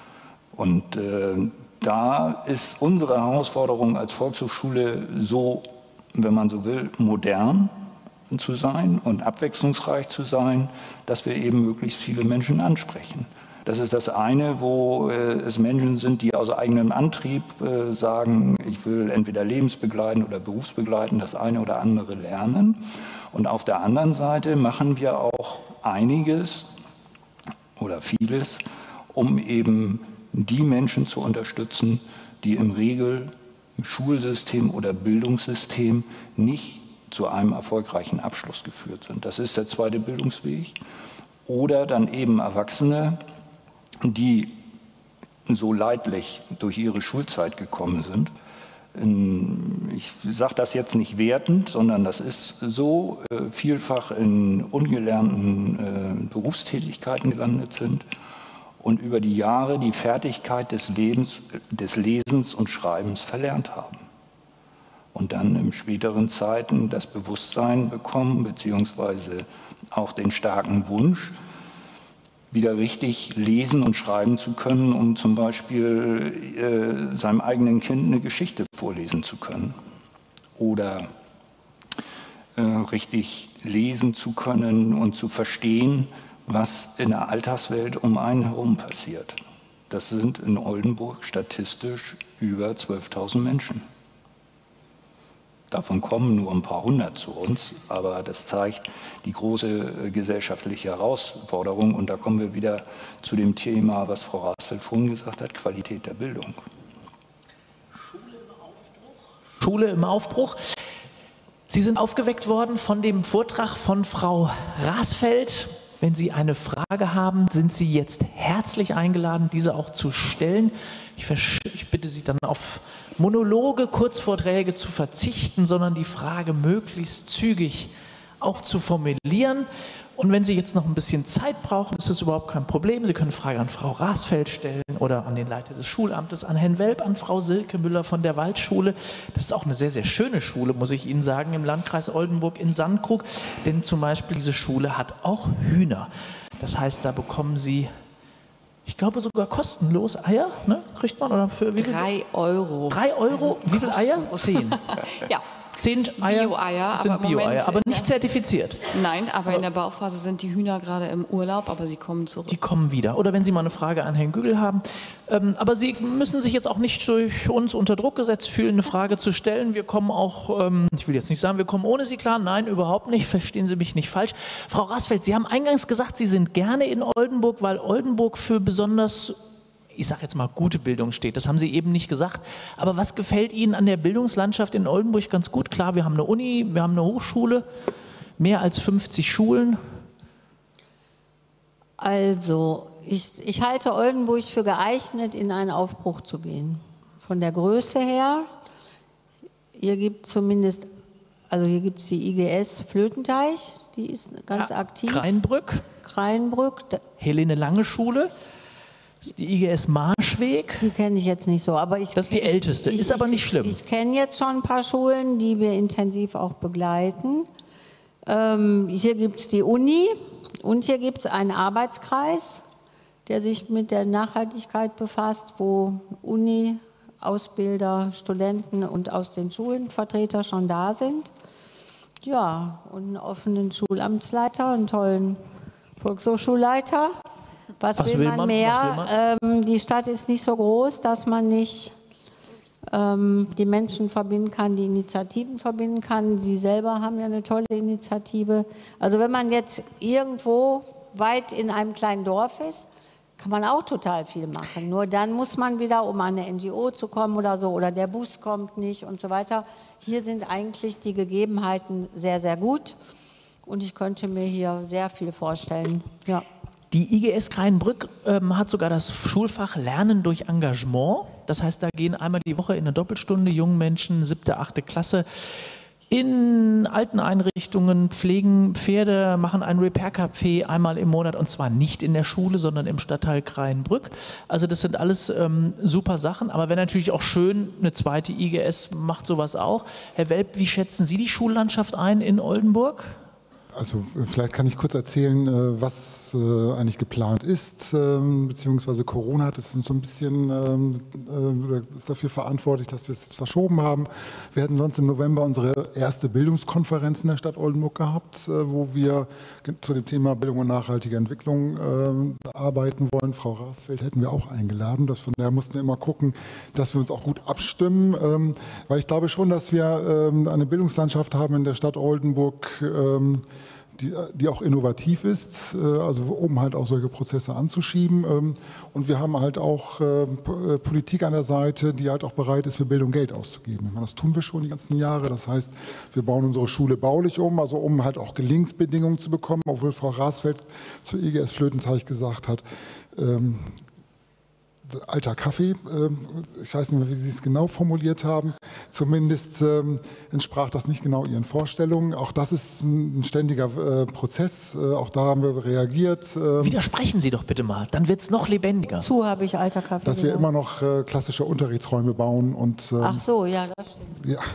Und äh, da ist unsere Herausforderung als Volkshochschule so, wenn man so will, modern zu sein und abwechslungsreich zu sein, dass wir eben möglichst viele Menschen ansprechen. Das ist das eine, wo äh, es Menschen sind, die aus eigenem Antrieb äh, sagen, ich will entweder lebensbegleitend oder berufsbegleitend das eine oder andere lernen. Und auf der anderen Seite machen wir auch einiges oder vieles, um eben die Menschen zu unterstützen, die im Regel im Schulsystem oder Bildungssystem nicht zu einem erfolgreichen Abschluss geführt sind. Das ist der zweite Bildungsweg. Oder dann eben Erwachsene, die so leidlich durch ihre Schulzeit gekommen sind. Ich sage das jetzt nicht wertend, sondern das ist so, vielfach in ungelernten Berufstätigkeiten gelandet sind und über die Jahre die Fertigkeit des Lebens, des Lesens und Schreibens verlernt haben. Und dann in späteren Zeiten das Bewusstsein bekommen, beziehungsweise auch den starken Wunsch, wieder richtig lesen und schreiben zu können, um zum Beispiel äh, seinem eigenen Kind eine Geschichte vorlesen zu können. Oder äh, richtig lesen zu können und zu verstehen, was in der Alltagswelt um einen herum passiert. Das sind in Oldenburg statistisch über zwölftausend Menschen. Davon kommen nur ein paar hundert zu uns, aber das zeigt die große gesellschaftliche Herausforderung. Und da kommen wir wieder zu dem Thema, was Frau Rasfeld vorhin gesagt hat, Qualität der Bildung. Schule im Aufbruch. Schule im Aufbruch. Sie sind aufgeweckt worden von dem Vortrag von Frau Rasfeld. Wenn Sie eine Frage haben, sind Sie jetzt herzlich eingeladen, diese auch zu stellen. Ich, ich bitte Sie dann auf Monologe, Kurzvorträge zu verzichten, sondern die Frage möglichst zügig auch zu formulieren. Und wenn Sie jetzt noch ein bisschen Zeit brauchen, ist das überhaupt kein Problem. Sie können Frage an Frau Rasfeld stellen oder an den Leiter des Schulamtes, an Herrn Welp, an Frau Silke Müller von der Waldschule. Das ist auch eine sehr, sehr schöne Schule, muss ich Ihnen sagen, im Landkreis Oldenburg in Sandkrug. Denn zum Beispiel diese Schule hat auch Hühner. Das heißt, da bekommen Sie, ich glaube sogar kostenlos Eier, ne? Kriegt man oder für wie viel? Drei Euro. Drei Euro? Wie viele Eier? Zehn. Ja. Zehn Eier Bio-Eier, sind aber, Bio-Eier, aber nicht zertifiziert. Nein, aber in der Bauphase sind die Hühner gerade im Urlaub, aber sie kommen zurück. Die kommen wieder. Oder wenn Sie mal eine Frage an Herrn Gügel haben. Ähm, aber Sie müssen sich jetzt auch nicht durch uns unter Druck gesetzt fühlen, eine Frage zu stellen. Wir kommen auch, ähm, ich will jetzt nicht sagen, wir kommen ohne Sie klar. Nein, überhaupt nicht. Verstehen Sie mich nicht falsch. Frau Rasfeld, Sie haben eingangs gesagt, Sie sind gerne in Oldenburg, weil Oldenburg für besonders, ich sage jetzt mal, gute Bildung steht. Das haben Sie eben nicht gesagt. Aber was gefällt Ihnen an der Bildungslandschaft in Oldenburg ganz gut? Klar, wir haben eine Uni, wir haben eine Hochschule, mehr als fünfzig Schulen. Also Ich, ich halte Oldenburg für geeignet, in einen Aufbruch zu gehen. Von der Größe her, hier gibt es zumindest, also hier gibt es die I G S Flötenteich, die ist ganz ja, aktiv. Kreinbrück. Kreinbrück. Helene Lange Schule. Das ist die I G S Marschweg. Die kenne ich jetzt nicht so. Aber ich, das ist die ich, älteste, ich, ist aber nicht schlimm. Ich, ich kenne jetzt schon ein paar Schulen, die wir intensiv auch begleiten. Ähm, hier gibt es die Uni und hier gibt es einen Arbeitskreis, der sich mit der Nachhaltigkeit befasst, wo Uni, Ausbilder, Studenten und aus den Schulen Vertreter schon da sind. Ja, und einen offenen Schulamtsleiter, einen tollen Volkshochschulleiter. Was, Was will, will man, man mehr? Will man? Ähm, die Stadt ist nicht so groß, dass man nicht ähm, die Menschen verbinden kann, die Initiativen verbinden kann. Sie selber haben ja eine tolle Initiative. Also wenn man jetzt irgendwo weit in einem kleinen Dorf ist, kann man auch total viel machen. Nur dann muss man wieder, um an eine N G O zu kommen oder so, oder der Bus kommt nicht und so weiter. Hier sind eigentlich die Gegebenheiten sehr, sehr gut. Und ich könnte mir hier sehr viel vorstellen. Ja. Die I G S Kreinbrück ähm, hat sogar das Schulfach Lernen durch Engagement. Das heißt, da gehen einmal die Woche in eine Doppelstunde jungen Menschen, siebte, achte Klasse, in alten Einrichtungen, pflegen Pferde, machen ein Repair-Café einmal im Monat und zwar nicht in der Schule, sondern im Stadtteil Kreinbrück. Also das sind alles ähm, super Sachen, aber wäre natürlich auch schön, eine zweite I G S macht sowas auch. Herr Welp, wie schätzen Sie die Schullandschaft ein in Oldenburg? Also vielleicht kann ich kurz erzählen, was eigentlich geplant ist, beziehungsweise Corona hat es so ein bisschen, ist dafür verantwortlich, dass wir es jetzt verschoben haben. Wir hätten sonst im November unsere erste Bildungskonferenz in der Stadt Oldenburg gehabt, wo wir zu dem Thema Bildung und nachhaltige Entwicklung arbeiten wollen. Frau Rasfeld hätten wir auch eingeladen. Das, von daher mussten wir immer gucken, dass wir uns auch gut abstimmen, weil ich glaube schon, dass wir eine Bildungslandschaft haben in der Stadt Oldenburg, Die, die auch innovativ ist, also um halt auch solche Prozesse anzuschieben. Und wir haben halt auch Politik an der Seite, die halt auch bereit ist, für Bildung Geld auszugeben. Das tun wir schon die ganzen Jahre. Das heißt, wir bauen unsere Schule baulich um, also um halt auch Gelingensbedingungen zu bekommen, obwohl Frau Rasfeld zur I G S Flötenteich gesagt hat, ähm, alter Kaffee, ich weiß nicht mehr, wie Sie es genau formuliert haben, zumindest ähm, entsprach das nicht genau Ihren Vorstellungen. Auch das ist ein ständiger äh, Prozess, äh, auch da haben wir reagiert. Ähm, Widersprechen Sie doch bitte mal, dann wird es noch lebendiger. Zu habe ich alter Kaffee. Dass wir genau. immer noch äh, klassische Unterrichtsräume bauen. Und, ähm, Ach so, ja, das stimmt. Ja.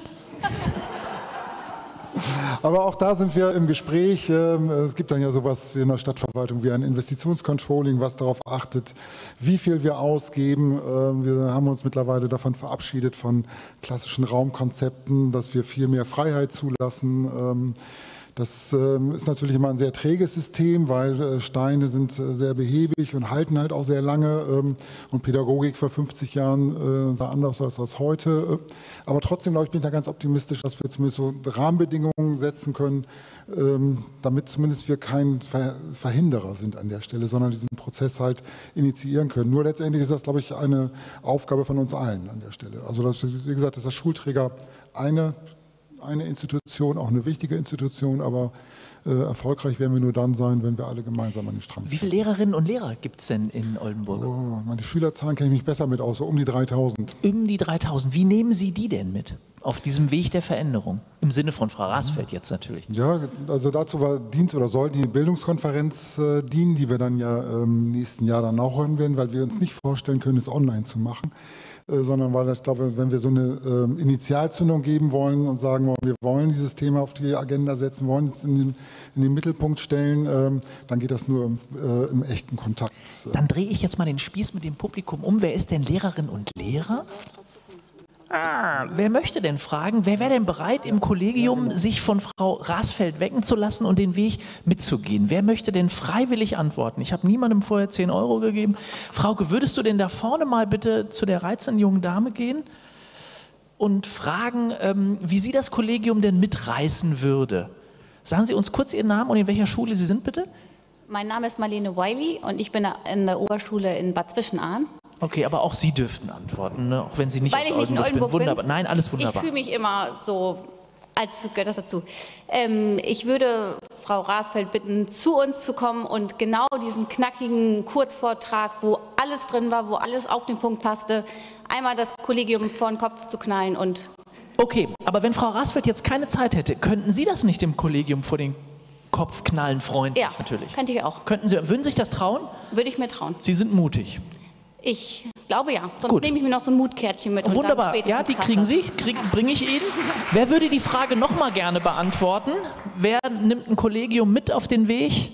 Aber auch da sind wir im Gespräch. Es gibt dann ja sowas in der Stadtverwaltung wie ein Investitionscontrolling, was darauf achtet, wie viel wir ausgeben. Wir haben uns mittlerweile davon verabschiedet, von klassischen Raumkonzepten, dass wir viel mehr Freiheit zulassen. Das ist natürlich immer ein sehr träges System, weil Steine sind sehr behäbig und halten halt auch sehr lange. Und Pädagogik vor fünfzig Jahren sah anders aus als heute. Aber trotzdem, glaube ich, bin ich da ganz optimistisch, dass wir zumindest so Rahmenbedingungen setzen können, damit zumindest wir kein Verhinderer sind an der Stelle, sondern diesen Prozess halt initiieren können. Nur letztendlich ist das, glaube ich, eine Aufgabe von uns allen an der Stelle. Also das, wie gesagt, ist das Schulträger eine eine Institution, auch eine wichtige Institution, aber äh, erfolgreich werden wir nur dann sein, wenn wir alle gemeinsam an den Strand ziehen. Wie viele Lehrerinnen und Lehrer gibt es denn in Oldenburg? Oh, meine Schülerzahlen kenne ich mich besser mit aus, so um die dreitausend. Um die dreitausend. Wie nehmen Sie die denn mit auf diesem Weg der Veränderung? Im Sinne von Frau Rasfeld jetzt natürlich. Ja, also dazu war dient oder soll die Bildungskonferenz äh, dienen, die wir dann ja im ähm, nächsten Jahr dann auch hören werden, weil wir uns nicht vorstellen können, es online zu machen. Sondern weil ich glaube, wenn wir so eine äh, Initialzündung geben wollen und sagen wollen, wir wollen dieses Thema auf die Agenda setzen, wollen es in den, in den Mittelpunkt stellen, ähm, dann geht das nur äh, im echten Kontakt. Dann drehe ich jetzt mal den Spieß mit dem Publikum um. Wer ist denn Lehrerin und Lehrer? Ah, wer möchte denn fragen, wer wäre denn bereit, im Kollegium sich von Frau Rasfeld wecken zu lassen und den Weg mitzugehen? Wer möchte denn freiwillig antworten? Ich habe niemandem vorher zehn Euro gegeben. Frauke, würdest du denn da vorne mal bitte zu der reizenden jungen Dame gehen und fragen, ähm, wie sie das Kollegium denn mitreißen würde? Sagen Sie uns kurz Ihren Namen und in welcher Schule Sie sind, bitte? Mein Name ist Marlene Wiley und ich bin in der Oberschule in Bad Zwischenahn. Okay, aber auch Sie dürften antworten, ne? Auch wenn Sie nicht Weil aus ich nicht in Oldenburg Oldenburg bin. Wunderbar. Nein, alles wunderbar. Ich fühle mich immer so Also gehört das dazu. Ähm, ich würde Frau Rasfeld bitten, zu uns zu kommen und genau diesen knackigen Kurzvortrag, wo alles drin war, wo alles auf den Punkt passte, einmal das Kollegium vor den Kopf zu knallen und... Okay, aber wenn Frau Rasfeld jetzt keine Zeit hätte, könnten Sie das nicht dem Kollegium vor den Kopf knallen, freundlich ja, natürlich? Könnte ich auch. Könnten Sie, würden Sie sich das trauen? Würde ich mir trauen. Sie sind mutig. Ich glaube ja, sonst Gut. nehme ich mir noch so ein Mutkärtchen mit. Wunderbar, und dann ja, die kriegen Sie, krieg, bringe ich Ihnen. Wer würde die Frage noch mal gerne beantworten? Wer nimmt ein Kollegium mit auf den Weg?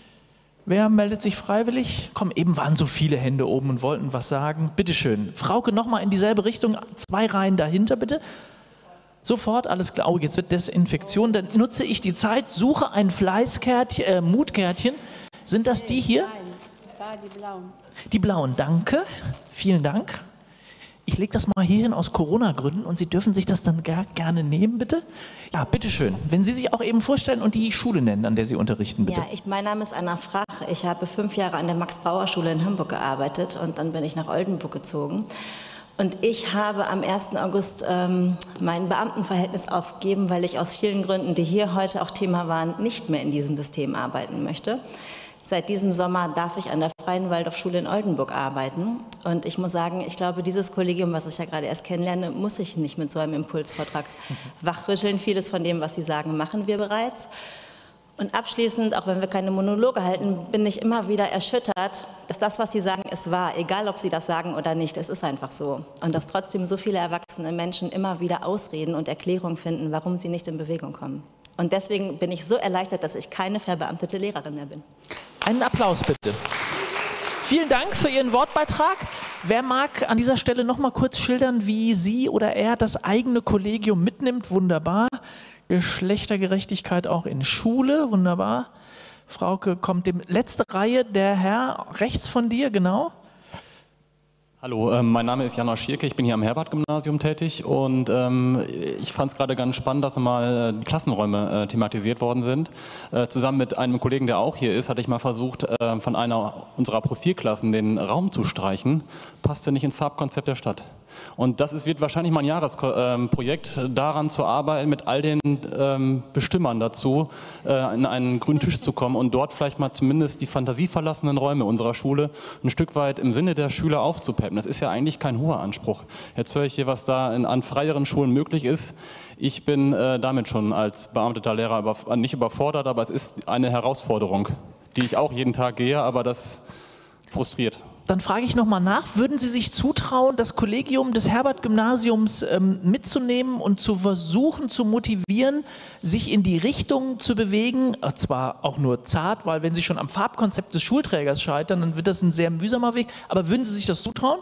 Wer meldet sich freiwillig? Komm, eben waren so viele Hände oben und wollten was sagen. Bitte schön. Frauke, noch mal in dieselbe Richtung, zwei Reihen dahinter, bitte. Sofort, alles klar. Oh, jetzt wird Desinfektion. Dann nutze ich die Zeit, suche ein Fleißkärtchen, äh, Mutkärtchen. Sind das die hier? Da, die blauen. Die blauen, danke. Vielen Dank. Ich lege das mal hier hin aus Corona-Gründen und Sie dürfen sich das dann gar, gerne nehmen, bitte. Ja, bitteschön. Wenn Sie sich auch eben vorstellen und die Schule nennen, an der Sie unterrichten, bitte. Ja, ich, mein Name ist Anna Frach. Ich habe fünf Jahre an der Max-Bauer-Schule in Hamburg gearbeitet und dann bin ich nach Oldenburg gezogen. Und ich habe am ersten August ähm, mein Beamtenverhältnis aufgegeben, weil ich aus vielen Gründen, die hier heute auch Thema waren, nicht mehr in diesem System arbeiten möchte. Seit diesem Sommer darf ich an der Freien Waldorfschule in Oldenburg arbeiten. Und ich muss sagen, ich glaube, dieses Kollegium, was ich ja gerade erst kennenlerne, muss ich nicht mit so einem Impulsvortrag wachrütteln. Vieles von dem, was Sie sagen, machen wir bereits. Und abschließend, auch wenn wir keine Monologe halten, bin ich immer wieder erschüttert, dass das, was Sie sagen, ist wahr. Egal, ob Sie das sagen oder nicht, es ist einfach so. Und dass trotzdem so viele erwachsene Menschen immer wieder Ausreden und Erklärungen finden, warum sie nicht in Bewegung kommen. Und deswegen bin ich so erleichtert, dass ich keine verbeamtete Lehrerin mehr bin. Einen Applaus bitte. Vielen Dank für Ihren Wortbeitrag. Wer mag an dieser Stelle noch mal kurz schildern, wie sie oder er das eigene Kollegium mitnimmt? Wunderbar. Geschlechtergerechtigkeit auch in Schule. Wunderbar. Frauke kommt dem letzte Reihe. Der Herr rechts von dir, genau. Hallo, ähm, mein Name ist Janosch Schierke, ich bin hier am Herbert-Gymnasium tätig und ähm, ich fand es gerade ganz spannend, dass mal äh, die Klassenräume äh, thematisiert worden sind. Äh, zusammen mit einem Kollegen, der auch hier ist, hatte ich mal versucht, äh, von einer unserer Profilklassen den Raum zu streichen. Passte nicht ins Farbkonzept der Stadt. Und das ist, wird wahrscheinlich mal ein Jahresprojekt, äh, daran zu arbeiten, mit all den ähm, Bestimmern dazu, äh, in einen grünen Tisch zu kommen und dort vielleicht mal zumindest die fantasieverlassenen Räume unserer Schule ein Stück weit im Sinne der Schüler aufzupeppen. Das ist ja eigentlich kein hoher Anspruch. Jetzt höre ich hier, was da in, an freieren Schulen möglich ist. Ich bin äh, damit schon als beamteter Lehrer über, nicht überfordert, aber es ist eine Herausforderung, die ich auch jeden Tag gehe, aber das frustriert. Dann frage ich noch mal nach, würden Sie sich zutrauen, das Kollegium des Herbert-Gymnasiums ähm, mitzunehmen und zu versuchen, zu motivieren, sich in die Richtung zu bewegen, äh, zwar auch nur zart, weil wenn Sie schon am Farbkonzept des Schulträgers scheitern, dann wird das ein sehr mühsamer Weg, aber würden Sie sich das zutrauen?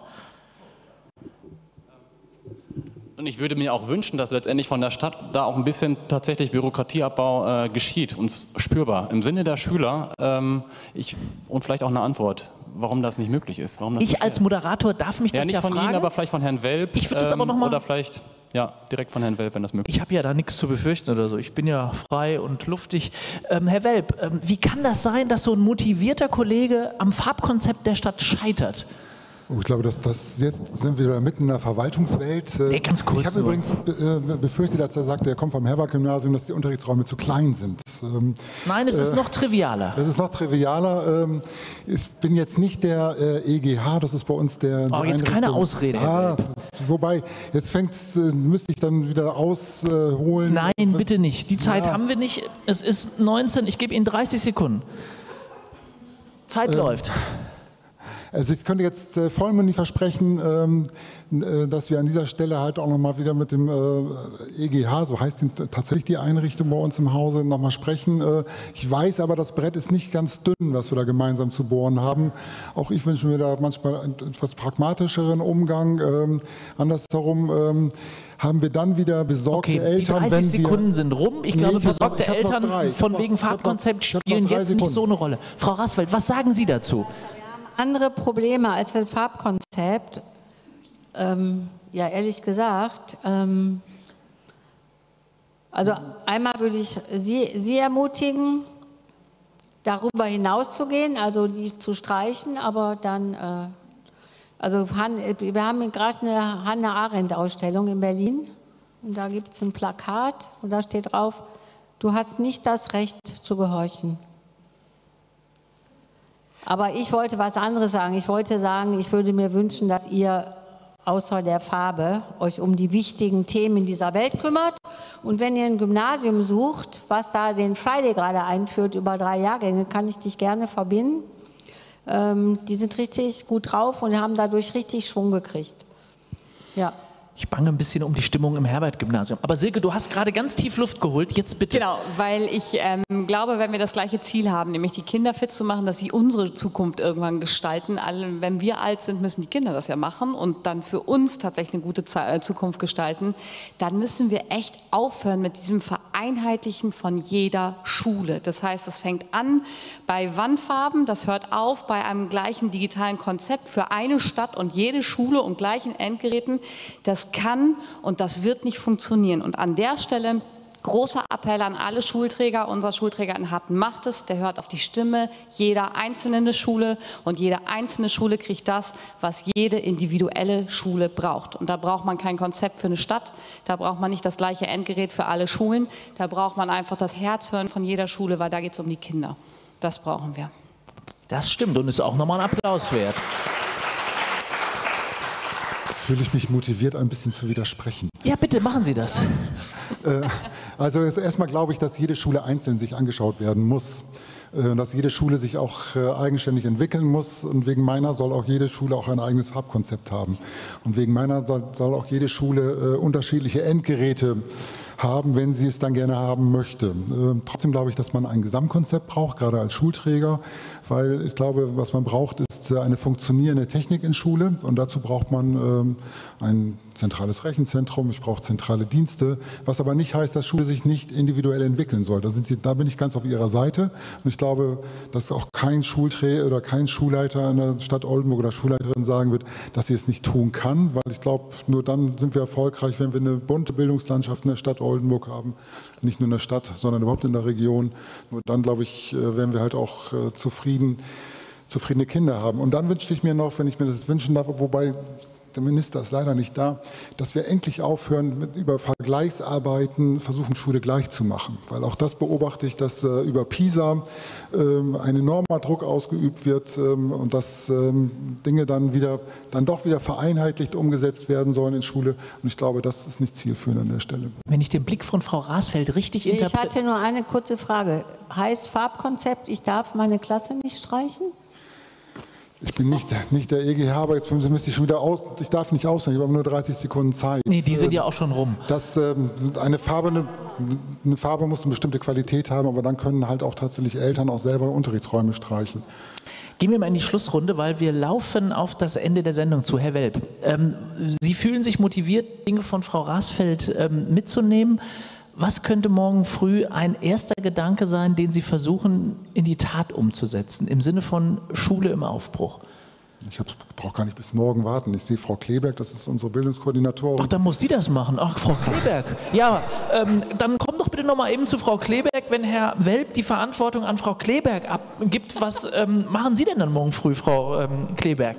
Und ich würde mir auch wünschen, dass letztendlich von der Stadt da auch ein bisschen tatsächlich Bürokratieabbau äh, geschieht und spürbar. Im Sinne der Schüler ähm, ich, und vielleicht auch eine Antwort, warum das nicht möglich ist. Warum das ich als Moderator darf mich ja, das ja fragen. Ja, nicht von Ihnen, aber vielleicht von Herrn Welp. Ich würde das ähm, aber noch mal oder vielleicht ja, direkt von Herrn Welp, wenn das möglich ist. Ich habe ja da nichts zu befürchten oder so. Ich bin ja frei und luftig. Ähm, Herr Welp, ähm, wie kann das sein, dass so ein motivierter Kollege am Farbkonzept der Stadt scheitert? Ich glaube, dass das jetzt sind wir mitten in der Verwaltungswelt. Nee, ganz kurz ich habe übrigens be befürchtet, als er sagte, er kommt vom Herbert-Gymnasium, dass die Unterrichtsräume zu klein sind. Ähm, Nein, es äh, ist noch trivialer. Es ist noch trivialer. Ähm, ich bin jetzt nicht der äh, E G H, das ist bei uns der. Oh, jetzt keine Ausrede. Ah, wobei, jetzt fängt's, äh, müsste ich dann wieder ausholen. Nein, bitte nicht. Die Zeit ja. haben wir nicht. Es ist neunzehn, ich gebe Ihnen dreißig Sekunden. Zeit ähm. läuft. Also ich könnte jetzt äh, vollmundig versprechen, ähm, äh, dass wir an dieser Stelle halt auch nochmal wieder mit dem äh, E G H, so heißt die, tatsächlich die Einrichtung bei uns im Hause, nochmal sprechen. Äh, ich weiß aber, das Brett ist nicht ganz dünn, was wir da gemeinsam zu bohren haben. Auch ich wünsche mir da manchmal einen etwas pragmatischeren Umgang. Ähm, andersherum ähm, haben wir dann wieder besorgte okay, Eltern, die dreißig Sekunden sind rum. Ich nee, glaube, ich besorgte noch, Eltern noch von noch, wegen Farbkonzept spielen jetzt Sekunden. Nicht so eine Rolle. Frau Rasfeld, was sagen Sie dazu? Andere Probleme als das Farbkonzept, ähm, ja ehrlich gesagt, ähm, also einmal würde ich Sie, Sie ermutigen, darüber hinauszugehen, also die zu streichen, aber dann, äh, also Han, wir haben gerade eine Hannah Arendt-Ausstellung in Berlin, Und da gibt es ein Plakat und da steht drauf, du hast nicht das Recht zu gehorchen. Aber ich wollte was anderes sagen. Ich wollte sagen, ich würde mir wünschen, dass ihr außer der Farbe euch um die wichtigen Themen in dieser Welt kümmert. Und wenn ihr ein Gymnasium sucht, was da den Friday gerade einführt, über drei Jahrgänge, kann ich dich gerne verbinden. Ähm, die sind richtig gut drauf und haben dadurch richtig Schwung gekriegt. Ja. Ich bange ein bisschen um die Stimmung im Herbert-Gymnasium. Aber Silke, du hast gerade ganz tief Luft geholt. Jetzt bitte. Genau, weil ich ähm, glaube, wenn wir das gleiche Ziel haben, nämlich die Kinder fit zu machen, dass sie unsere Zukunft irgendwann gestalten. Alle, wenn wir alt sind, müssen die Kinder das ja machen und dann für uns tatsächlich eine gute Ze- Zukunft gestalten. Dann müssen wir echt aufhören mit diesem Vereinheitlichen von jeder Schule. Das heißt, das fängt an bei Wandfarben, das hört auf bei einem gleichen digitalen Konzept für eine Stadt und jede Schule und gleichen Endgeräten. Das kann und das wird nicht funktionieren. Und an der Stelle großer Appell an alle Schulträger. Unser Schulträger in Hatten macht es. Der hört auf die Stimme jeder einzelnen Schule und jede einzelne Schule kriegt das, was jede individuelle Schule braucht. Und da braucht man kein Konzept für eine Stadt. Da braucht man nicht das gleiche Endgerät für alle Schulen. Da braucht man einfach das Herz hören von jeder Schule, weil da geht es um die Kinder. Das brauchen wir. Das stimmt und ist auch nochmal ein Applaus wert. Fühle ich mich motiviert, ein bisschen zu widersprechen. Ja, bitte, machen Sie das. Also erstmal glaube ich, dass jede Schule einzeln sich angeschaut werden muss. Dass jede Schule sich auch eigenständig entwickeln muss. Und wegen meiner soll auch jede Schule auch ein eigenes Farbkonzept haben. Und wegen meiner soll, soll auch jede Schule unterschiedliche Endgeräte haben, wenn sie es dann gerne haben möchte. Äh, trotzdem glaube ich, dass man ein Gesamtkonzept braucht, gerade als Schulträger, weil ich glaube, was man braucht, ist eine funktionierende Technik in Schule und dazu braucht man äh, ein zentrales Rechenzentrum, ich brauche zentrale Dienste, was aber nicht heißt, dass Schule sich nicht individuell entwickeln soll. Da, sind sie, da bin ich ganz auf Ihrer Seite und ich glaube, dass auch kein Schulträger oder kein Schulleiter in der Stadt Oldenburg oder Schulleiterin sagen wird, dass sie es nicht tun kann, weil ich glaube, nur dann sind wir erfolgreich, wenn wir eine bunte Bildungslandschaft in der Stadt Oldenburg haben, nicht nur in der Stadt, sondern überhaupt in der Region. Nur dann, glaube ich, werden wir halt auch äh, zufrieden, zufriedene Kinder haben. Und dann wünschte ich mir noch, wenn ich mir das wünschen darf, wobei der Minister ist leider nicht da, dass wir endlich aufhören, mit über Vergleichsarbeiten versuchen, Schule gleich zu machen. Weil auch das beobachte ich, dass äh, über PISA äh, ein enormer Druck ausgeübt wird ähm, und dass ähm, Dinge dann wieder, dann doch wieder vereinheitlicht umgesetzt werden sollen in Schule. Und ich glaube, das ist nicht zielführend an der Stelle. Wenn ich den Blick von Frau Rasfeld richtig Ich interpretiere... hatte nur eine kurze Frage. Heißt Farbkonzept, ich darf meine Klasse nicht streichen? Ich bin nicht, nicht der E G H, aber jetzt müsste ich schon wieder aus. Ich darf nicht ausnehmen, ich habe nur dreißig Sekunden Zeit. Nee, die sind ja auch schon rum. Das, ähm, eine, Farbe, eine, eine Farbe muss eine bestimmte Qualität haben, aber dann können halt auch tatsächlich Eltern auch selber Unterrichtsräume streichen. Gehen wir mal in die Schlussrunde, weil wir laufen auf das Ende der Sendung zu. Herr Welp, ähm, Sie fühlen sich motiviert, Dinge von Frau Rasfeld ähm, mitzunehmen. Was könnte morgen früh ein erster Gedanke sein, den Sie versuchen, in die Tat umzusetzen, im Sinne von Schule im Aufbruch? Ich brauche gar nicht bis morgen warten. Ich sehe Frau Kleberg, das ist unsere Bildungskoordinatorin. Ach, dann muss die das machen. Ach, Frau Kleberg. Ja, ähm, dann komm doch bitte noch mal eben zu Frau Kleberg. Wenn Herr Welp die Verantwortung an Frau Kleberg abgibt, was ähm, machen Sie denn dann morgen früh, Frau ähm, Kleberg?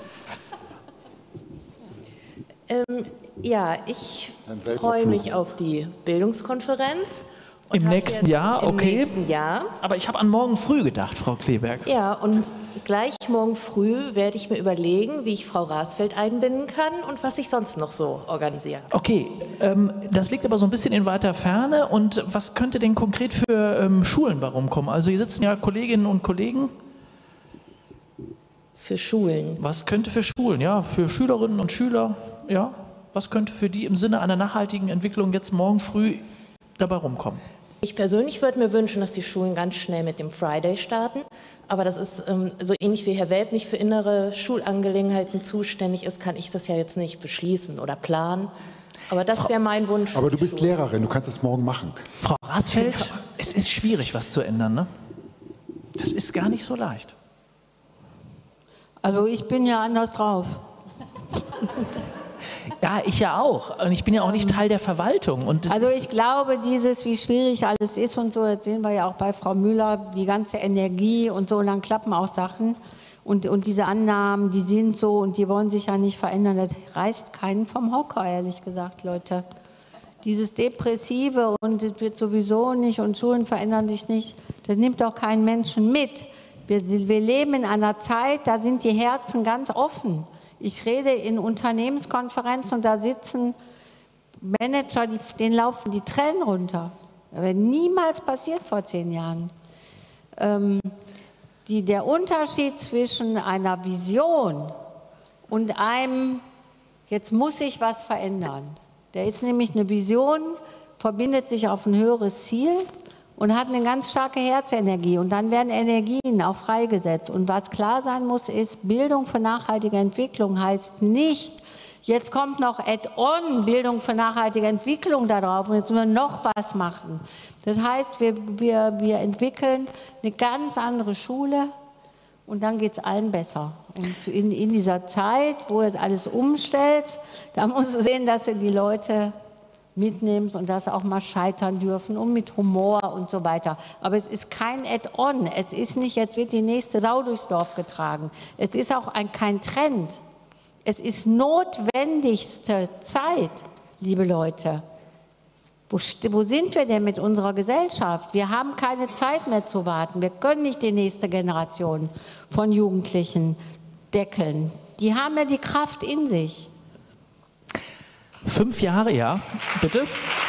Ähm, ja, ich freue mich auf die Bildungskonferenz. Im nächsten Jahr, okay. Im nächsten Jahr. Aber ich habe an morgen früh gedacht, Frau Kleberg. Ja, und gleich morgen früh werde ich mir überlegen, wie ich Frau Rasfeld einbinden kann und was ich sonst noch so organisiere. Okay, ähm, das liegt aber so ein bisschen in weiter Ferne. Und was könnte denn konkret für ähm, Schulen bei rumkommen? Also hier sitzen ja Kolleginnen und Kollegen. Für Schulen? Was könnte für Schulen, ja, für Schülerinnen und Schüler, ja. Was könnte für die im Sinne einer nachhaltigen Entwicklung jetzt morgen früh dabei rumkommen? Ich persönlich würde mir wünschen, dass die Schulen ganz schnell mit dem Friday starten. Aber das ist ähm, so ähnlich wie Herr Welp nicht für innere Schulangelegenheiten zuständig ist, kann ich das ja jetzt nicht beschließen oder planen. Aber das wäre mein Wunsch. Aber du bist Lehrerin, du kannst es morgen machen. Frau Rasfeld, ja. Es ist schwierig, was zu ändern, ne? Das ist gar nicht so leicht. Also ich bin ja anders drauf. Ja, ich ja auch. Und ich bin ja auch nicht Teil der Verwaltung. Und das also ich glaube, dieses, wie schwierig alles ist und so, das sehen wir ja auch bei Frau Müller, die ganze Energie und so, und dann klappen auch Sachen. Und, und diese Annahmen, die sind so und die wollen sich ja nicht verändern. Das reißt keinen vom Hocker, ehrlich gesagt, Leute. Dieses Depressive und es wird sowieso nicht und Schulen verändern sich nicht, das nimmt doch keinen Menschen mit. Wir, wir leben in einer Zeit, da sind die Herzen ganz offen. Ich rede in Unternehmenskonferenzen und da sitzen Manager, die, denen laufen die Tränen runter. Das wäre niemals passiert vor zehn Jahren. Ähm, die, der Unterschied zwischen einer Vision und einem, jetzt muss sich was verändern. Der ist nämlich eine Vision, verbindet sich auf ein höheres Ziel und hat eine ganz starke Herzenergie. Und dann werden Energien auch freigesetzt. Und was klar sein muss, ist, Bildung für nachhaltige Entwicklung heißt nicht, jetzt kommt noch Add-on Bildung für nachhaltige Entwicklung da drauf und jetzt müssen wir noch was machen. Das heißt, wir, wir, wir entwickeln eine ganz andere Schule und dann geht es allen besser. Und in, in dieser Zeit, wo du alles umstellst, da musst du sehen, dass du die Leute mitnimmst und dass sie auch mal scheitern dürfen und mit Humor und so weiter. Aber es ist kein Add-on. Es ist nicht, jetzt wird die nächste Sau durchs Dorf getragen. Es ist auch ein, kein Trend. Es ist notwendigste Zeit, liebe Leute. Wo, wo sind wir denn mit unserer Gesellschaft? Wir haben keine Zeit mehr zu warten. Wir können nicht die nächste Generation von Jugendlichen deckeln. Die haben ja die Kraft in sich. Fünf Jahre, ja, bitte.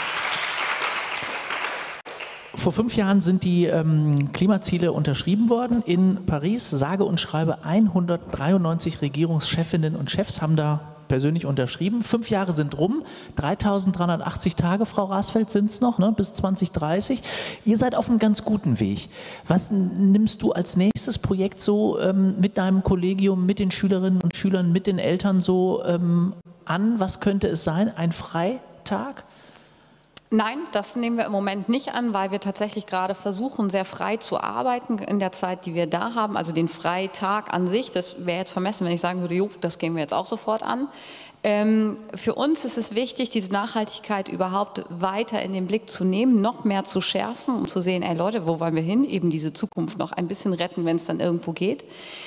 Vor fünf Jahren sind die ähm, Klimaziele unterschrieben worden in Paris. Sage und schreibe hundertdreiundneunzig Regierungschefinnen und Chefs haben da persönlich unterschrieben. Fünf Jahre sind rum, dreitausenddreihundertachtzig Tage, Frau Rasfeld, sind es noch, ne, bis zwanzig dreißig. Ihr seid auf einem ganz guten Weg. Was nimmst du als nächstes Projekt so ähm, mit deinem Kollegium, mit den Schülerinnen und Schülern, mit den Eltern so ähm, an? Was könnte es sein? Ein Freitag? Nein, das nehmen wir im Moment nicht an, weil wir tatsächlich gerade versuchen, sehr frei zu arbeiten in der Zeit, die wir da haben. Also den Freitag an sich, das wäre jetzt vermessen, wenn ich sagen würde, jo, das gehen wir jetzt auch sofort an. Ähm, für uns ist es wichtig, diese Nachhaltigkeit überhaupt weiter in den Blick zu nehmen, noch mehr zu schärfen, um zu sehen, ey Leute, wo wollen wir hin? Eben diese Zukunft noch ein bisschen retten, wenn es dann irgendwo geht.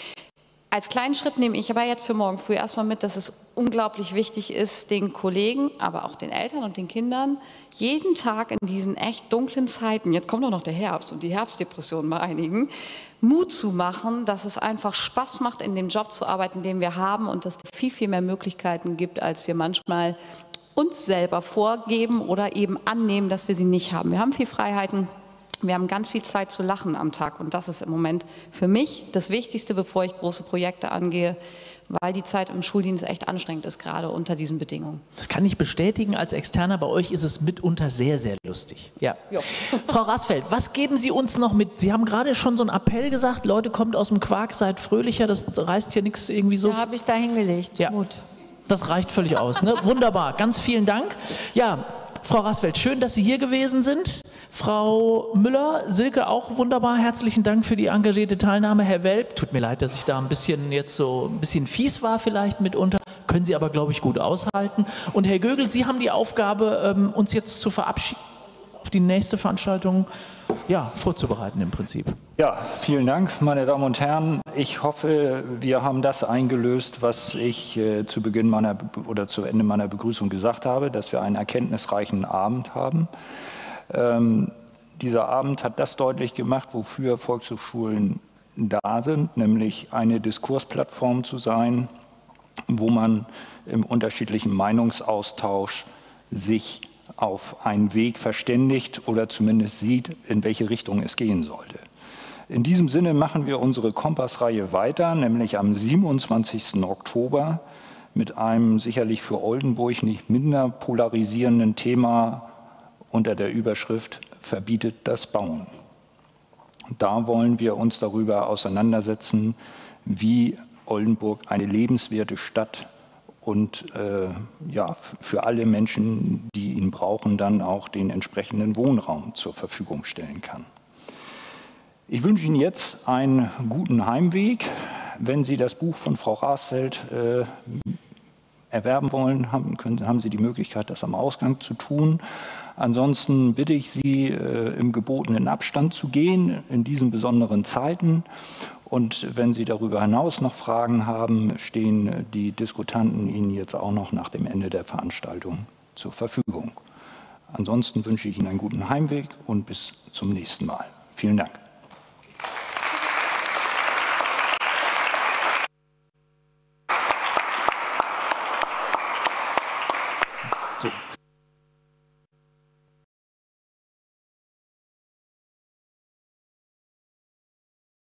Als kleinen Schritt nehme ich aber jetzt für morgen früh erstmal mit, dass es unglaublich wichtig ist, den Kollegen, aber auch den Eltern und den Kindern jeden Tag in diesen echt dunklen Zeiten, jetzt kommt doch noch der Herbst und die Herbstdepression bei einigen, Mut zu machen, dass es einfach Spaß macht, in dem Job zu arbeiten, den wir haben und dass es viel, viel mehr Möglichkeiten gibt, als wir manchmal uns selber vorgeben oder eben annehmen, dass wir sie nicht haben. Wir haben viel Freiheiten. Wir haben ganz viel Zeit zu lachen am Tag und das ist im Moment für mich das Wichtigste, bevor ich große Projekte angehe, weil die Zeit im Schuldienst echt anstrengend ist, gerade unter diesen Bedingungen. Das kann ich bestätigen als Externer, bei euch ist es mitunter sehr, sehr lustig. Ja. Frau Rasfeld, was geben Sie uns noch mit? Sie haben gerade schon so einen Appell gesagt, Leute, kommt aus dem Quark, seid fröhlicher, das reißt hier nichts irgendwie so. Da habe ich da hingelegt, ja. Mut. Das reicht völlig aus, ne? Wunderbar, ganz vielen Dank. Ja, Frau Rasfeld, schön, dass Sie hier gewesen sind. Frau Müller, Silke auch wunderbar. Herzlichen Dank für die engagierte Teilnahme. Herr Welp, tut mir leid, dass ich da ein bisschen jetzt so ein bisschen fies war vielleicht mitunter. Können Sie aber, glaube ich, gut aushalten. Und Herr Gögel, Sie haben die Aufgabe, uns jetzt zu verabschieden, auf die nächste Veranstaltung ja, vorzubereiten im Prinzip. Ja, vielen Dank, meine Damen und Herren. Ich hoffe, wir haben das eingelöst, was ich äh, zu Beginn meiner oder zu Ende meiner Begrüßung gesagt habe, dass wir einen erkenntnisreichen Abend haben. Ähm, dieser Abend hat das deutlich gemacht, wofür Volkshochschulen da sind, nämlich eine Diskursplattform zu sein, wo man im unterschiedlichen Meinungsaustausch sich auf einen Weg verständigt oder zumindest sieht, in welche Richtung es gehen sollte. In diesem Sinne machen wir unsere Kompassreihe weiter, nämlich am siebenundzwanzigsten Oktober mit einem sicherlich für Oldenburg nicht minder polarisierenden Thema unter der Überschrift Verbietet das Bauen. Da wollen wir uns darüber auseinandersetzen, wie Oldenburg eine lebenswerte Stadt und äh, ja, für alle Menschen, die ihn brauchen, dann auch den entsprechenden Wohnraum zur Verfügung stellen kann. Ich wünsche Ihnen jetzt einen guten Heimweg. Wenn Sie das Buch von Frau Rasfeld äh, erwerben wollen, haben, können, haben Sie die Möglichkeit, das am Ausgang zu tun. Ansonsten bitte ich Sie, äh, im gebotenen Abstand zu gehen in diesen besonderen Zeiten. Und wenn Sie darüber hinaus noch Fragen haben, stehen die Diskutanten Ihnen jetzt auch noch nach dem Ende der Veranstaltung zur Verfügung. Ansonsten wünsche ich Ihnen einen guten Heimweg und bis zum nächsten Mal. Vielen Dank.